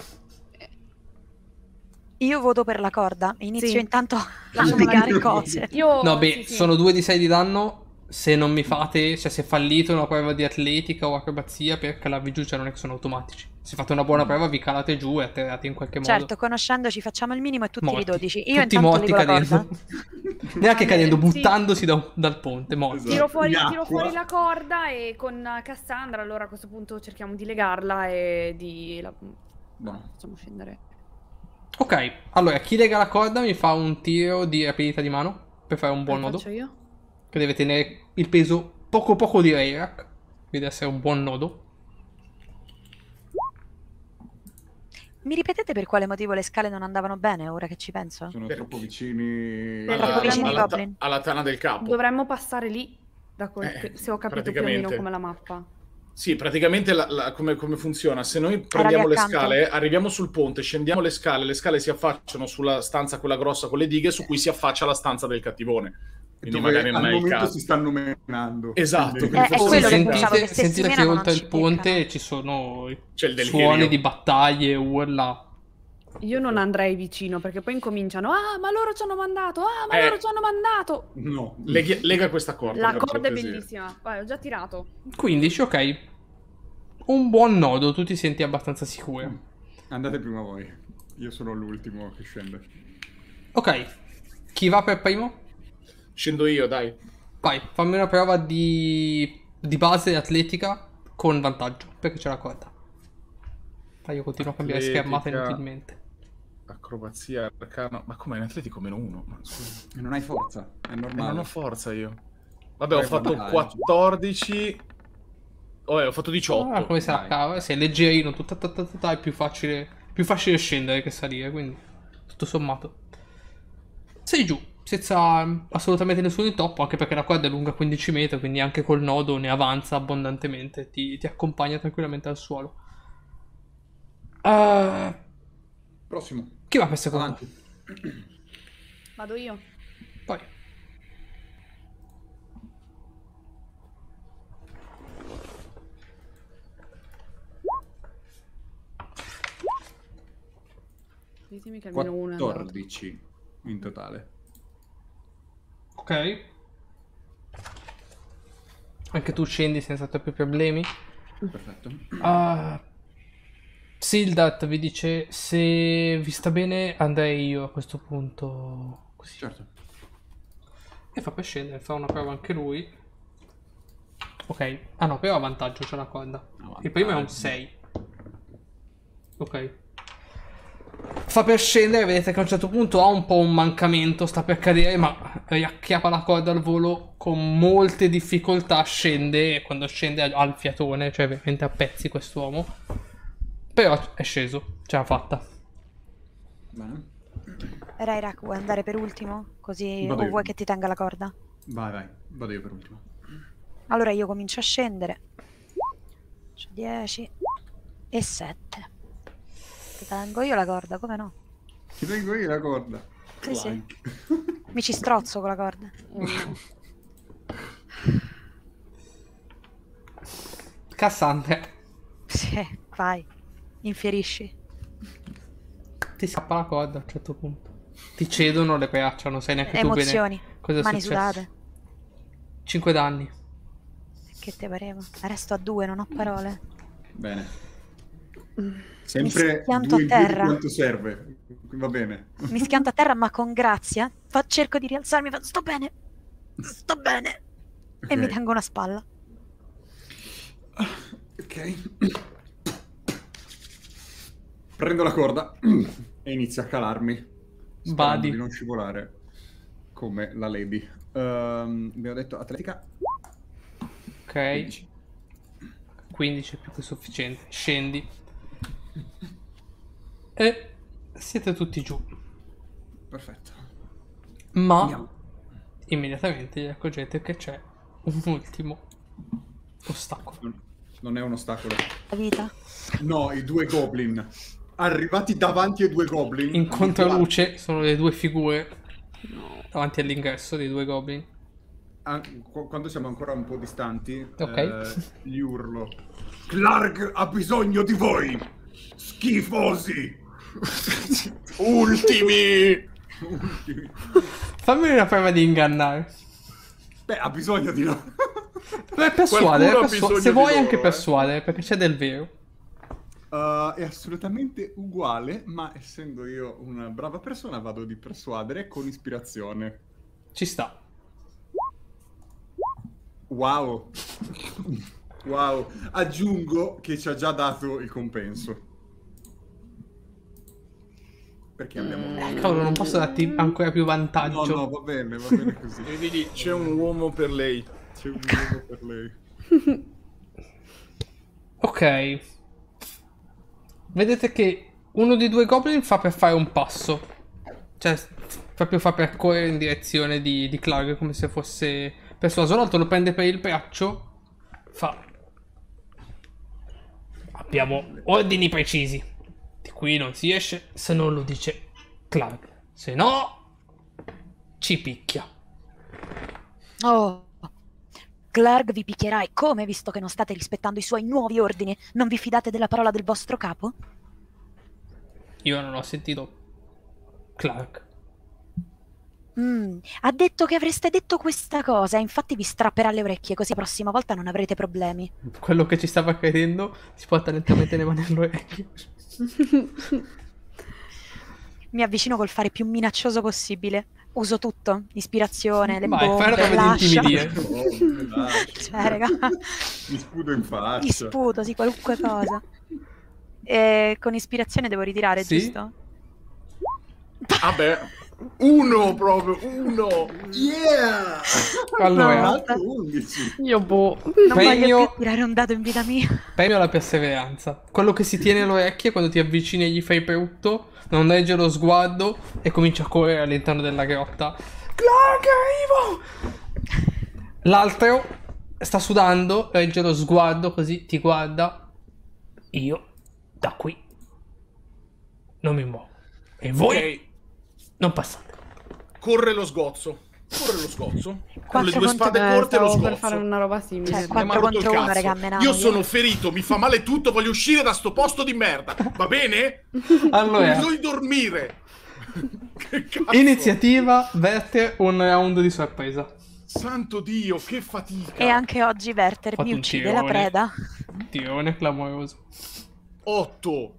Io voto per la corda. Inizio Sì. intanto a Lasciamo spiegare la- cose. Io... No, beh, sì. sono 2 di 6 di danno se non mi fate, cioè se fallite una prova di atletica o acrobazia per calarvi giù, cioè non è che sono automatici. Se fate una buona prova vi calate giù e atterrate in qualche modo. Certo, conoscendoci facciamo il minimo e tutti Morti. i 12. Io Tutti intanto morti levo la corda. cadendo. Neanche cadendo, Sì. buttandosi dal ponte, morti. Esatto. Tiro fuori Acqua. la corda e con Cassandra allora a questo punto cerchiamo di legarla e di... Buono. facciamo scendere. Ok, allora chi lega la corda mi fa un tiro di rapidità di mano per fare un buon nodo. Faccio io? Che deve tenere il peso poco di Reyrac. Deve essere un buon nodo. Mi ripetete per quale motivo le scale non andavano bene, ora che ci penso? Sono Per- troppo vicini. Troppo vicini ai goblin. alla tana del capo. Dovremmo passare lì, se ho capito più o meno praticamente. come la mappa. Sì, praticamente come funziona? Se noi lì prendiamo le accanto. scale, arriviamo sul ponte, scendiamo le scale si affacciano sulla stanza quella grossa con le dighe su cui si affaccia la stanza del cattivone. Quindi Dove magari non al è il momento caso. si stanno menando. Esatto, Quindi- quindi è forse quello che sentite- pensavo, che se si sentite che menano non oltre ci il ponte beccano. ci sono C'è il delirio. suoni di battaglie, urla. Io non andrei vicino perché poi incominciano. Ah, ma loro ci hanno mandato! Ah, ma Eh. loro ci hanno mandato! No. Lega questa corda. La per corda è cortesia. bellissima. Vai, ho già tirato. 15, ok. Un buon nodo, tu ti senti abbastanza sicuro. Andate prima voi. Io sono l'ultimo che scende. Ok, chi va per primo? Scendo io, dai. Vai, fammi una prova di base atletica con vantaggio, perché c'è la corda. Dai, io continuo a cambiare Atletica. schermata inutilmente. Acrobazia, arcano. Ma com'è in atletico -1? Ma scusa. E non hai forza, è normale. Non ho forza io. Vabbè, ho Hai fatto vantaggio. 14. Ho fatto 18. Ah, come sa, dai. cavolo, sei leggerino, è più facile scendere che salire, quindi tutto sommato. Sei giù, senza assolutamente nessun intoppo, anche perché la corda è lunga 15 metri, quindi anche col nodo ne avanza abbondantemente, ti accompagna tranquillamente al suolo. Prossimo. Chi va per secondo? Avanti. Vado io. Poi. Ditemi che almeno uno è andato. 14 in totale. Ok. Anche tu scendi senza troppi problemi. Perfetto. Sildat vi dice: se vi sta bene andrei io a questo punto. Così. Certo. E fa per scendere, fa una prova anche lui. Ok. Ah no, però ha vantaggio, c'è una corda. Il primo è un 6. Ok. Fa per scendere, vedete che a un certo punto ha un po' un mancamento, sta per cadere, ma riacchiappa la corda al volo con molte difficoltà, scende, e quando scende ha il fiatone, cioè veramente a pezzi quest'uomo. Però è sceso, ce l'ha fatta. Bene. Rairak, vuoi andare per ultimo? Così Vado o io. vuoi che ti tenga la corda? Vai, vado io per ultimo. Allora io comincio a scendere. C'ho 10 e 7. Ti tengo io la corda, come no? Ti tengo io la corda. Sì, sì. Clank. Mi ci strozzo con la corda. Cassandra, Sì, vai. Infierisci. ti scappa la corda a un certo punto. Ti cedono le braccia, non sai neanche tu Emozioni. bene cosa è Mani successo. sudate. 5 danni. Che te pareva? Resto a 2, non ho parole. Bene. Mi Sempre schianto 2 a in più di terra. quanto serve. Va bene. Mi schianto a terra, ma con grazia. Cerco di rialzarmi, sto bene. Sto bene. E mi Ok. tengo una spalla. Ok. Prendo la corda e inizio a calarmi. Sperando Vadi. di non scivolare come la lady. Abbiamo detto atletica. Ok. 15. 15 è più che sufficiente. Scendi. E siete tutti giù. Perfetto. Ma Andiamo. immediatamente vi accorgete che c'è un ultimo ostacolo. Non è un ostacolo. La vita. No, i 2 goblin. Arrivati davanti ai 2 goblin. In controluce sono le 2 figure davanti all'ingresso dei 2 goblin. Quando siamo ancora un po' distanti, Ok. gli urlo. Clark ha bisogno di voi! Schifosi! Ultimi! Fammi una prova di ingannare. Beh, ha bisogno di noi. Beh, persuadere, Qualcuno ha bisogno se di vuoi loro, anche persuadere, perché c'è del vero. È assolutamente uguale, ma essendo io una brava persona vado di persuadere con ispirazione. Ci sta. Wow. Wow. Aggiungo che ci ha già dato il compenso. Perché abbiamo... Cavolo, non posso darti ancora più vantaggio. No, va bene così. Vedi lì, c'è un uomo per lei. C'è un uomo per lei. Ok. Vedete che uno dei 2 goblin fa per fare un passo. Cioè, proprio fa per correre in direzione di Clark, come se fosse persuaso. L'altro lo prende per il braccio. Fa: abbiamo ordini precisi. Di qui non si esce se non lo dice Clark. Se no, ci picchia. Oh. Clark vi picchierà e come, visto che non state rispettando i suoi nuovi ordini? Non vi fidate della parola del vostro capo? Io non ho sentito Clark. Ha detto che avreste detto questa cosa, infatti vi strapperà le orecchie, così la prossima volta non avrete problemi. Quello che ci stava credendo si porta lentamente le mani all'orecchio. Mi avvicino col fare più minaccioso possibile. Uso tutto, ispirazione, le Vai, fai una bombe, prova di l'ascia. intimidire. Oh, dai. Cioè, raga, Mi sputo in faccia. ti sputo, sì, qualunque cosa. E con ispirazione devo ritirare, Sì. giusto? Vabbè, uno proprio, uno. Yeah! Allora, No. 11. Io boh. Non Premio- voglio più tirare un dado in vita mia. premio alla perseveranza. Quello che si tiene alle orecchie quando ti avvicini e gli fai brutto, non regge lo sguardo e comincia a correre all'interno della grotta. Clark, arrivo! L'altro sta sudando, regge lo sguardo così, ti guarda. Io, da qui, non mi muovo. E voi Ok, non passate. corre lo sgozzo. Corre lo sgozzo. Con le Quattro due contro- spade corte lo Stavo per sgozzo. fare una roba simile. Cioè, Mi ha 4 rotto il contro 1, cazzo. raga, menano. Io sono ferito, mi fa male tutto, voglio uscire da sto posto di merda. Va bene? Allora, Bisogna dormire. Che cazzo? iniziativa, Werther, un round di sorpresa. Santo Dio, che fatica. E anche oggi Werther Fatto mi un uccide tirone. la preda. Tirone clamoroso. 8.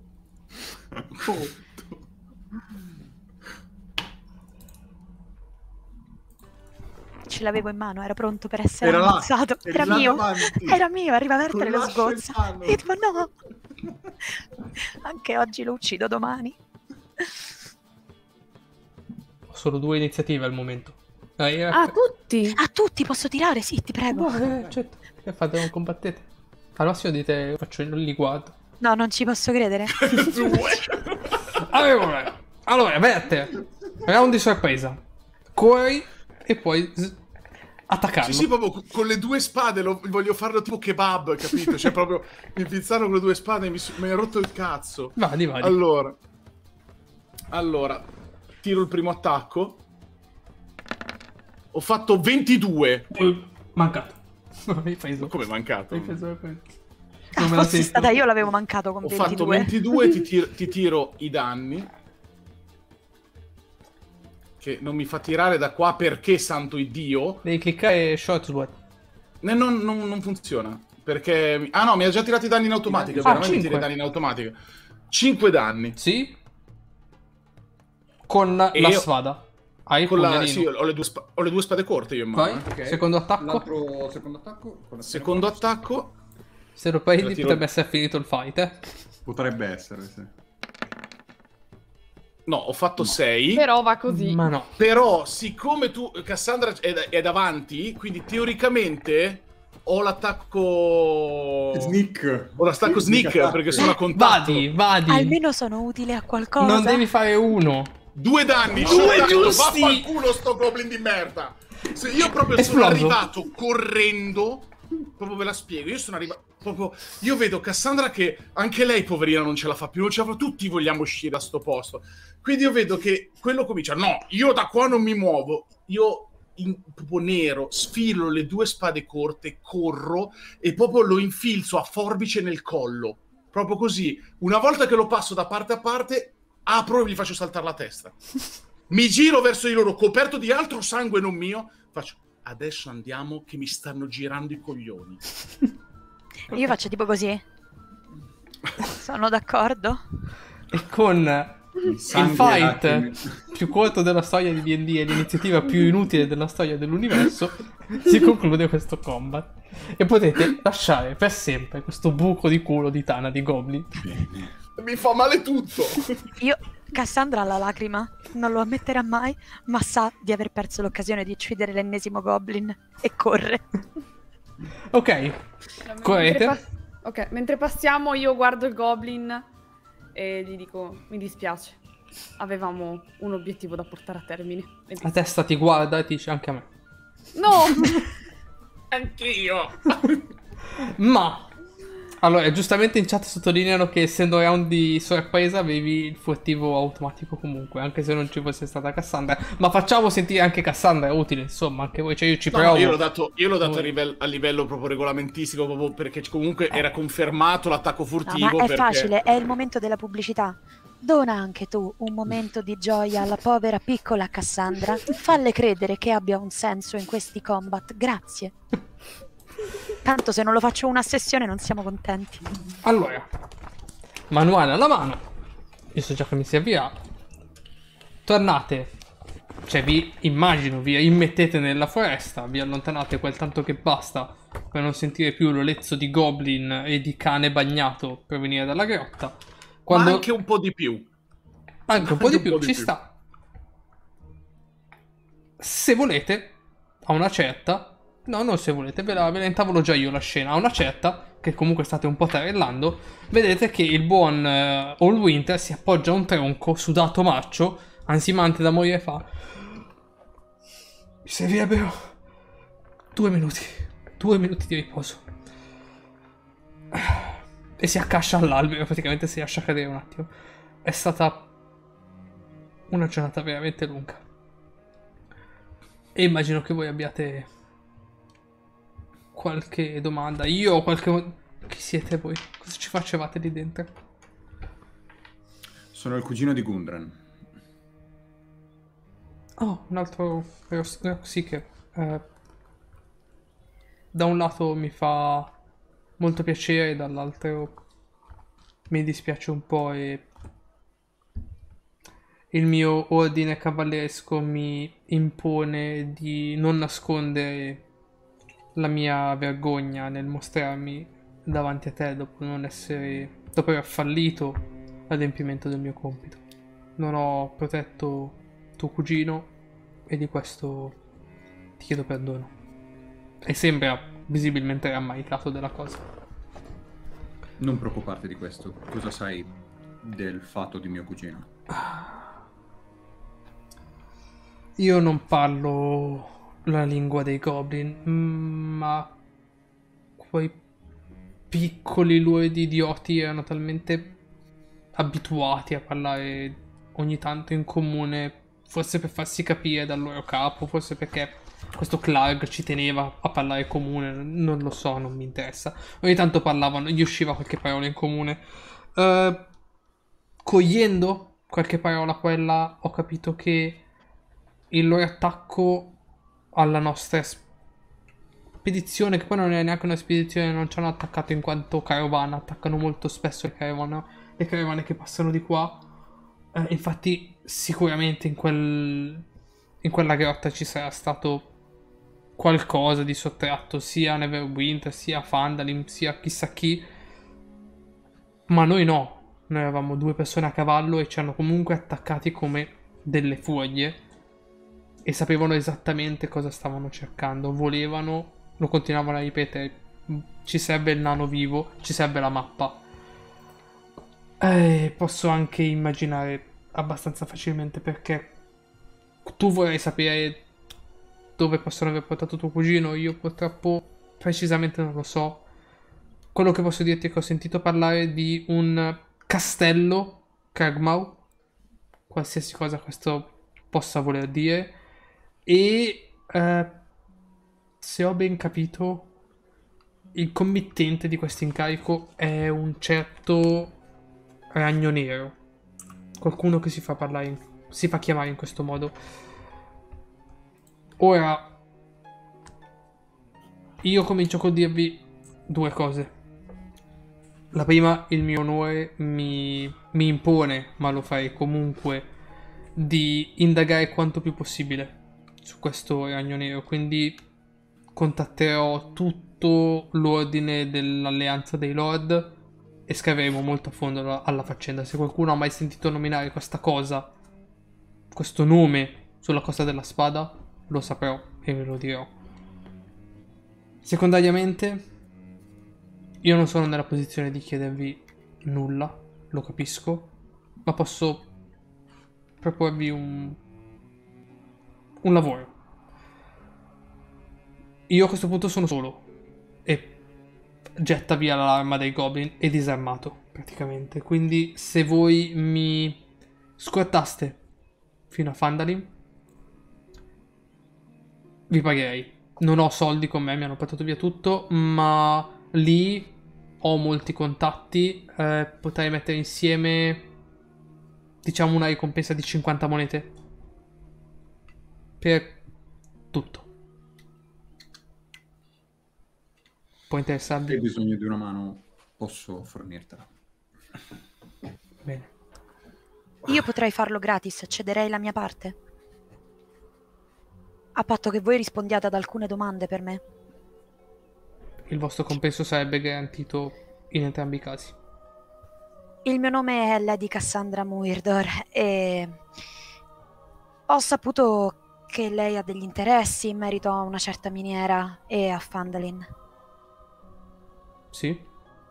Ce l'avevo in mano, era pronto per essere Era là, ammazzato. eri Era là mio, davanti. era mio, arriva a vertere Con lo l'ascia in sgozza. mano. E tipo no, anche oggi lo uccido domani. Ho solo 2 iniziative al momento. Ah, tutti? A tutti posso tirare? Sì, ti prego. Certo. Che fate? Non combattete? Al massimo dite, faccio il liquato. No, non ci posso credere. Allora, vette. Round di sorpresa. Corri e poi attaccarlo. Sì, proprio con le 2 spade voglio farlo tipo kebab, capito? Cioè proprio mi pizzano con le 2 spade e mi hai rotto il cazzo. Vadi. Allora, tiro il primo attacco. Ho fatto 22. Mancato. Hai preso. Come mancato? Hai preso. Ah, Non me la fossi sento. stata io l'avevo mancato con Ho 22. fatto 22, ti tiro i danni. Che non mi fa tirare da qua perché santo Iddio. Devi cliccare short sword. Non funziona. Perché... Ah no, mi ha già tirato i danni in automatico. Veramente mi tira i danni in automatico. 5 danni. Sì. Con la spada. Hai il Con la... pugnalino. Sì, ho le 2 spade corte io in mano. Vai. Ok. Secondo attacco. L'altro secondo attacco. Con la Secondo attacco. Se lo prendi Tiro- potrebbe essere finito il fight, Potrebbe essere, sì. No, ho fatto 6. Però va così. Ma no. Però, siccome tu, Cassandra è davanti, quindi teoricamente ho l'attacco... Sneak. Ho l'attacco sneak perché sono a contatto. Vadi. Almeno sono utile a qualcosa. Non devi fare uno. 2 danni. Due giusti! Vaffanculo sto goblin di merda. Se io proprio Esploso. sono arrivato correndo, proprio ve la spiego, io sono arrivato... Proprio, io vedo Cassandra che anche lei, poverina, non ce la fa più, non ce la fa, tutti vogliamo uscire da sto posto. Quindi io vedo che quello comincia, no, io da qua non mi muovo, io proprio nero, sfilo le 2 spade corte, corro e proprio lo infilzo a forbice nel collo, proprio così. Una volta che lo passo da parte a parte, apro e gli faccio saltare la testa. Mi giro verso di loro, coperto di altro sangue non mio, faccio, adesso andiamo che mi stanno girando i coglioni. Io faccio tipo così. Sono d'accordo. E con il fight più corto della storia di D&D e l'iniziativa più inutile della storia dell'universo, si conclude questo combat. E potete lasciare per sempre questo buco di culo di Tana di Goblin. Mi fa male tutto. Cassandra ha la lacrima, non lo ammetterà mai, ma sa di aver perso l'occasione di uccidere l'ennesimo goblin e corre. Ok, correte. Ok, mentre passiamo io guardo il goblin e gli dico, mi dispiace, avevamo un obiettivo da portare a termine. La testa ti guarda e ti dice anche a me. No! Anch'io. Ma allora, giustamente in chat sottolineano che essendo round di sorpresa avevi il furtivo automatico comunque, anche se non ci fosse stata Cassandra. Ma facciamo sentire anche Cassandra, è utile, insomma, anche voi, cioè io ci provo. No, io l'ho dato a livello proprio regolamentistico, proprio perché comunque era confermato l'attacco furtivo. No, ma è perché... facile, è il momento della pubblicità. Dona anche tu un momento di gioia alla povera piccola Cassandra. Falle credere che abbia un senso in questi combat. Grazie. Tanto se non lo faccio una sessione non siamo contenti. Allora, manuale alla mano. Io so già che mi servirà. Tornate. Cioè vi immettete nella foresta. Vi allontanate quel tanto che basta per non sentire più l'olezzo di goblin e di cane bagnato provenire dalla grotta. Ma anche un po' di più. Anche un po' di più, ci sta. Se volete, a una certa... No, non se volete, ve la intavolo già io la scena. A una certa, che comunque state un po' tarellando, vedete che il buon Allwinter si appoggia a un tronco sudato marcio, ansimante da morire, fa... Mi servirebbero 2 minuti. 2 minuti di riposo. E si accascia all'albero, praticamente si lascia cadere un attimo. È stata una giornata veramente lunga. E immagino che voi abbiate qualche domanda. Io ho qualche... Chi siete voi? Cosa ci facevate lì dentro? Sono il cugino di Gundren. Oh, un altro Rockseeker. Da un lato mi fa molto piacere, dall'altro mi dispiace un po' e il mio ordine cavalleresco mi impone di non nascondere la mia vergogna nel mostrarmi davanti a te dopo aver fallito l'adempimento del mio compito. Non ho protetto tuo cugino e di questo ti chiedo perdono. E sembra visibilmente rammaricato della cosa. Non preoccuparti di questo. Cosa sai del fatto di mio cugino? Io non parlo la lingua dei goblin, ma quei piccoli luoghi idioti erano talmente abituati a parlare ogni tanto in comune, forse per farsi capire dal loro capo, forse perché questo Clark ci teneva a parlare comune, non lo so, non mi interessa. Ogni tanto parlavano, gli usciva qualche parola in comune. Cogliendo qualche parola quella, ho capito che il loro attacco alla nostra spedizione, che poi non è neanche una spedizione, non ci hanno attaccato in quanto carovana, attaccano molto spesso le carovane che passano di qua. Infatti sicuramente in quella grotta ci sarà stato qualcosa di sottratto sia a Neverwinter, sia a Phandalin, sia a chissà chi, ma noi no. Noi eravamo 2 persone a cavallo e ci hanno comunque attaccati come delle furie e sapevano esattamente cosa stavano cercando. Volevano, lo continuavano a ripetere, ci serve il nano vivo, ci serve la mappa. Posso anche immaginare abbastanza facilmente perché tu vorrai sapere dove possono aver portato tuo cugino. Io purtroppo precisamente non lo so. Quello che posso dirti è che ho sentito parlare di un castello Kragmaw, qualsiasi cosa questo possa voler dire, e se ho ben capito il committente di questo incarico è un certo Ragno Nero, qualcuno che si fa chiamare in questo modo. Ora io comincio col dirvi 2 cose. La prima, il mio onore mi impone, ma lo farei comunque, di indagare quanto più possibile su questo Ragno Nero, quindi contatterò tutto l'ordine dell'Alleanza dei Lord e scaveremo molto a fondo alla faccenda. Se qualcuno ha mai sentito nominare questa cosa, questo nome sulla Costa della Spada, lo saprò e ve lo dirò. Secondariamente, io non sono nella posizione di chiedervi nulla, lo capisco, ma posso proporvi un lavoro. Io a questo punto sono solo e getta via l'arma dei goblin e disarmato praticamente, quindi se voi mi scortaste fino a Phandalin vi pagherei. Non ho soldi con me, mi hanno portato via tutto, ma lì ho molti contatti, potrei mettere insieme, diciamo, una ricompensa di 50 monete per tutto. Può interessarvi? Se hai bisogno di una mano, posso fornirtela. Bene. Io potrei farlo gratis, cederei la mia parte. A patto che voi rispondiate ad alcune domande per me. Il vostro compenso sarebbe garantito in entrambi i casi. Il mio nome è Lady Cassandra Muirdor e ho saputo che lei ha degli interessi in merito a una certa miniera e a Phandalin. Sì?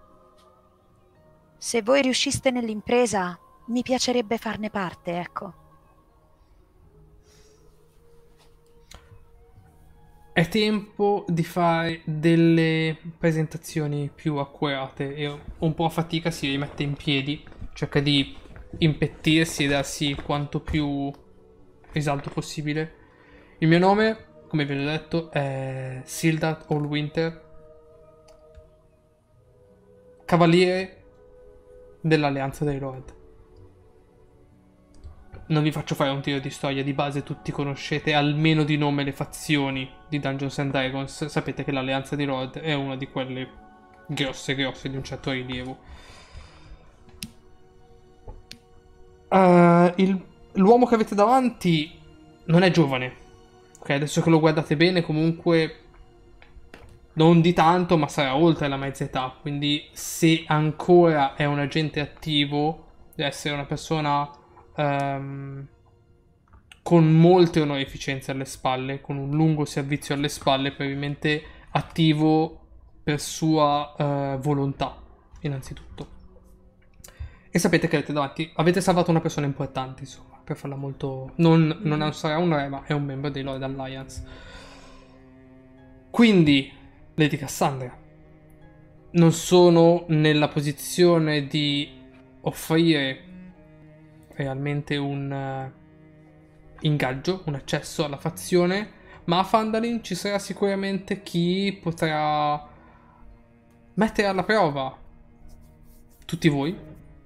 Se voi riusciste nell'impresa, mi piacerebbe farne parte, ecco. È tempo di fare delle presentazioni più accurate e un po' a fatica si rimette in piedi, cerca di impettirsi e darsi quanto più risalto possibile. Il mio nome, come vi ho detto, è Sildar Allwinter, cavaliere dell'Alleanza dei Lord. Non vi faccio fare un tiro di storia, di base tutti conoscete almeno di nome le fazioni di Dungeons and Dragons. Sapete che l'Alleanza dei Lord è una di quelle grosse di un certo rilievo. L'uomo che avete davanti non è giovane, ok? Adesso che lo guardate bene, comunque non di tanto, ma sarà oltre la mezza età, quindi se ancora è un agente attivo, deve essere una persona con molte onorificenze alle spalle, con un lungo servizio alle spalle, probabilmente attivo per sua volontà, innanzitutto. E sapete che avete davanti, avete salvato una persona importante, insomma, per farla molto... Non sarà un re, ma è un membro dei Lord Alliance. Quindi, Lady Cassandra, non sono nella posizione di offrire realmente un ingaggio, un accesso alla fazione, ma a Phandalin ci sarà sicuramente chi potrà mettere alla prova tutti voi,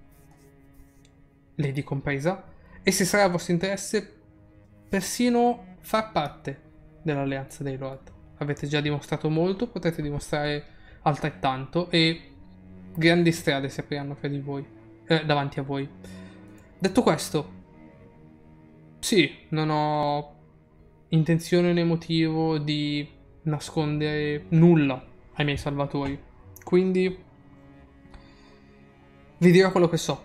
Lady compresa, e se sarà a vostro interesse persino far parte dell'alleanza dei Lord. Avete già dimostrato molto, potete dimostrare altrettanto e grandi strade si apriranno fra di voi, davanti a voi. Detto questo, sì, non ho intenzione né motivo di nascondere nulla ai miei salvatori, quindi vi dirò quello che so.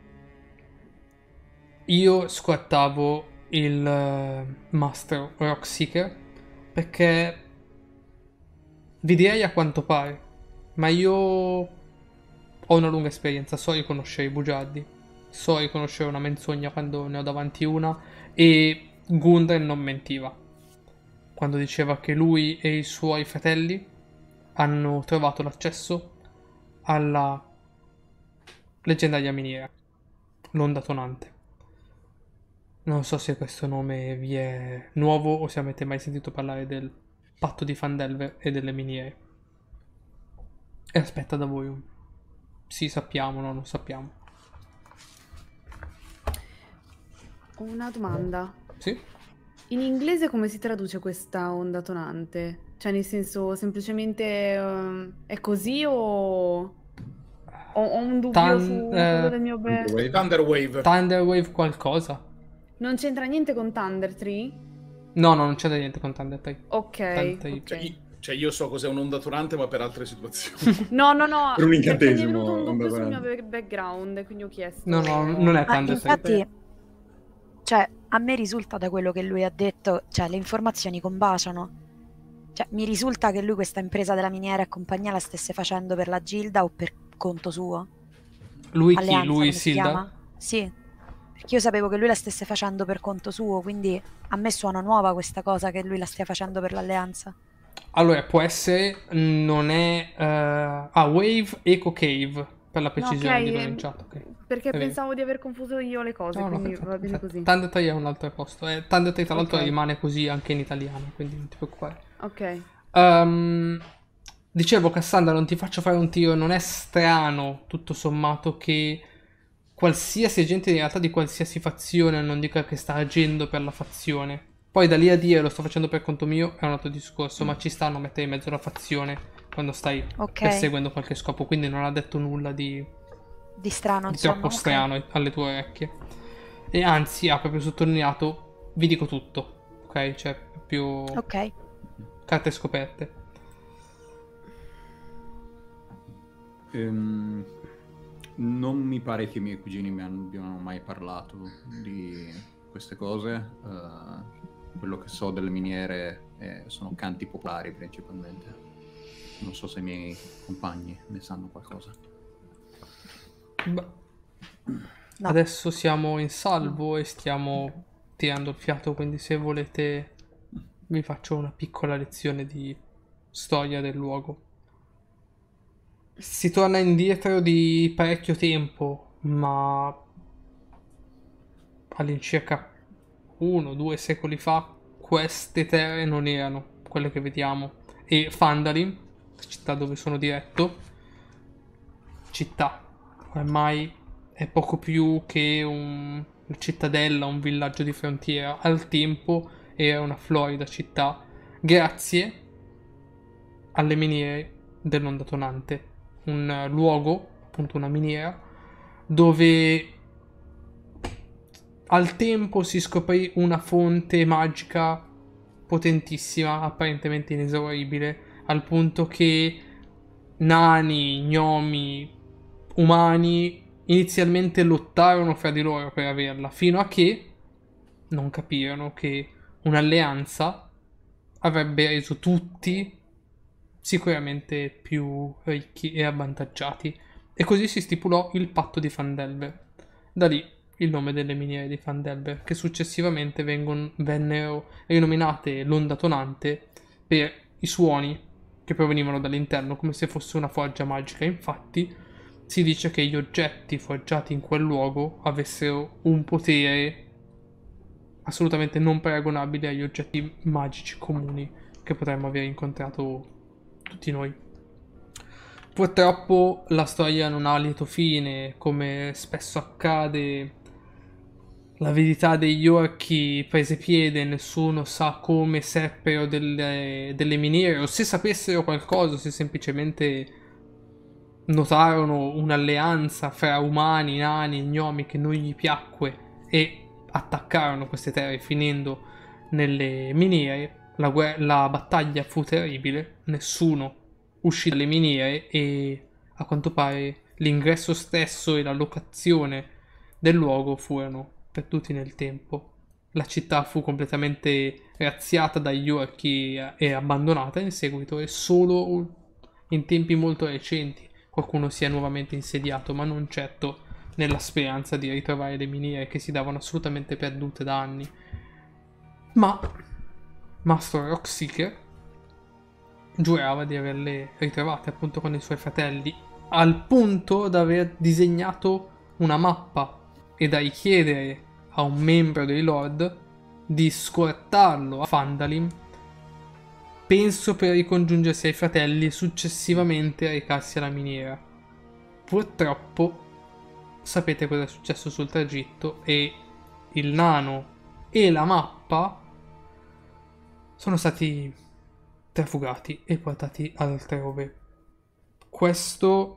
Io squattavo il Master Rockseeker perché vi direi a quanto pare, ma io ho una lunga esperienza, so riconoscere i bugiardi, so riconoscere una menzogna quando ne ho davanti una, e Gundren non mentiva quando diceva che lui e i suoi fratelli hanno trovato l'accesso alla leggendaria miniera, l'Onda Tonante. Non so se questo nome vi è nuovo o se avete mai sentito parlare del patto di Phandelver e delle miniere. E aspetta da voi un... Sì, sappiamo, no, non sappiamo. Ho una domanda. Sì? In inglese come si traduce questa onda tonante? Cioè, nel senso, semplicemente è così o... Ho un dubbio su quello del mio Thunderwave. Thunderwave qualcosa? Non c'entra niente con Thunder Tree? No, no, non c'è niente con Thunder Tree. Ok. Thunder- Cioè, io so cos'è un'onda tonante, ma per altre situazioni. No, Per un perché mi è incantesimo, venuto un dubbio sul onda mio background, quindi ho chiesto. No, no, non è Thunder Tree. Infatti, cioè, a me risulta da quello che lui ha detto, cioè, le informazioni combaciano. Cioè, mi risulta che lui questa impresa della miniera e compagnia la stesse facendo per la Gilda o per conto suo. Lui chi? Alleanza, Lui come si Silda? chiama? Sì, perché io sapevo che lui la stesse facendo per conto suo, quindi a me suona nuova questa cosa che lui la stia facendo per l'alleanza. Allora, può essere, non è... Wave Echo Cave, per la precisione ok, di pronunciato. Ok. Perché È vero. pensavo di aver confuso io le cose, No, no, quindi perfetto, va bene perfetto. così. Thunder Tree è un altro posto. Thunder Tree, tra l'altro, Ok. rimane così anche in italiano, quindi non ti preoccupare. Ok. Dicevo, Cassandra, non ti faccio fare un tiro, non è strano, tutto sommato, che qualsiasi agente in realtà di qualsiasi fazione non dica che sta agendo per la fazione. Poi da lì a dire lo sto facendo per conto mio è un altro discorso, ma ci stanno a mettere in mezzo la fazione quando stai Ok. perseguendo qualche scopo, quindi non ha detto nulla di Di strano, di insomma. troppo ok. strano alle tue orecchie. E anzi, ha proprio sottolineato, vi dico tutto, ok? Cioè, più Ok. carte scoperte. Non mi pare che i miei cugini mi abbiano mai parlato di queste cose. Quello che so delle miniere sono canti popolari principalmente. Non so se i miei compagni ne sanno qualcosa. Beh, No. adesso siamo in salvo e stiamo tirando il fiato, quindi se volete vi faccio una piccola lezione di storia del luogo. Si torna indietro di parecchio tempo, ma all'incirca 1-2 secoli fa queste terre non erano quelle che vediamo, e Phandalin, la città dove sono diretto, città ormai è poco più che una cittadella, un villaggio di frontiera. Al tempo era una florida città grazie alle miniere dell'Onda Tonante, un luogo, appunto una miniera, dove al tempo si scoprì una fonte magica potentissima, apparentemente inesauribile, al punto che nani, gnomi, umani inizialmente lottarono fra di loro per averla, fino a che non capirono che un'alleanza avrebbe reso tutti sicuramente più ricchi e avvantaggiati. E così si stipulò il patto di Phandelver. Da lì il nome delle miniere di Phandelver, che successivamente vennero rinominate l'Onda Tonante per i suoni che provenivano dall'interno, come se fosse una forgia magica. Infatti si dice che gli oggetti forgiati in quel luogo avessero un potere assolutamente non paragonabile agli oggetti magici comuni che potremmo aver incontrato tutti noi. Purtroppo la storia non ha lieto fine, come spesso accade. La verità degli orchi prese piede, nessuno sa come seppero delle miniere, o se sapessero qualcosa, se semplicemente notarono un'alleanza fra umani, nani e gnomi che non gli piacque e attaccarono queste terre finendo nelle miniere. La battaglia fu terribile, nessuno uscì dalle miniere e a quanto pare l'ingresso stesso e la locazione del luogo furono perduti nel tempo. La città fu completamente razziata dagli orchi e abbandonata in seguito, e solo in tempi molto recenti qualcuno si è nuovamente insediato, ma non certo nella speranza di ritrovare le miniere che si davano assolutamente perdute da anni. Ma Master Rockseeker giurava di averle ritrovate appunto con i suoi fratelli, al punto da aver disegnato una mappa e da richiedere a un membro dei Lord di scortarlo a Phandalin, penso per ricongiungersi ai fratelli e successivamente recarsi alla miniera. Purtroppo sapete cosa è successo sul tragitto, e il nano e la mappa sono stati trafugati e portati altrove. Questo,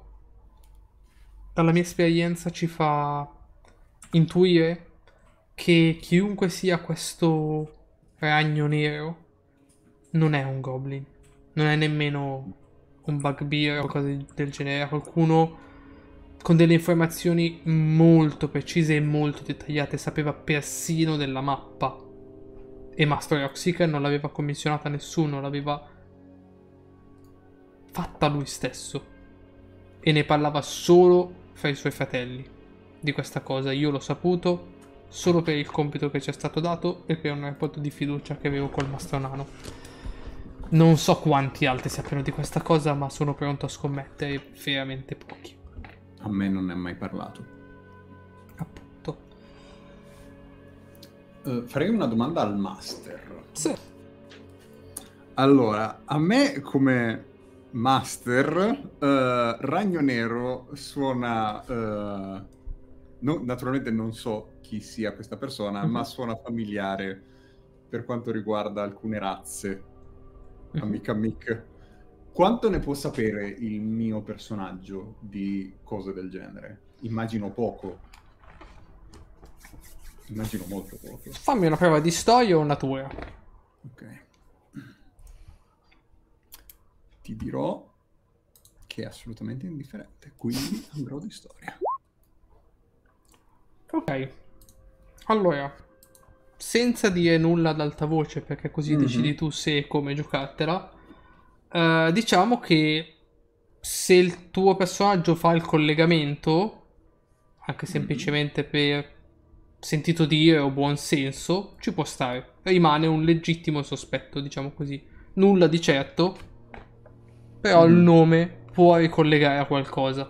dalla mia esperienza, ci fa intuire che chiunque sia questo ragno nero non è un goblin, non è nemmeno un bugbear o qualcosa del genere, qualcuno con delle informazioni molto precise e molto dettagliate, sapeva persino della mappa, e Master Rockseeker non l'aveva commissionata a nessuno, l'aveva fatta lui stesso e ne parlava solo fra i suoi fratelli di questa cosa. Io l'ho saputo solo per il compito che ci è stato dato e per un rapporto di fiducia che avevo col mastro nano. Non so quanti altri sappiano di questa cosa, ma sono pronto a scommettere veramente pochi. A me non ne è mai parlato. Appunto. Farei una domanda al master. Sì. Allora, a me come master, Ragno Nero suona... naturalmente non so chi sia questa persona, ma suona familiare per quanto riguarda alcune razze. Amica Mick. Quanto ne può sapere il mio personaggio di cose del genere? Immagino poco. Immagino molto poco. Fammi una prova di storia o natura. Ok. Ti dirò che è assolutamente indifferente, quindi andrò di storia. Ok. Allora, senza dire nulla ad alta voce, perché così decidi tu se e come giocartela, diciamo che se il tuo personaggio fa il collegamento, anche semplicemente per sentito dire o buon senso, ci può stare. Rimane un legittimo sospetto, diciamo così. Nulla di certo, però il nome può ricollegare a qualcosa.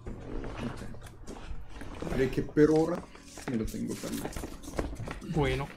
Direi che per ora me lo tengo per me. Bueno.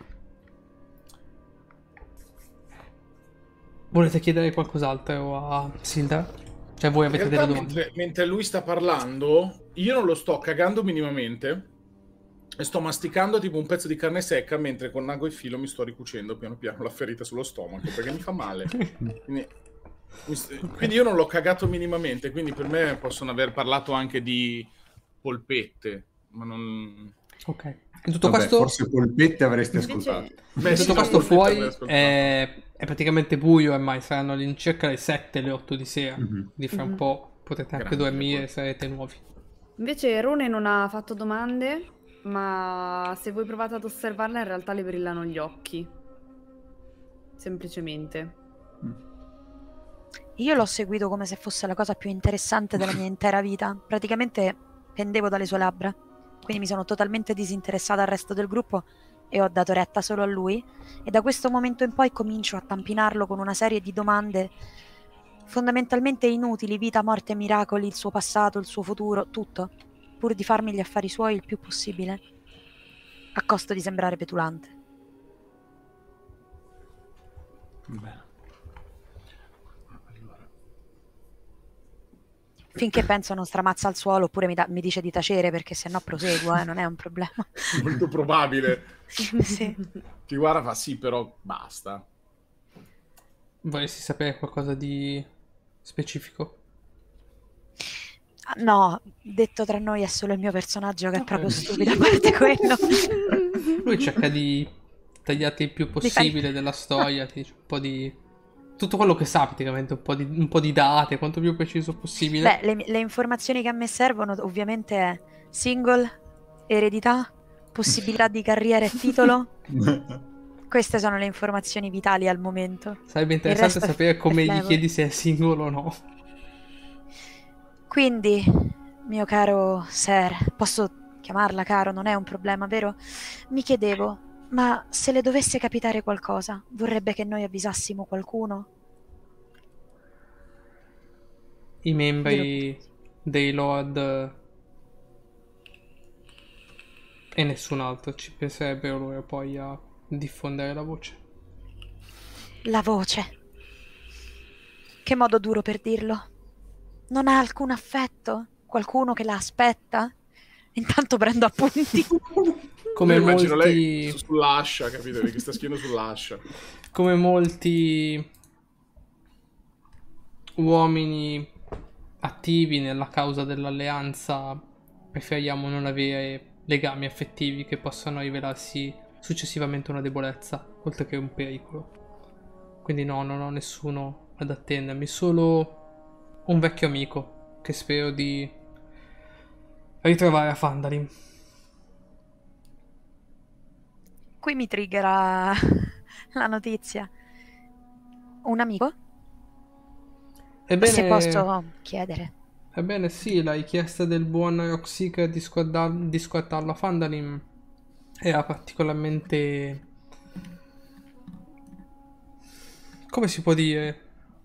Volete chiedere qualcos'altro a Sildar? Cioè voi avete delle domande? Mentre lui sta parlando, io non lo sto cagando minimamente e sto masticando tipo un pezzo di carne secca mentre con ago e filo mi sto ricucendo piano piano la ferita sullo stomaco perché mi fa male. Quindi Quindi io non l'ho cagato minimamente, quindi per me possono aver parlato anche di polpette, ma non... Ok. In tutto Vabbè, questo, forse polpette avreste Invece- ascoltato. Beh, in sì, tutto no, questo polpette avrei fuori ascoltato. è praticamente buio ormai, saranno all'incirca le 7, le 8 di sera. Mhm. Di fra un Mhm. po' potete anche Grande, dormire, poi. sarete nuovi. Invece Rune non ha fatto domande, ma se voi provate ad osservarla in realtà le brillano gli occhi. Semplicemente. Io l'ho seguito come se fosse la cosa più interessante della mia intera vita. Praticamente pendevo dalle sue labbra. Quindi mi sono totalmente disinteressata al resto del gruppo e ho dato retta solo a lui. E da questo momento in poi comincio a tampinarlo con una serie di domande fondamentalmente inutili: vita, morte, miracoli, il suo passato, il suo futuro, tutto, pur di farmi gli affari suoi il più possibile, a costo di sembrare petulante. Bene. Allora. Finché penso non stramazza al suolo oppure mi dice di tacere, perché sennò proseguo, non è un problema. Molto probabile. Sì. Ti guarda, fa sì, però basta. Vorresti sapere qualcosa di specifico? No, detto tra noi è solo il mio personaggio che è Ok. proprio stupido, a parte quello. Lui cerca di tagliarti il più possibile della storia, ti dice un po' di... tutto quello che sa praticamente, un po' di date, quanto più preciso possibile. Beh, le informazioni che a me servono ovviamente è single, eredità, possibilità di carriera e titolo. Queste sono le informazioni vitali al momento. Sarebbe Il interessante resto è sapere come gli flavor. chiedi se è single o no. Quindi, mio caro Sir, posso chiamarla caro, non è un problema, vero? Mi chiedevo, ma se le dovesse capitare qualcosa, vorrebbe che noi avvisassimo qualcuno? I membri dei Lord e nessun altro ci penserebbero loro poi a diffondere la voce. La voce. Che modo duro per dirlo. Non ha alcun affetto? Qualcuno che la aspetta? Intanto prendo appunti. Come Io immagino molti... lei sull'ascia, capito? Che sta schieno sull'ascia. come molti uomini attivi nella causa dell'alleanza, preferiamo non avere legami affettivi che possano rivelarsi successivamente una debolezza, oltre che un pericolo. Quindi no, non ho nessuno ad attendermi, solo un vecchio amico che spero di ritrovare a Phandalin. Qui mi triggera la notizia. Un amico? Se posso chiedere. Ebbene sì, la richiesta del buon Rockseeker di scortarlo a Phandalin era particolarmente... come si può dire?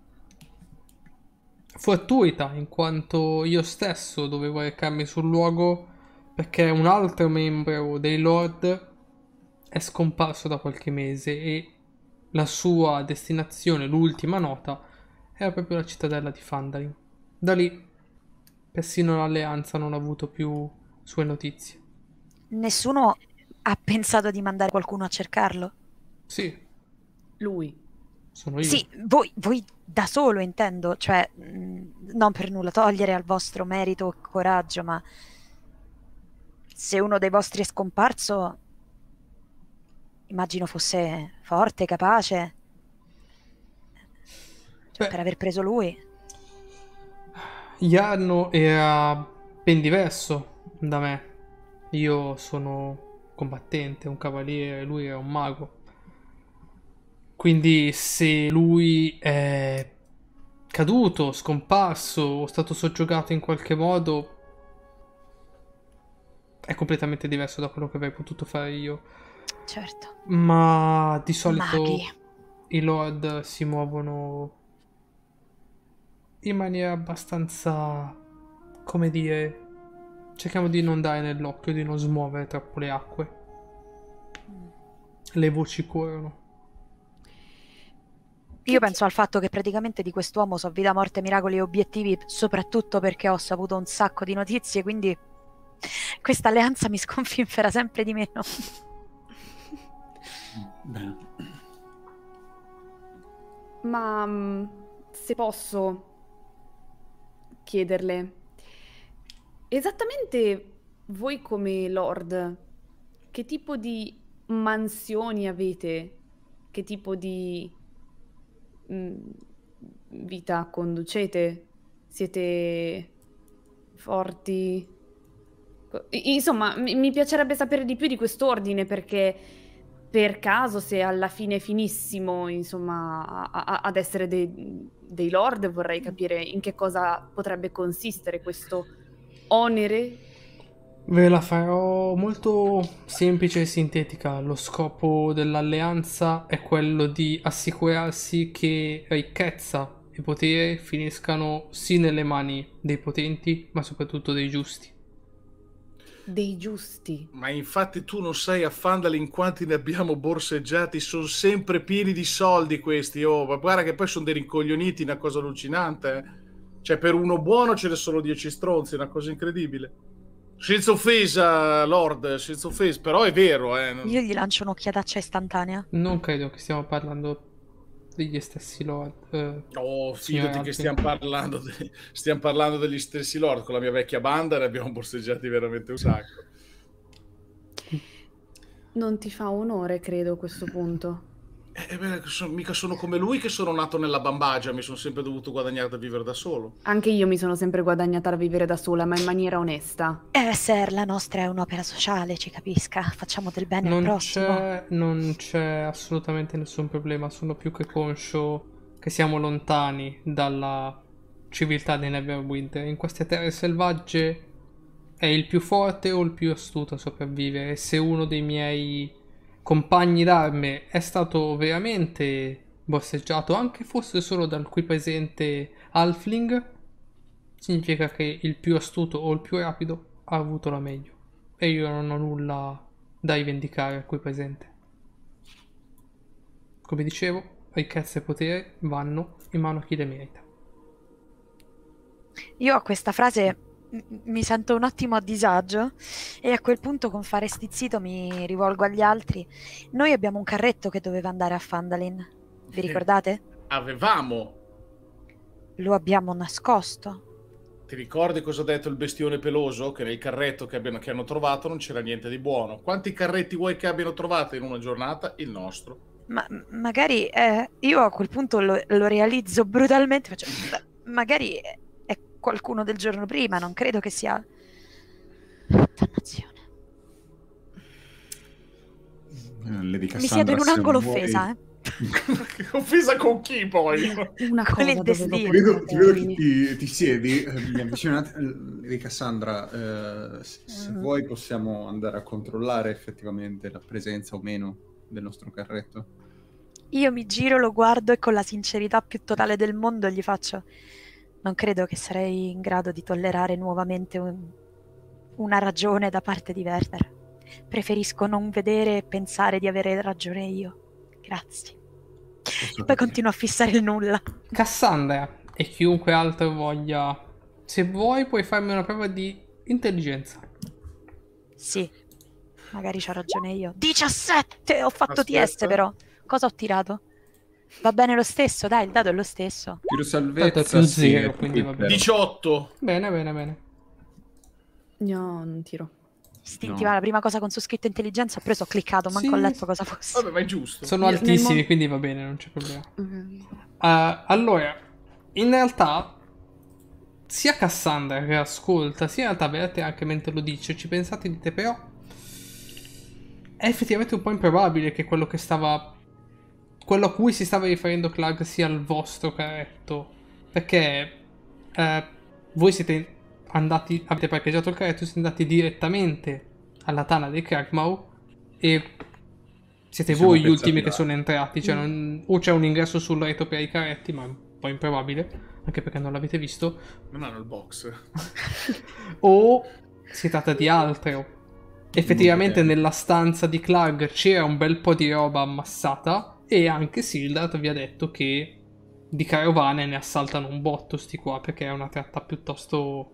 Fortuita, in quanto io stesso dovevo recarmi sul luogo perché un altro membro dei Lord è scomparso da qualche mese e la sua destinazione, l'ultima nota, era proprio la cittadella di Phandalin. Da lì persino l'alleanza non ha avuto più sue notizie. Nessuno ha pensato di mandare qualcuno a cercarlo? Sì, Lui. sono io. Sì, voi da solo intendo, cioè non per nulla togliere al vostro merito e coraggio, ma se uno dei vostri è scomparso, immagino fosse forte, capace, cioè, Beh, per aver preso lui. Jarno era ben diverso da me. Io sono combattente, un cavaliere, lui era un mago. Quindi se lui è caduto, scomparso o stato soggiogato in qualche modo, è completamente diverso da quello che avrei potuto fare io. Certo. Ma di solito Maghi. i Lord si muovono in maniera abbastanza, come dire, cerchiamo di non dare nell'occhio, di non smuovere troppo le acque. Le voci corrono. Io penso al fatto che praticamente di quest'uomo so vita, morte, miracoli e obiettivi, soprattutto perché ho saputo un sacco di notizie, quindi questa alleanza mi sconfinferà sempre di meno. Bene. Ma se posso chiederle, esattamente voi come Lord, che tipo di mansioni avete? Che tipo di vita conducete? Siete forti? Insomma, mi piacerebbe sapere di più di quest'ordine, perché per caso, se alla fine finissimo, insomma, ad essere dei lord, vorrei capire in che cosa potrebbe consistere questo onere. Ve la farò molto semplice e sintetica. Lo scopo dell'alleanza è quello di assicurarsi che ricchezza e potere finiscano sì nelle mani dei potenti, ma soprattutto dei giusti. Dei giusti. Ma infatti tu non sai a Fandalin quanti ne abbiamo borseggiati, sono sempre pieni di soldi questi, oh, ma guarda che poi sono dei rincoglioniti, una cosa allucinante, eh. Cioè per uno buono ce ne sono 10 stronzi, una cosa incredibile. Senza offesa, Lord, senza offesa, però è vero, Io gli lancio un'occhiataccia istantanea. Non credo che stiamo parlando degli stessi lord. Oh, Signor fidati che Alfin. stiamo parlando degli stessi Lord. Con la mia vecchia banda ne abbiamo borseggiati veramente un sacco. Non ti fa onore, credo, a questo punto. Beh, mica sono come lui che sono nato nella bambagia, mi sono sempre dovuto guadagnare da vivere da solo. Anche io mi sono sempre guadagnata da vivere da sola, ma in maniera onesta. Sir, la nostra è un'opera sociale, ci capisca. Facciamo del bene al prossimo. Non c'è assolutamente nessun problema. Sono più che conscio che siamo lontani dalla civiltà dei Neverwinter. In queste terre selvagge è il più forte o il più astuto a sopravvivere. Se uno dei miei compagni d'arme è stato veramente borseggiato, anche fosse solo dal qui presente Halfling, significa che il più astuto o il più rapido ha avuto la meglio. E io non ho nulla da rivendicare al qui presente. Come dicevo, ricchezza e potere vanno in mano a chi le merita. Io a questa frase mi sento un attimo a disagio e a quel punto, con fare stizzito, mi rivolgo agli altri. Noi abbiamo un carretto che doveva andare a Fandalin. Vi ricordate? Avevamo. Lo abbiamo nascosto. Ti ricordi cosa ha detto il bestione peloso? Che nel carretto che hanno trovato non c'era niente di buono. Quanti carretti vuoi che abbiano trovato in una giornata? Il nostro. Ma magari io a quel punto lo realizzo brutalmente. Faccio, magari è qualcuno del giorno prima, non credo che sia... Dannazione. Lady Cassandra, Mi siedo in un se angolo vuoi- offesa, Offesa con chi poi? Una Con cosa il destino. dovevo Ti vedo che portarmi. ti siedi, mi avvicinate. Lady Cassandra, se vuoi possiamo andare a controllare effettivamente la presenza o meno del nostro carretto. Io mi giro, lo guardo e con la sincerità più totale del mondo gli faccio: non credo che sarei in grado di tollerare nuovamente una ragione da parte di Werner. Preferisco non vedere e pensare di avere ragione io. Grazie. Poi continuo a fissare il nulla. Cassandra e chiunque altro voglia, se vuoi puoi farmi una prova di intelligenza. Sì, magari c'ho ragione io. 17! Ho fatto Aspetta. TS però. Cosa ho tirato? Va bene lo stesso, dai, il dado è lo stesso. Tiro Tanto è salvezza, più sì, zero, è quindi va bene. 18. Bene. No, non tiro. Istintiva, No. la prima cosa con su scritto intelligenza, ho preso, ho cliccato, manco Sì. ho letto cosa fosse. Vabbè, ma è giusto. Sono Io- altissimi, nel quindi va bene, non c'è problema. Ok. Allora, in realtà, sia Cassandra che ascolta, sia in realtà Verte anche mentre lo dice, ci pensate e dite però, è effettivamente un po' improbabile che quello a cui si stava riferendo Clark sia il vostro carretto, perché voi siete andati, avete parcheggiato il carretto e siete andati direttamente alla tana dei Kragmaw e siete Siamo voi gli pensati ultimi che là. sono entrati, cioè o c'è un ingresso sul retro per i carretti, ma è un po' improbabile, anche perché non l'avete visto, Non hanno il box. o si tratta di altro. Effettivamente Molto nella stanza di Clark c'era un bel po' di roba ammassata e anche Sildart vi ha detto che di carovane ne assaltano un botto sti qua, perché è una tratta piuttosto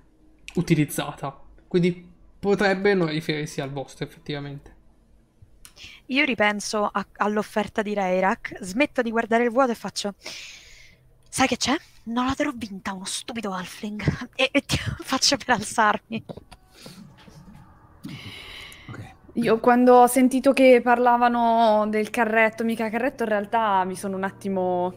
utilizzata. Quindi potrebbe non riferirsi al vostro effettivamente. Io ripenso all'offerta di Reirak, smetto di guardare il vuoto e faccio: sai che c'è? Non la terrò vinta uno stupido halfling. E ti faccio per alzarmi. Ok. Io quando ho sentito che parlavano del carretto, mica carretto, in realtà mi sono un attimo...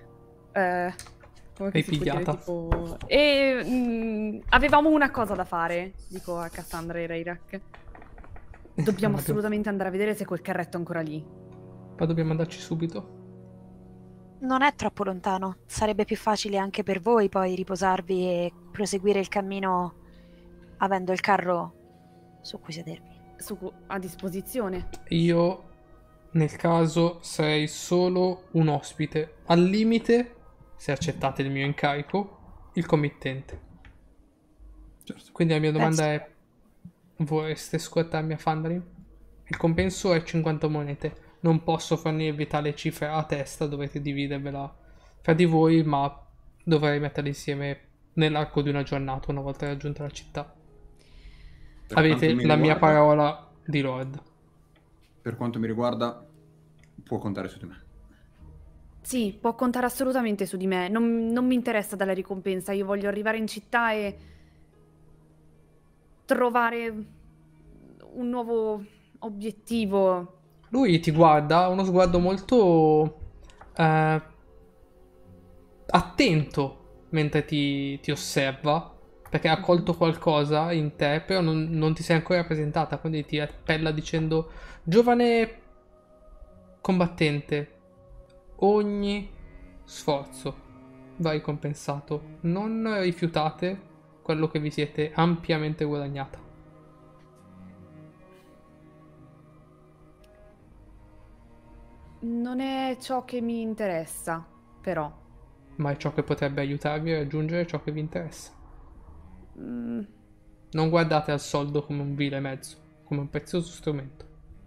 come che si può dire? Ripigliata. Tipo... avevamo una cosa da fare, dico a Cassandra e Reirak. Dobbiamo assolutamente andare a vedere se quel carretto è ancora lì. Ma dobbiamo andarci subito. Non è troppo lontano. Sarebbe più facile anche per voi poi riposarvi e proseguire il cammino avendo il carro su cui sedervi. A disposizione. Io, nel caso, sarei solo un ospite. Al limite, se accettate il mio incarico, il committente. Certo. Quindi la mia domanda è: vorreste scortarmi a Phandelin? Il compenso è 50 monete. Non posso fornirvi tale cifra a testa, dovete dividervela fra di voi, ma dovrei metterle insieme nell'arco di una giornata, una volta raggiunta la città. Per Avete quanto mi la mia riguarda- parola di Lord. Per quanto mi riguarda, può contare su di me. Sì, può contare assolutamente su di me. Non mi interessa dalla ricompensa. Io voglio arrivare in città e trovare un nuovo obiettivo. Lui ti guarda, ha uno sguardo molto attento mentre ti osserva, perché ha colto qualcosa in te, però non ti sei ancora presentata, quindi ti appella dicendo: giovane combattente, ogni sforzo va ricompensato, non rifiutate quello che vi siete ampiamente guadagnata. Non è ciò che mi interessa, però. Ma è ciò che potrebbe aiutarvi a raggiungere ciò che vi interessa. Mm, Non guardate al soldo come un vile mezzo, come un prezioso strumento.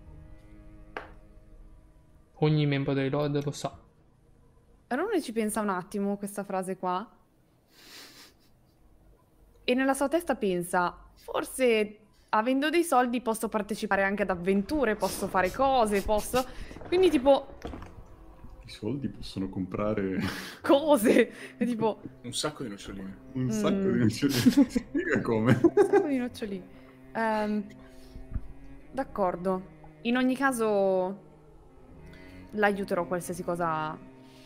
Ogni membro dei Lord lo sa. Rune ci pensa un attimo questa frase qua. E nella sua testa pensa: forse avendo dei soldi posso partecipare anche ad avventure, posso fare cose, posso... Quindi tipo... I soldi possono comprare cose! E tipo... Un sacco di noccioline. un sacco di noccioline. Spiega come. Un sacco di nocciolini. D'accordo. In ogni caso l'aiuterò qualsiasi cosa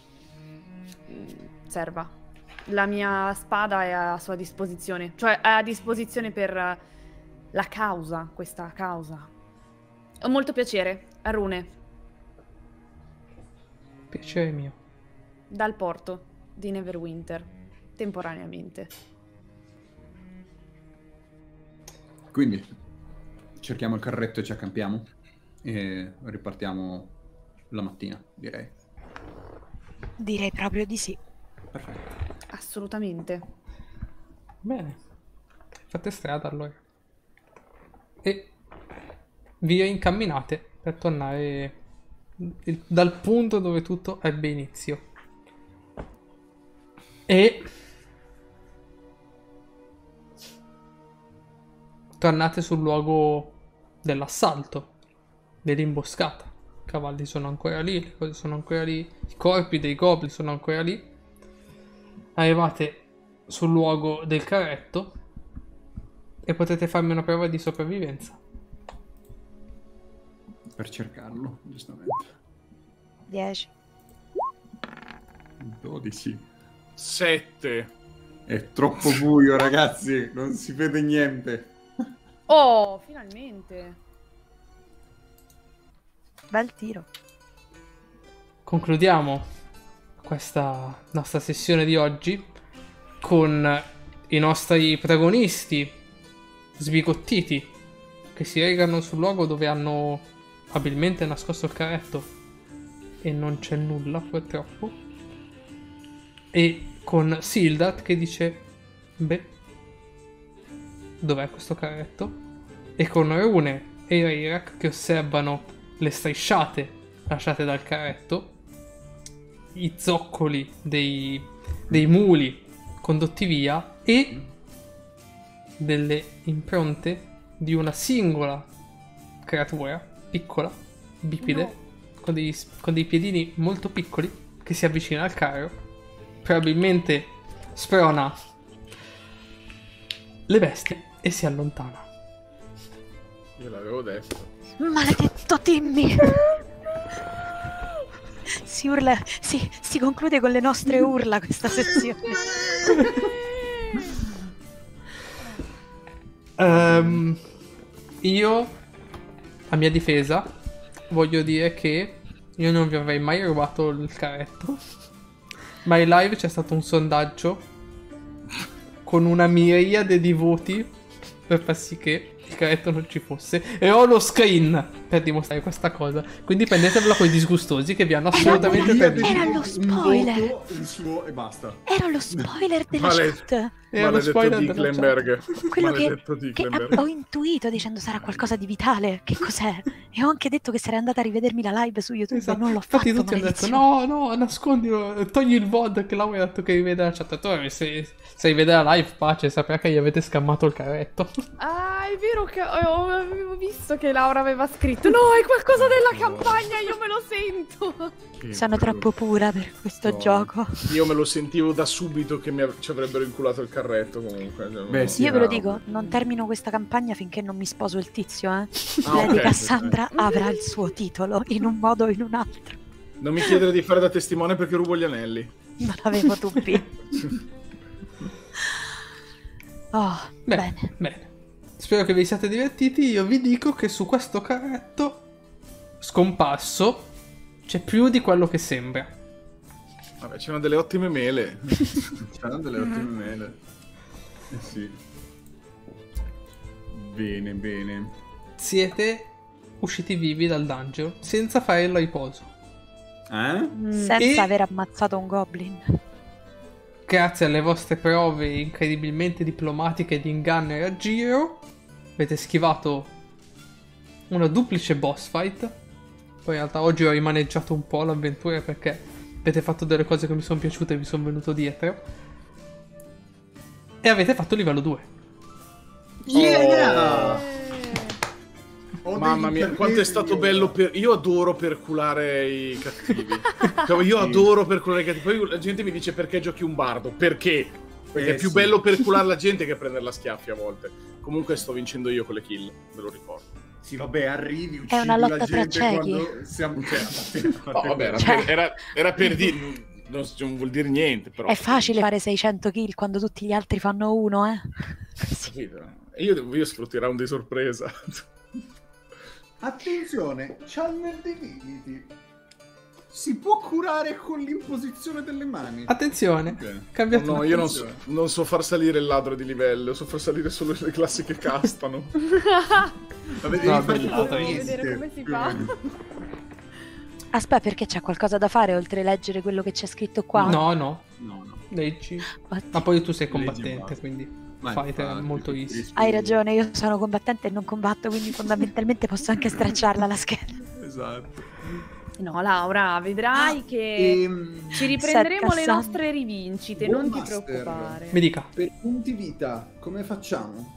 serva. La mia spada è a sua disposizione. Cioè è a disposizione per la causa, questa causa. Ho molto piacere, Rune, Piacere mio. dal porto di Neverwinter, temporaneamente. Quindi cerchiamo il carretto e ci accampiamo e ripartiamo la mattina, direi. Direi proprio di sì. Perfetto. Assolutamente. Bene. Fate strada allora. E vi incamminate per tornare dal punto dove tutto ebbe inizio. E tornate sul luogo dell'assalto, dell'imboscata. I cavalli sono ancora lì, le cose sono ancora lì, i corpi dei goblin sono ancora lì. Arrivate sul luogo del carretto e potete farmi una prova di sopravvivenza. Per cercarlo, giustamente. 10. 12. 7. È troppo buio, ragazzi, non si vede niente. Oh, finalmente. Bel tiro. Concludiamo questa nostra sessione di oggi con i nostri protagonisti sbigottiti che si recano sul luogo dove hanno abilmente nascosto il carretto e non c'è nulla purtroppo, e con Sildat che dice: beh, dov'è questo carretto? E con Rune e Reirak che osservano le strisciate lasciate dal carretto, i zoccoli dei muli condotti via e delle impronte di una singola creatura piccola bipede con dei piedini molto piccoli che si avvicina al carro. Probabilmente sprona le bestie e si allontana. Io l'avevo detto. Maledetto Timmy! Si urla, si conclude con le nostre urla questa sessione. Io, a mia difesa, voglio dire che io non vi avrei mai rubato il carretto, ma in live c'è stato un sondaggio con una miriade di voti per far sì che il carretto non ci fosse, e ho lo screen per dimostrare questa cosa, quindi prendetevela con i disgustosi che vi hanno assolutamente tradito. Era lo spoiler. Il suo e basta. Era lo spoiler della chat. Era lo spoiler della Dicklenberg. Quello Maledetto che Dicklenberg. ho intuito dicendo sarà qualcosa di vitale. Che cos'è? E ho anche detto che sarei andata a rivedermi la live su YouTube, Esatto. e non l'ho Infatti fatto. tutti hanno detto maledizione. no, nascondilo, togli il VOD, che Laura ha detto che rivede la chat. Se rivede la live, pace, saprà che gli avete scammato il carretto. Ah, è vero che avevo visto che Laura aveva scritto no, è qualcosa della campagna, io me lo sento. Sono troppo pura per questo gioco. Io me lo sentivo da subito che ci avrebbero inculato il carretto comunque. Beh, sì. Io ve lo no. dico, non termino questa campagna finché non mi sposo il tizio, eh. Ah, Lady ok. Cassandra avrà il suo titolo, in un modo o in un altro. Non mi chiedere di fare da testimone perché rubo gli anelli. Non avevo dubbi. Oh, bene. Bene. Spero che vi siate divertiti. Io vi dico che su questo carretto scomparso c'è più di quello che sembra. Vabbè, c'erano delle ottime mele. C'erano delle ottime mele. Eh sì. Bene, bene. Siete usciti vivi dal dungeon senza fare il riposo. Senza E- aver ammazzato un goblin. Grazie alle vostre prove incredibilmente diplomatiche di inganno e raggiro, avete schivato una duplice boss fight. Poi in realtà oggi ho rimaneggiato un po' l'avventura perché avete fatto delle cose che mi sono piaciute e vi sono venuto dietro. E avete fatto livello 2. Yeah! Mamma mia, quanto è stato bello io adoro perculare i cattivi. Cioè, io adoro perculare i cattivi. Poi la gente mi dice perché giochi un bardo? Perché? Perché è più sì. bello perculare la gente che prenderla a schiaffi a volte. Comunque sto vincendo io con le kill, ve lo ricordo. Sì, vabbè, arrivi, uccidi È una lotta la tra gente ciechi. quando siamo... No, vabbè, era per dire... Non vuol dire niente, però. È facile fare 600 kill quando tutti gli altri fanno uno, eh. Capito? E io sfrutto i round di sorpresa. Attenzione, Channel Divinity. Si può curare con l'imposizione delle mani. Attenzione, Ok. cambiate No, io non so far salire il ladro di livello, so far salire solo le classi che castano. Vabbè, devi No, fare tipo devi vedere come si fa. Aspetta, perché c'è qualcosa da fare oltre a leggere quello che c'è scritto qua? No, No, no. leggi. Oddio. Ma poi tu sei Leggi combattente, basta. quindi Ma fighter infatti, molto easy. Hai ragione, io sono combattente e non combatto, quindi fondamentalmente posso anche stracciarla la scheda. Esatto. No, Laura, vedrai che ci riprenderemo le Cassandra. nostre rivincite, non ti Bullmaster. preoccupare. Mi dica. Per punti vita, come facciamo?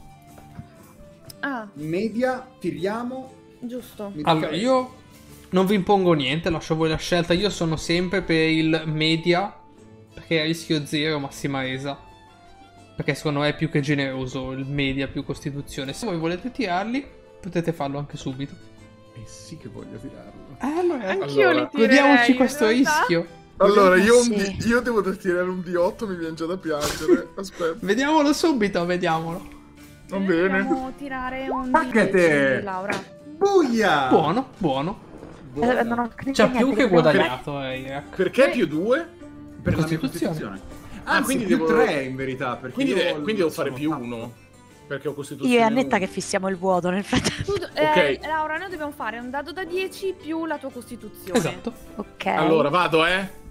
Ah, Media, tiriamo. giusto. Mi dica Allora, lei. io non vi impongo niente, lascio a voi la scelta. Io sono sempre per il media, perché a rischio zero, massima resa. Perché secondo me è più che generoso il media più costituzione. Se voi volete tirarli, potete farlo anche subito. Eh sì che voglio tirarlo. Allora, Anch'io allora, li tirerei, godiamoci in questo realtà. rischio. Allora, Sì. io devo tirare un D8, mi viene già da piangere. Aspetta, Vediamolo subito, vediamolo. va bene. Dobbiamo tirare un Taccate! D10, Laura. Buia! Buono, buono. Non ho capito C'ha niente, più che dobbiamo guadagnato, Irak. Perché più 2? Per la mia Costituzione. costituzione. Anzi, quindi più devo- 3 in verità. Perché Quindi, io quindi devo fare sono più fatto. 1. Perché ho Io costituzione. e Annetta uno. che fissiamo il vuoto nel frattempo. Ok. Laura, noi dobbiamo fare un dado da 10 più la tua costituzione. Esatto. Ok. Allora, vado,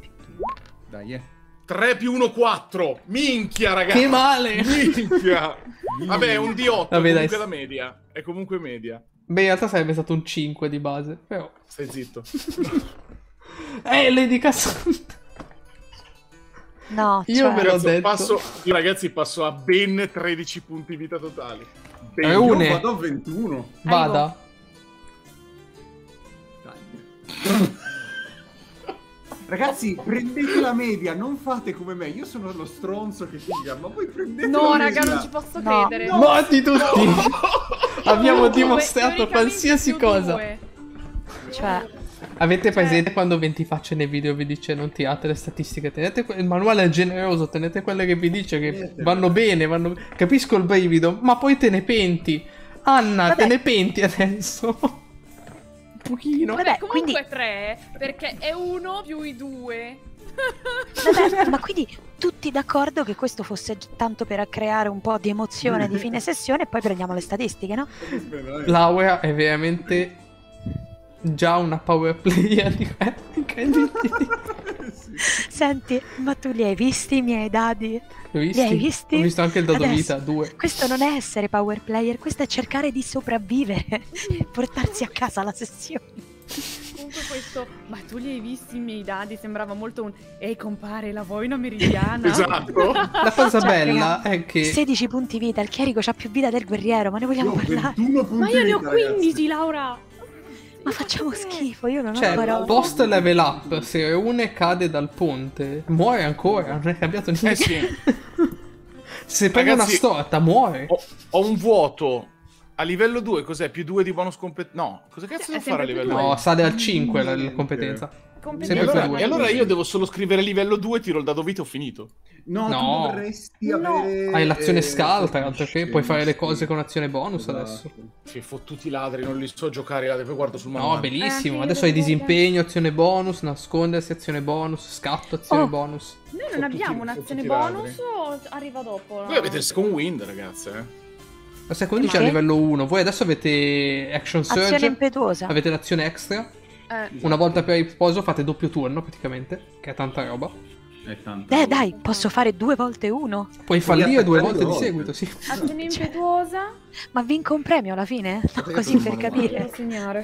Dai, 3 più 1, 4. Minchia, ragazzi. Che male! Minchia. Vabbè, è un D8. Vabbè, dai. Comunque la media. È comunque media. Beh, in realtà sarebbe stato un 5 di base, però... Stai zitto. Lady Cassandra! No, Io cioè, me l'ho detto. Io, ragazzi, passo a ben 13 punti vita totali. È Ben. un- io Une. vado a 21. Vada. Dai. Ragazzi, prendete la media, non fate come me. Io sono lo stronzo che figa, ma voi prendete No, la raga, media. non ci posso No. credere. Morti tutti! Abbiamo Due, dimostrato teoricamente qualsiasi più cosa. due. Cioè, Avete presente quando Ventiface nei video vi dice non tirate le statistiche, tenete il manuale è generoso, tenete quelle che vi dice che vanno bene, capisco il brivido, ma poi te ne penti. Anna, Vabbè. te ne penti adesso. Un pochino. Vabbè, Comunque quindi- 3, perché è 1 più i 2. vabbè, ma quindi tutti d'accordo che questo fosse tanto per creare un po' di emozione di fine sessione e poi prendiamo le statistiche, no? Laura è veramente già una power player di incredibile. Senti, ma tu li hai visti i miei dadi? Li Li hai visti? Ho visto anche il dado Adesso- vita 2. Questo non è essere power player, questo è cercare di sopravvivere e portarsi a casa la sessione. Comunque questo, ma tu li hai visti i miei dadi? Sembrava molto un ehi compare, la vuoi una meridiana? Esatto. La cosa Cioè, bella raga, è che 16 punti vita, il chierico ha più vita del guerriero, ma ne vogliamo Io ho parlare? 21 punti Ma io ne ho vita, ragazzi. 15, Laura! Ma facciamo schifo, io non ho cioè, parole. post level up, se Reune cade dal ponte, muore ancora, non è cambiato niente. Sì. Se prende una Ragazzi, storta, muore. Ho un vuoto a livello 2, cos'è? Più 2 di bonus competenza? No, cosa cazzo È devo fare a sempre più livello due. 2? No, sale al 5 la competenza. E Sempre allora, più due. e allora io devo solo scrivere livello 2, tiro il dado vita e ho finito. No, No. tu dovresti No. avere... Hai l'azione scaltra, altro che puoi fare le sì. cose con azione bonus Esatto. adesso. Sì, fottuti i ladri, non li so giocare i ladri, poi guardo sul No, manuale. bellissimo. io Adesso devo hai disimpegno, azione bonus, nascondersi, azione bonus, scatto, azione Oh. bonus. Noi non Fottuti- abbiamo un'azione fottuti ladri. bonus o arriva dopo? Voi avete il second wind, ragazze, La second dice a Ok. livello 1. Voi adesso avete Action Azione Surge, impetuosa. avete l'azione extra. Eh, Una volta per riposo fate doppio turno praticamente, che è tanta roba. È tanto. Dai, posso fare 2 volte 1? Puoi fallire 2 attaccare volte di due seguito, volte. sì. azione Cioè, impetuosa. Ma vinco un premio alla fine? No, che così non per male capire. Devo segnare.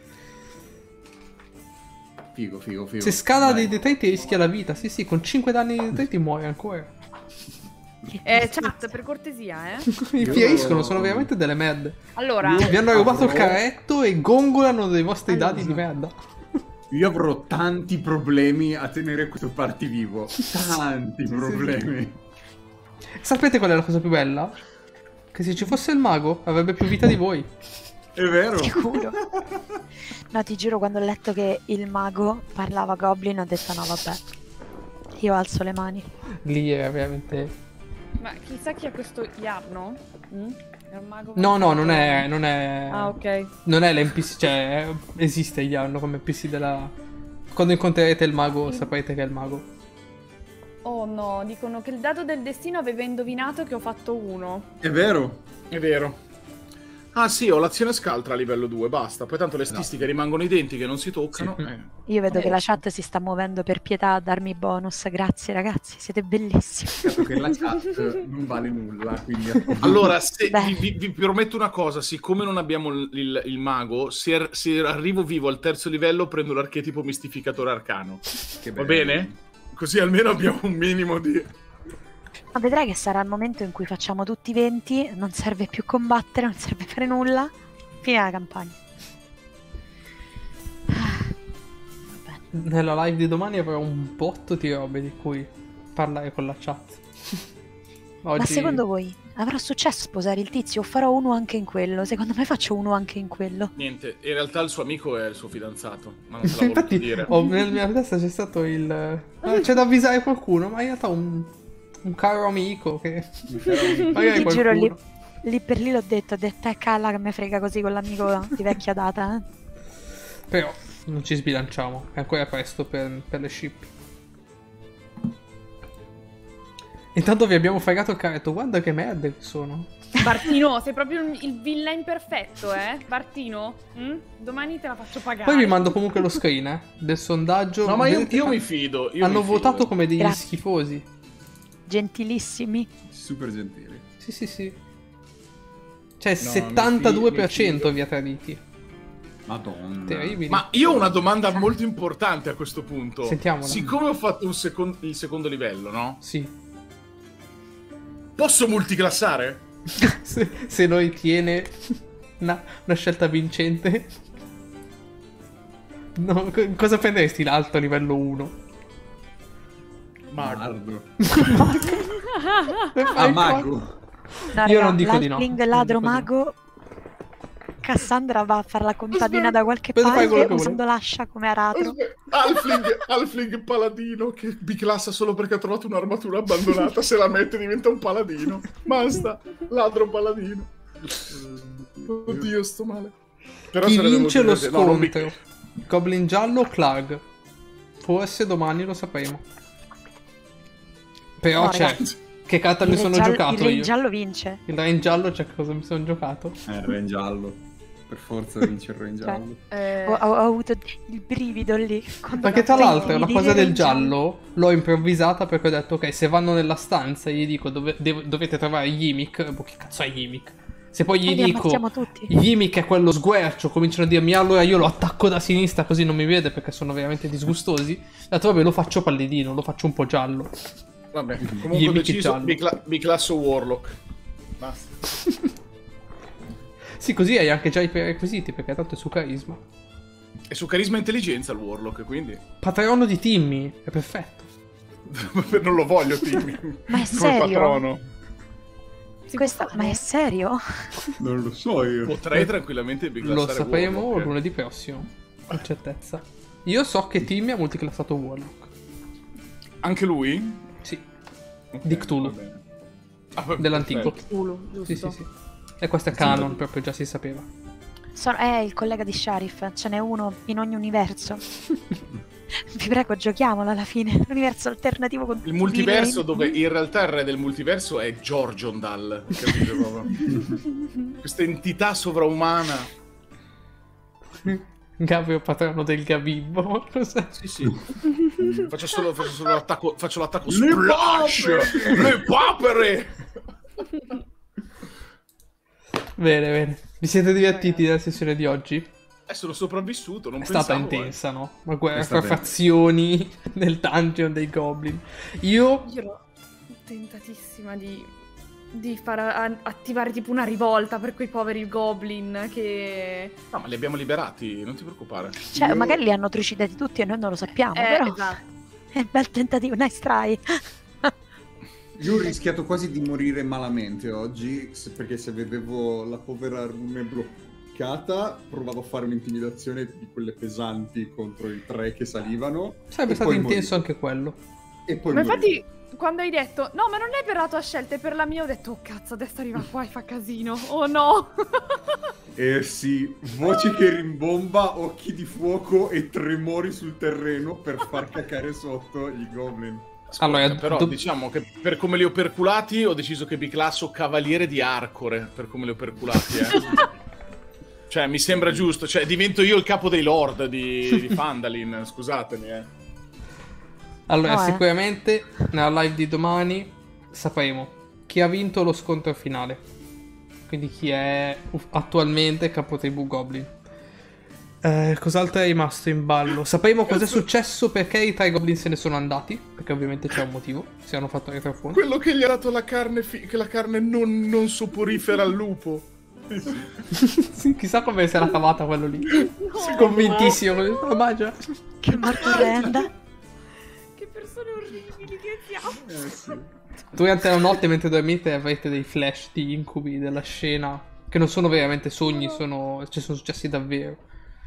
Figo. Se scala Dai. dei detriti rischia la vita, sì, con 5 danni di detriti muore ancora. Chat, per cortesia, Infieriscono, sono veramente delle merde. Allora, Vi hanno rubato il avrò- carretto e gongolano dei vostri Allora. dadi di merda. Io avrò tanti problemi a tenere questo party vivo. Tanti problemi. Sapete qual è la cosa più bella? Che se ci fosse il mago avrebbe più vita di voi. È vero? Sicuro. No, ti giuro, quando ho letto che il mago parlava Goblin ho detto no, vabbè. Io alzo le mani. Lì è veramente... ma chissà chi è questo Iarno? È un mago? No, non è... Ah, ok. Non è l'NPC, cioè esiste Yarno come NPC della... Quando incontrerete il mago saprete che è il mago. Oh no, dicono che il dado del destino aveva indovinato che ho fatto 1. È vero? È vero. Ah sì, ho l'azione scaltra a livello 2, basta. Poi tanto le statistiche rimangono identiche, non si toccano. Sì. Io vedo che la chat si sta muovendo per pietà a darmi bonus. Grazie ragazzi, siete bellissimi. Certo che la chat non vale nulla, quindi... Allora, se, Beh. vi prometto una cosa, siccome non abbiamo il mago, se arrivo vivo al terzo livello prendo l'archetipo mistificatore arcano. Che Va bello. bene? Così almeno abbiamo un minimo di... Ma vedrai che sarà il momento in cui facciamo tutti 20, non serve più combattere, non serve fare nulla. Fine la campagna. Vabbè. Nella live di domani avrò un botto di robe di cui parlare con la chat. Oggi... Ma secondo voi avrà successo sposare il tizio o farò uno anche in quello? Secondo me faccio uno anche in quello. Niente, in realtà il suo amico è il suo fidanzato, ma non te l'ha voluto Infatti dire. nella mia testa c'è stato il... c'è da avvisare qualcuno, ma in realtà un caro amico che... magari Ti giuro, qualcuno... lì per lì ho detto calla che me frega così con l'amico di vecchia data. Però non ci sbilanciamo, è ancora presto per le ship. Intanto vi abbiamo fregato il carretto, guarda che merde che sono. Bartino, sei proprio il villain perfetto, Bartino? Domani te la faccio pagare. Poi vi mando comunque lo screen, del sondaggio. No, ma io Vedete, mi fido. hanno mi votato fido. come degli Grazie. schifosi. Gentilissimi. Super gentili. Sì. Cioè, No, 72% vi ha traditi. Madonna. Terribili. Ma io ho una domanda molto importante a questo punto. Sentiamola. Siccome ho fatto il secondo livello, no? Sì. Posso multiclassare? se noi tiene una scelta vincente. No, cosa prenderesti l'alto a livello 1? Mago. Ah, mago. No, Io raga, non dico di no. l'halfling Non ladro dico di no. mago. Cassandra va a fare la contadina da qualche Aspetta, fai quello parte che vuoi. usando l'ascia come aratro. Halfling paladino che biclassa solo perché ha trovato un'armatura abbandonata, se la mette diventa un paladino. Basta, ladro paladino. Oddio, sto male. Però Chi sarebbe vince lo molto divertente. No, non mi- scontro? Goblin giallo o Clag? Forse domani lo sapremo. Però No, c'è. ragazzi. Che carta mi sono Il giocato re io? giallo vince. Il re in giallo c'è cosa mi sono giocato? Il re in giallo. Per forza vince il re in giallo. Ho avuto il brivido lì. quando Perché tra mi ha l'altro la di cosa re del in giallo l'ho improvvisata perché ho detto ok, se vanno nella stanza gli dico dovete trovare Yimik. Boh, che cazzo è Yimik? Se poi gli li dico ammazziamo tutti. Yimik è quello sguercio, cominciano a dirmi allora io lo attacco da sinistra così non mi vede perché sono veramente disgustosi. Ho detto vabbè lo faccio pallidino, lo faccio un po' giallo. Vabbè, Gli comunque ho amici deciso giallo. biclasso Warlock. Basta. Sì, così hai anche già i prerequisiti perché tanto è su carisma. E su carisma e intelligenza il Warlock, quindi Patrono di Timmy, è perfetto. non lo voglio, Timmy. Ma è Come serio? patrono. Ma è serio? Non lo so io. Potrei tranquillamente biclassare Lo sapremo Warlock. lunedì prossimo, con certezza. Io so che Timmy ha multiclassato Warlock. Anche lui? Sì, Ok, di Cthulhu, va bene. Ah, dell'antico. perfetto. Culo, giusto. Sì, sì, sì. E questo è canon, proprio già si sapeva. È il collega di Sharif, ce n'è uno in ogni universo. Vi prego, giochiamolo alla fine. L'universo alternativo con Il multiverso tutti i dove in realtà il re del multiverso è Jorjondal, capito proprio? Questa entità sovraumana. Gabio patrono del Gabibbo. Cos'è? Sì, sì. Faccio solo l'attacco, splash! Le papere! Bene, bene. Vi siete divertiti nella sessione di oggi? Sono sopravvissuto, non È pensavo. stata intensa, no? Una guerra È fra stata fazioni nel dungeon dei goblin. Io Io ero tentatissima di far attivare tipo una rivolta per quei poveri goblin che... No, ma li abbiamo liberati, non ti preoccupare. Cioè, magari li hanno trucidati tutti e noi non lo sappiamo, Eh, però esatto. è un bel tentativo, nice try. Io ho rischiato quasi di morire malamente oggi, perché se vedevo la povera Rune bloccata, provavo a fare un'intimidazione di quelle pesanti contro i tre che salivano. sarebbe e stato poi intenso morivo. anche quello. E poi Ma morivo. infatti quando hai detto no ma non è per la tua scelta è per la mia, ho detto oh cazzo adesso arriva qua e fa casino, oh no. Sì, voce che rimbomba, occhi di fuoco e tremori sul terreno per far cacare sotto i goblin. Ascolta, Allora, però diciamo che per come li ho perculati ho deciso che biclasso Cavaliere di Arcore, per come li ho perculati, Cioè, mi sembra giusto, cioè divento io il capo dei lord di Fandalin, scusatemi, Allora, No, sicuramente nella live di domani sapremo chi ha vinto lo scontro finale. Quindi chi è attualmente capotribù Goblin. Cos'altro è rimasto in ballo? Sapremo cosa è successo perché i tre Goblin se ne sono andati. Perché ovviamente c'è un motivo. Si hanno fatto retrofondo. Quello che gli ha dato la carne, che la carne non soporifera al lupo. Sì, chissà come se l'ha cavata quello lì. Sono convintissimo. La mangia. Che morte orrenda. Che persone orribili che siamo. Sì. Durante la notte mentre dormite avrete dei flash di incubi della scena. Che non sono veramente sogni, sono successi davvero.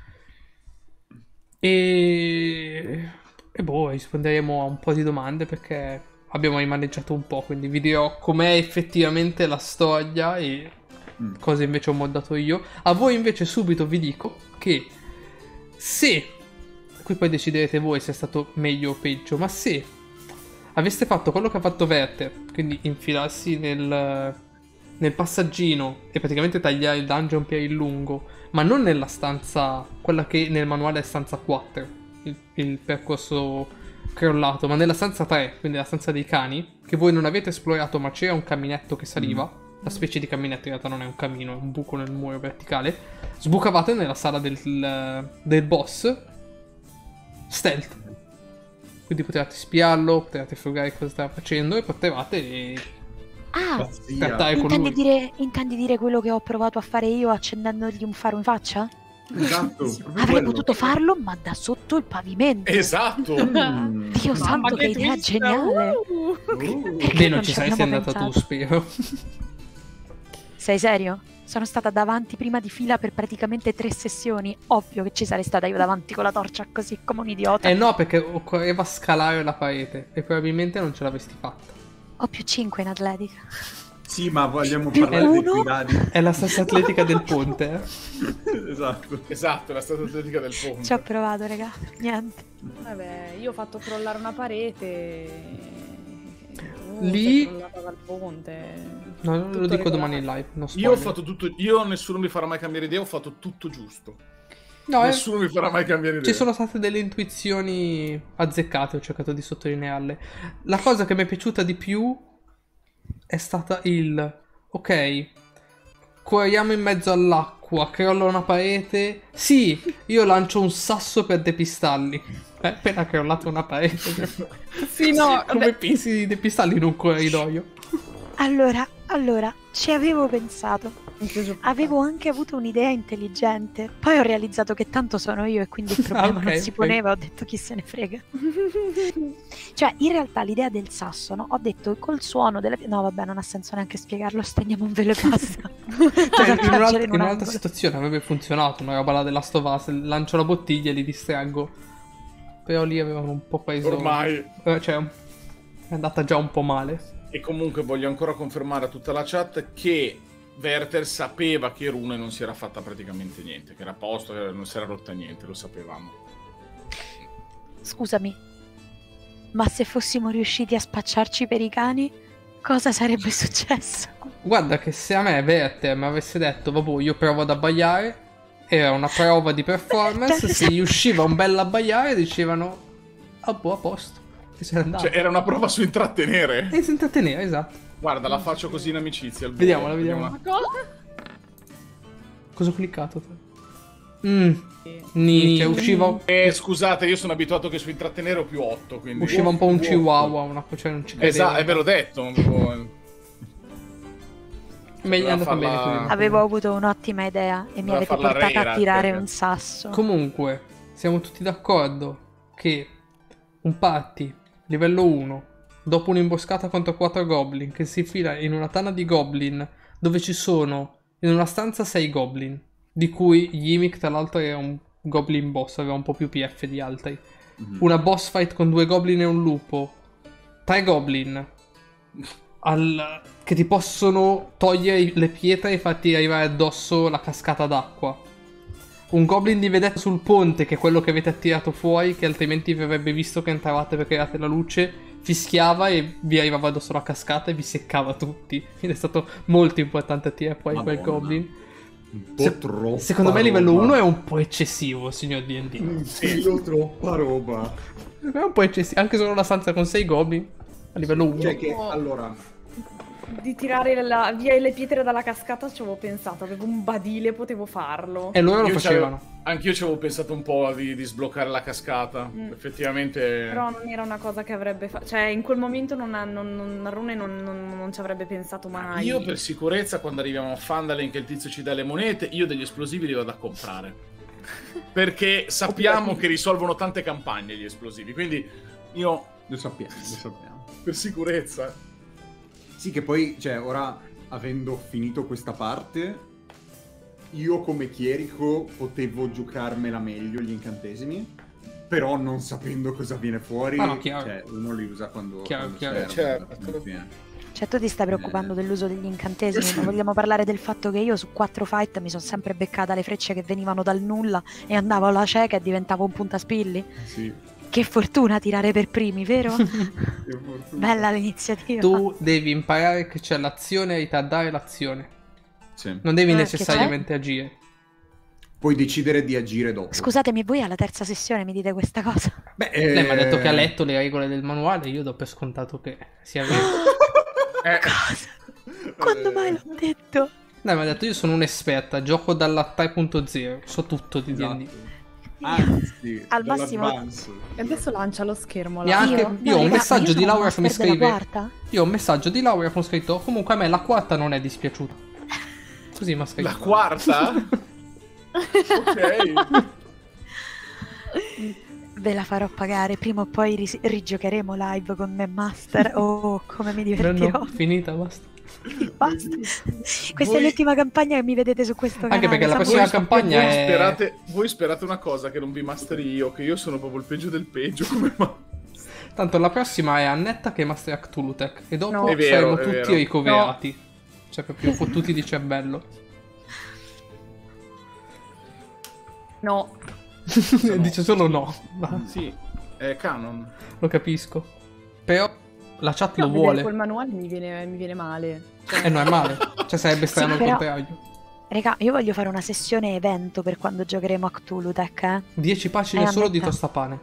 E boh, risponderemo a un po' di domande perché abbiamo rimaneggiato un po', quindi vi dirò com'è effettivamente la storia e cosa invece ho moddato io. A voi invece subito vi dico che se, qui poi deciderete voi se è stato meglio o peggio, ma se aveste fatto quello che ha fatto Werther, quindi infilarsi nel passaggino e praticamente tagliare il dungeon per il lungo, ma non nella stanza, quella che nel manuale è stanza 4, il percorso crollato, ma nella stanza 3, quindi la stanza dei cani, che voi non avete esplorato ma c'era un caminetto che saliva, la specie di caminetto in realtà non è un camino, è un buco nel muro verticale, sbucavate nella sala del boss stealth. Quindi potevate spiarlo, potevate frugare cosa stava facendo e potevate Ah, Pazzia. trattare con lui. intendi dire quello che ho provato a fare io accendendogli un faro in faccia? Esatto, Sì, proprio avrei quello. potuto farlo, ma da sotto il pavimento. Esatto. Dio santo, che idea twist! geniale! Perché Beh, non non ci ci sei abbiamo andata tu, pensato? spero. Sei serio? Sono stata davanti prima di fila per praticamente 3 sessioni. Ovvio che ci sarei stata io davanti con la torcia così come un idiota. Eh no, perché occorreva scalare la parete e probabilmente non ce l'avresti fatta. Ho più 5 in atletica. Sì, ma vogliamo Più parlare dei uno? tuoi dadi? È la stessa atletica del ponte, Esatto. Esatto, la stata atletica del ponte. Ci ho provato, raga. Niente. Vabbè, io ho fatto crollare una parete. Lì- È crollata dal ponte. No, lo Tutto dico regolare. domani in live. Non Io ho spoiler. fatto tutto, io nessuno mi farà mai cambiare idea, ho fatto tutto giusto. No, Nessuno mi farà mai cambiare idea. ci sono state delle intuizioni azzeccate, ho cercato di sottolinearle. La cosa che mi è piaciuta di più è stata ok, corriamo in mezzo all'acqua, crolla una parete. Sì, io lancio un sasso per depistarli. Appena crollato una parete. Sì, no, Come vabbè. pensi di depistarli in un corridoio? Allora, ci avevo pensato. Avevo anche avuto un'idea intelligente. Poi ho realizzato che tanto sono io e quindi il problema Ok, non si ok. poneva. Ho detto chi se ne frega. Cioè, in realtà l'idea del sasso, no? Ho detto col suono della... No, vabbè, non ha senso neanche spiegarlo. Stendiamo un velo e basta. Cioè, Cosa in piangere un'altra, in in un un'altra angolo? situazione avrebbe funzionato, una roba là della Stovaz, lancio la bottiglia e li distraggo. Però lì avevano un po' preso... Ormai. Cioè, è andata già un po' male. E comunque voglio ancora confermare a tutta la chat che Werther sapeva che Rune non si era fatta praticamente niente, che era a posto, che non si era rotta niente, lo sapevamo. Scusami, ma se fossimo riusciti a spacciarci per i cani, cosa sarebbe successo? Guarda che se a me Werther mi avesse detto, vabbè, io provo ad abbaiare, era una prova di performance, se gli usciva un bel abbaiare dicevano, ah boh, a posto. E se ne andava. Cioè, era una prova su intrattenere. E si intratteneva, esatto. Guarda, la faccio così in amicizia. al volo. Vediamola, vediamola. Ma cosa? Cosa ho cliccato? Cioè, usciva Scusate, io sono abituato che su intrattenere ho più 8, quindi... un po' un chihuahua, cioè non ci credevo. Esatto, ve l'ho detto. un po'. Meglio è andata farla- bene così. Avevo avuto un'ottima idea e mi Doveva avete farla portata a Reyra, tirare perché- un sasso. Comunque, siamo tutti d'accordo che un party livello 1, dopo un'imboscata contro 4 goblin, che si infila in una tana di goblin, dove ci sono in una stanza 6 goblin, di cui Yimik tra l'altro era un goblin boss, aveva un po' più PF di altri. Una boss fight con 2 goblin e un lupo, 3 goblin che ti possono togliere le pietre e farti arrivare addosso la cascata d'acqua. Un goblin di vedetta sul ponte, che è quello che avete attirato fuori, che altrimenti vi avrebbe visto che entravate perché erate la luce, fischiava e vi arrivava addosso la cascata e vi seccava tutti. Quindi è stato molto importante attirare fuori quel Madonna. goblin. Un po' troppo. Secondo me livello 1 è un po' eccessivo, signor D&D. Un filo troppa roba. È un po' eccessivo, anche solo una stanza con 6 goblin a livello 1. Cioè che, allora, Di tirare via le pietre dalla cascata ci avevo pensato, avevo un badile, potevo farlo. E loro lo Io facevano. Anch'io ci avevo pensato un po' di sbloccare la cascata. Effettivamente... Però non era una cosa che avrebbe fatto. Cioè, in quel momento Rune non ci avrebbe pensato mai. Io per sicurezza quando arriviamo a Phandalin che il tizio ci dà le monete, io degli esplosivi li vado a comprare. Perché sappiamo che risolvono tante campagne gli esplosivi, quindi io lo sappiamo. per sicurezza. Sì, che poi, cioè, ora, avendo finito questa parte, io come chierico potevo giocarmela meglio gli incantesimi, però non sapendo cosa viene fuori, Ah, no, chiaro. cioè, uno li usa quando Chiaro, serve. certo. Cioè, tu ti stai preoccupando dell'uso degli incantesimi, ma vogliamo parlare del fatto che io su 4 fight mi sono sempre beccata le frecce che venivano dal nulla e andavo alla cieca e diventavo un puntaspilli. Sì. Che fortuna tirare per primi, vero? Che fortuna. Bella l'iniziativa. Tu devi imparare che c'è l'azione e ritardare l'azione. Sì. Non devi Che necessariamente agire. Puoi decidere di agire dopo. Scusatemi, voi alla terza sessione mi dite questa cosa? Beh, Lei mi ha detto che ha letto le regole del manuale, io do per scontato che sia vero. Cosa? Quando mai l'ho detto? Lei mi ha detto io sono un'esperta, gioco dalla 3.0, so tutto di D&D. Anzi, Al massimo- dall'advance. E adesso lancia lo schermo. Mi ha anche- io ho un raga, messaggio io di sono Laura che mi master della scrive. quarta? Io ho un messaggio di Laura con scritto comunque a me la quarta non è dispiaciuta. Così mi ha scritto. La quarta? Ok. Ve la farò pagare, prima o poi rigiocheremo live con me Master. Oh, come mi divertirò. No, finita, basta. Basta. Questa è l'ultima campagna che mi vedete su questo canale. Anche perché la prossima campagna è... Voi sperate una cosa, che non vi masteri io, che io sono proprio il peggio del peggio. Come Tanto la prossima è Annetta che mastera Cthulhu-Tech. E dopo No. saremo È tutti vero. ricoverati. Cioè proprio fottuti di cervello. No. Dice solo no. Ma Sì, è canon. lo capisco. Però la chat Io lo a vedere vuole. col manuale mi viene male. E non è male. Cioè sarebbe strano Sì, il però- contrario. Raga, io voglio fare una sessione evento per quando giocheremo a Cthulhu-Tech, eh. 10 pagine solo di Annetta. tostapane.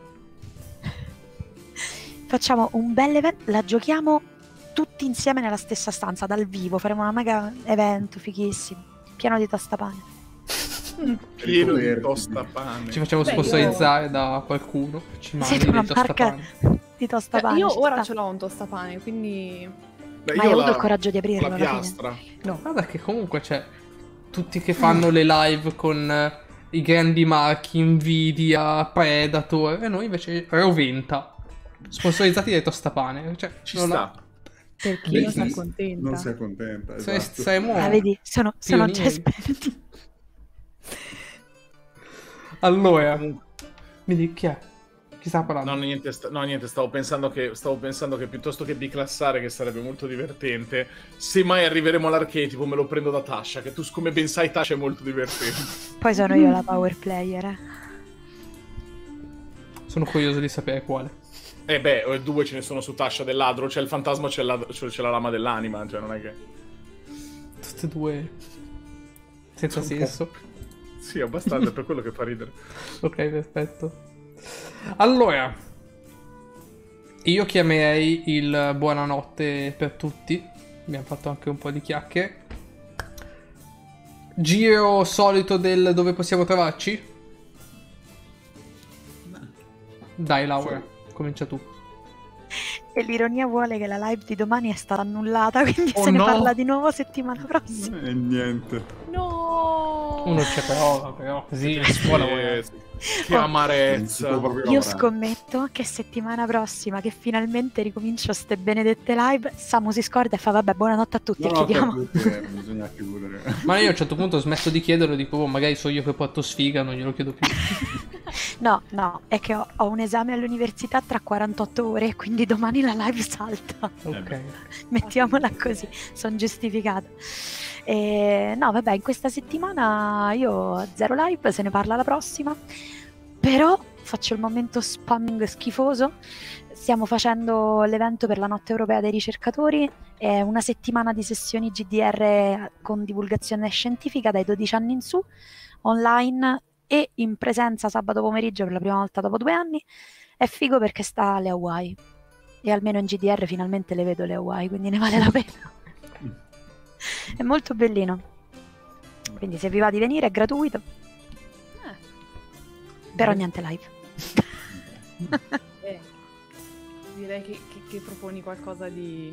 Facciamo un bel evento, la giochiamo tutti insieme nella stessa stanza, dal vivo. Faremo una mega evento fighissimo, pieno di tostapane. Pieno di Ricoverti. tostapane. Ci facciamo Beh, sponsorizzare da qualcuno. Ci mandi Siete una dei marca tostapane. di tostapane. Io ci ora sta. ce l'ho un tostapane, quindi... Beh, Ma io hai avuto la- il coraggio di aprirlo la alla fine? piastra. No. Guarda che comunque c'è tutti che fanno le live con i grandi marchi Nvidia, Predator e noi invece Roventa. Sponsorizzati dai tostapane. Cioè, Ci non sta. Perché non si Business. accontenta. Non si accontenta, Sai- esatto. saremo Ah, vedi, sono già pionieri. esperti. Allora, Comunque- mi dici chi è? Chi sta parlando? No, niente, stavo pensando che piuttosto che biclassare, che sarebbe molto divertente, se mai arriveremo all'archetipo me lo prendo da Tasha, che tu come ben sai Tasha è molto divertente. Poi sono io la power player, eh. Sono curioso di sapere quale. Beh, due ce ne sono su Tasha del ladro, c'è il fantasma, c'è la lama dell'anima, cioè non è che... Tutte e due senza Un po'. senso. Sì, abbastanza, è per quello che fa ridere. Ok, perfetto. Allora, io chiamerei il buonanotte per tutti. Abbiamo fatto anche un po' di chiacchiere. Giro solito del dove possiamo trovarci? Dai Laura, comincia tu. E l'ironia vuole che la live di domani è stata annullata, quindi Oh se ne no! parla di nuovo settimana prossima. E niente. No! Uno c'è però così si può lavorare. Che Oh. amarezza. Non si può proprio Io lavorare. scommetto che settimana prossima, che finalmente ricomincio ste benedette live, Samu si scorda e fa vabbè, buonanotte a tutti No, e no, per chiudiamo. tutti, bisogna chiudere. Ma io a un certo punto ho smesso di chiederlo e dico, oh, magari so io che porto sfiga, non glielo chiedo più. No, è che ho un esame all'università tra 48 ore, quindi domani la live salta. Ok. Mettiamola così, sono giustificata. No, vabbè, in questa settimana io zero live, se ne parla la prossima. Però faccio il momento spamming schifoso. Stiamo facendo l'evento per la Notte Europea dei Ricercatori. È una settimana di sessioni GDR con divulgazione scientifica dai 12 anni in su, online e in presenza sabato pomeriggio per la prima volta dopo 2 anni. È figo perché sta alle Hawaii. E almeno in GDR finalmente le vedo le Hawaii, quindi ne vale la pena. È molto bellino. Quindi se vi va di venire è gratuito, però niente live. Direi che proponi qualcosa di...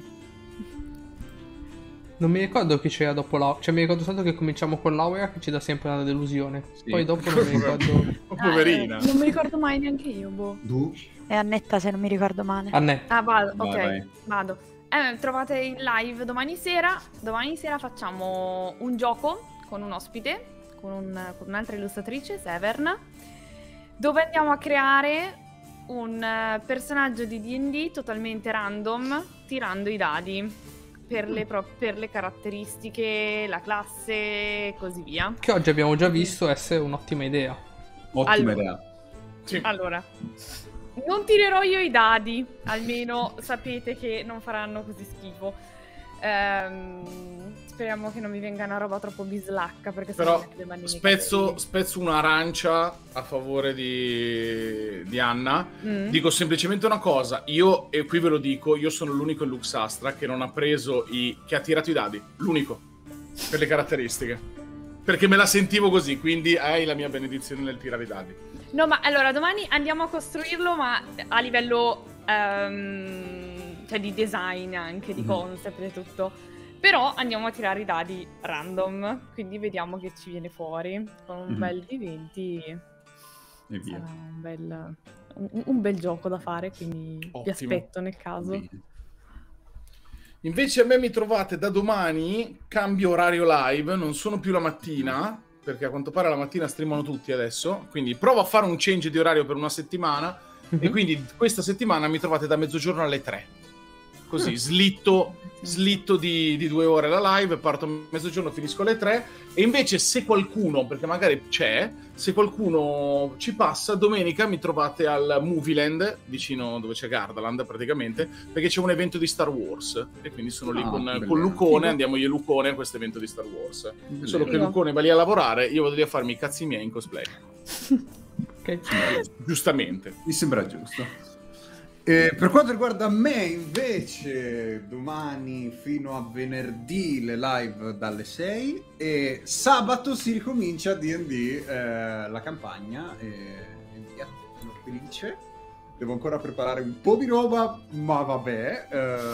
Non mi ricordo chi c'era dopo Laura. Cioè mi ricordo soltanto che cominciamo con Laura che ci dà sempre una delusione. Sì. Poi dopo non mi ricordo. Oh, poverina. non mi ricordo mai neanche io, boh. Du? E Annetta, se non mi ricordo male. Annetta. Ah, vado, Vai, ok, vai. vado. Trovate in live domani sera. Domani sera facciamo un gioco con un ospite, con un'altra illustratrice, Severn, dove andiamo a creare un personaggio di D&D totalmente random, tirando i dadi per le caratteristiche, la classe e così via. Che oggi abbiamo già visto essere un'ottima idea. Ottima Allora. idea. Sì. Allora, non tirerò io i dadi, almeno sapete che non faranno così schifo. Speriamo che non mi venga una roba troppo bislacca, perché sennò Però mi metto le mani nei capelli. spezzo un'arancia a favore di Anna. Mm. Dico semplicemente una cosa, io, e qui ve lo dico, io sono l'unico in Lux Astra che non ha preso che ha tirato i dadi, l'unico, per le caratteristiche. Perché me la sentivo così, quindi hai la mia benedizione nel tirare i dadi. No, ma allora domani andiamo a costruirlo, ma a livello cioè di design anche, di concept e tutto. Però andiamo a tirare i dadi random, quindi vediamo che ci viene fuori. Con un bel D20 E via. sarà un bel gioco da fare, quindi vi Ottimo. aspetto nel caso. Bene. Invece a me mi trovate da domani, cambio orario live, non sono più la mattina, perché a quanto pare la mattina streamano tutti adesso, quindi provo a fare un change di orario per una settimana, e quindi questa settimana mi trovate da mezzogiorno alle 3. Così, slitto di 2 ore la live, parto a mezzogiorno, finisco alle 3, e invece se qualcuno, perché magari c'è, se qualcuno ci passa, domenica mi trovate al Movieland, vicino dove c'è Gardaland praticamente, perché c'è un evento di Star Wars, e quindi sono lì con Lucone, andiamo io e Lucone a questo evento di Star Wars. Solo che Lucone va lì a lavorare, io vado lì a farmi i cazzi miei in cosplay. Ok. Giustamente. Mi sembra giusto. Per quanto riguarda me, invece, domani fino a venerdì le live dalle 6 e sabato si ricomincia D&D, la campagna, e via, sono felice. Devo ancora preparare un po' di roba, ma vabbè,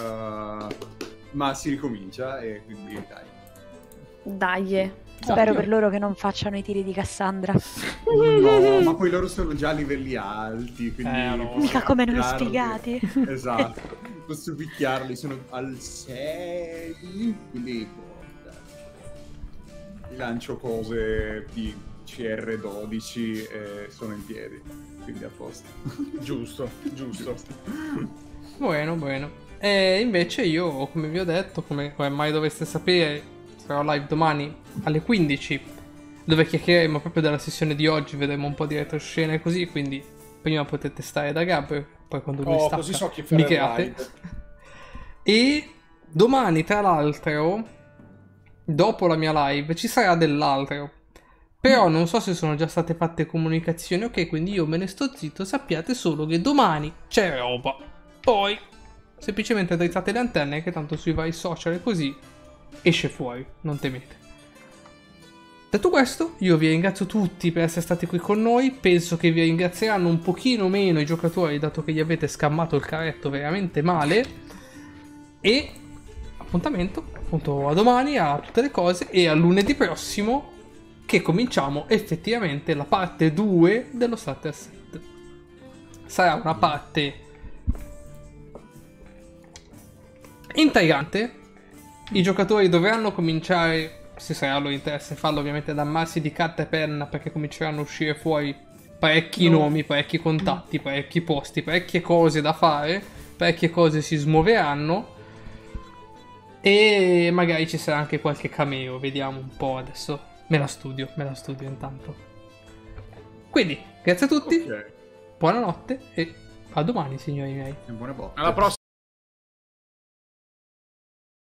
ma si ricomincia e quindi dai. Dai. Spero per loro che non facciano i tiri di Cassandra. No, ma poi loro sono già a livelli alti, quindi no. Mica come noi picchiarli. spiegati. Esatto, posso picchiarli, sono al 6, quindi lancio cose di CR12 e sono in piedi, quindi a posto. Giusto. Buono. E invece io, come vi ho detto, come mai dovreste sapere, sarò live domani alle 15, dove chiacchiereremo proprio della sessione di oggi, vedremo un po' di retroscena e così, quindi prima potete stare da Gabber, poi quando lui stacca Così so chi farà mi il chiamate. live. E domani, tra l'altro, dopo la mia live, ci sarà dell'altro. Però non so se sono già state fatte comunicazioni, ok, quindi io me ne sto zitto, sappiate solo che domani c'è roba. Poi, semplicemente drizzate le antenne, che tanto sui vari social e così esce fuori, non temete. Detto questo, io vi ringrazio tutti per essere stati qui con noi, penso che vi ringrazieranno un pochino meno i giocatori, dato che gli avete scammato il carretto veramente male, e appuntamento appunto a domani, a tutte le cose, e a lunedì prossimo che cominciamo effettivamente la parte 2 dello Starter Set. Sarà una parte intrigante. I giocatori dovranno cominciare, se sarà loro interesse, farlo ovviamente ad armarsi di carta e penna, perché cominceranno a uscire fuori parecchi nomi, parecchi contatti, parecchi posti, parecchie cose da fare, parecchie cose si smuoveranno, e magari ci sarà anche qualche cameo, vediamo un po' adesso. Me la studio intanto. Quindi, grazie a tutti, Ok, buonanotte e a domani, signori miei. e buona botta. Alla prossima.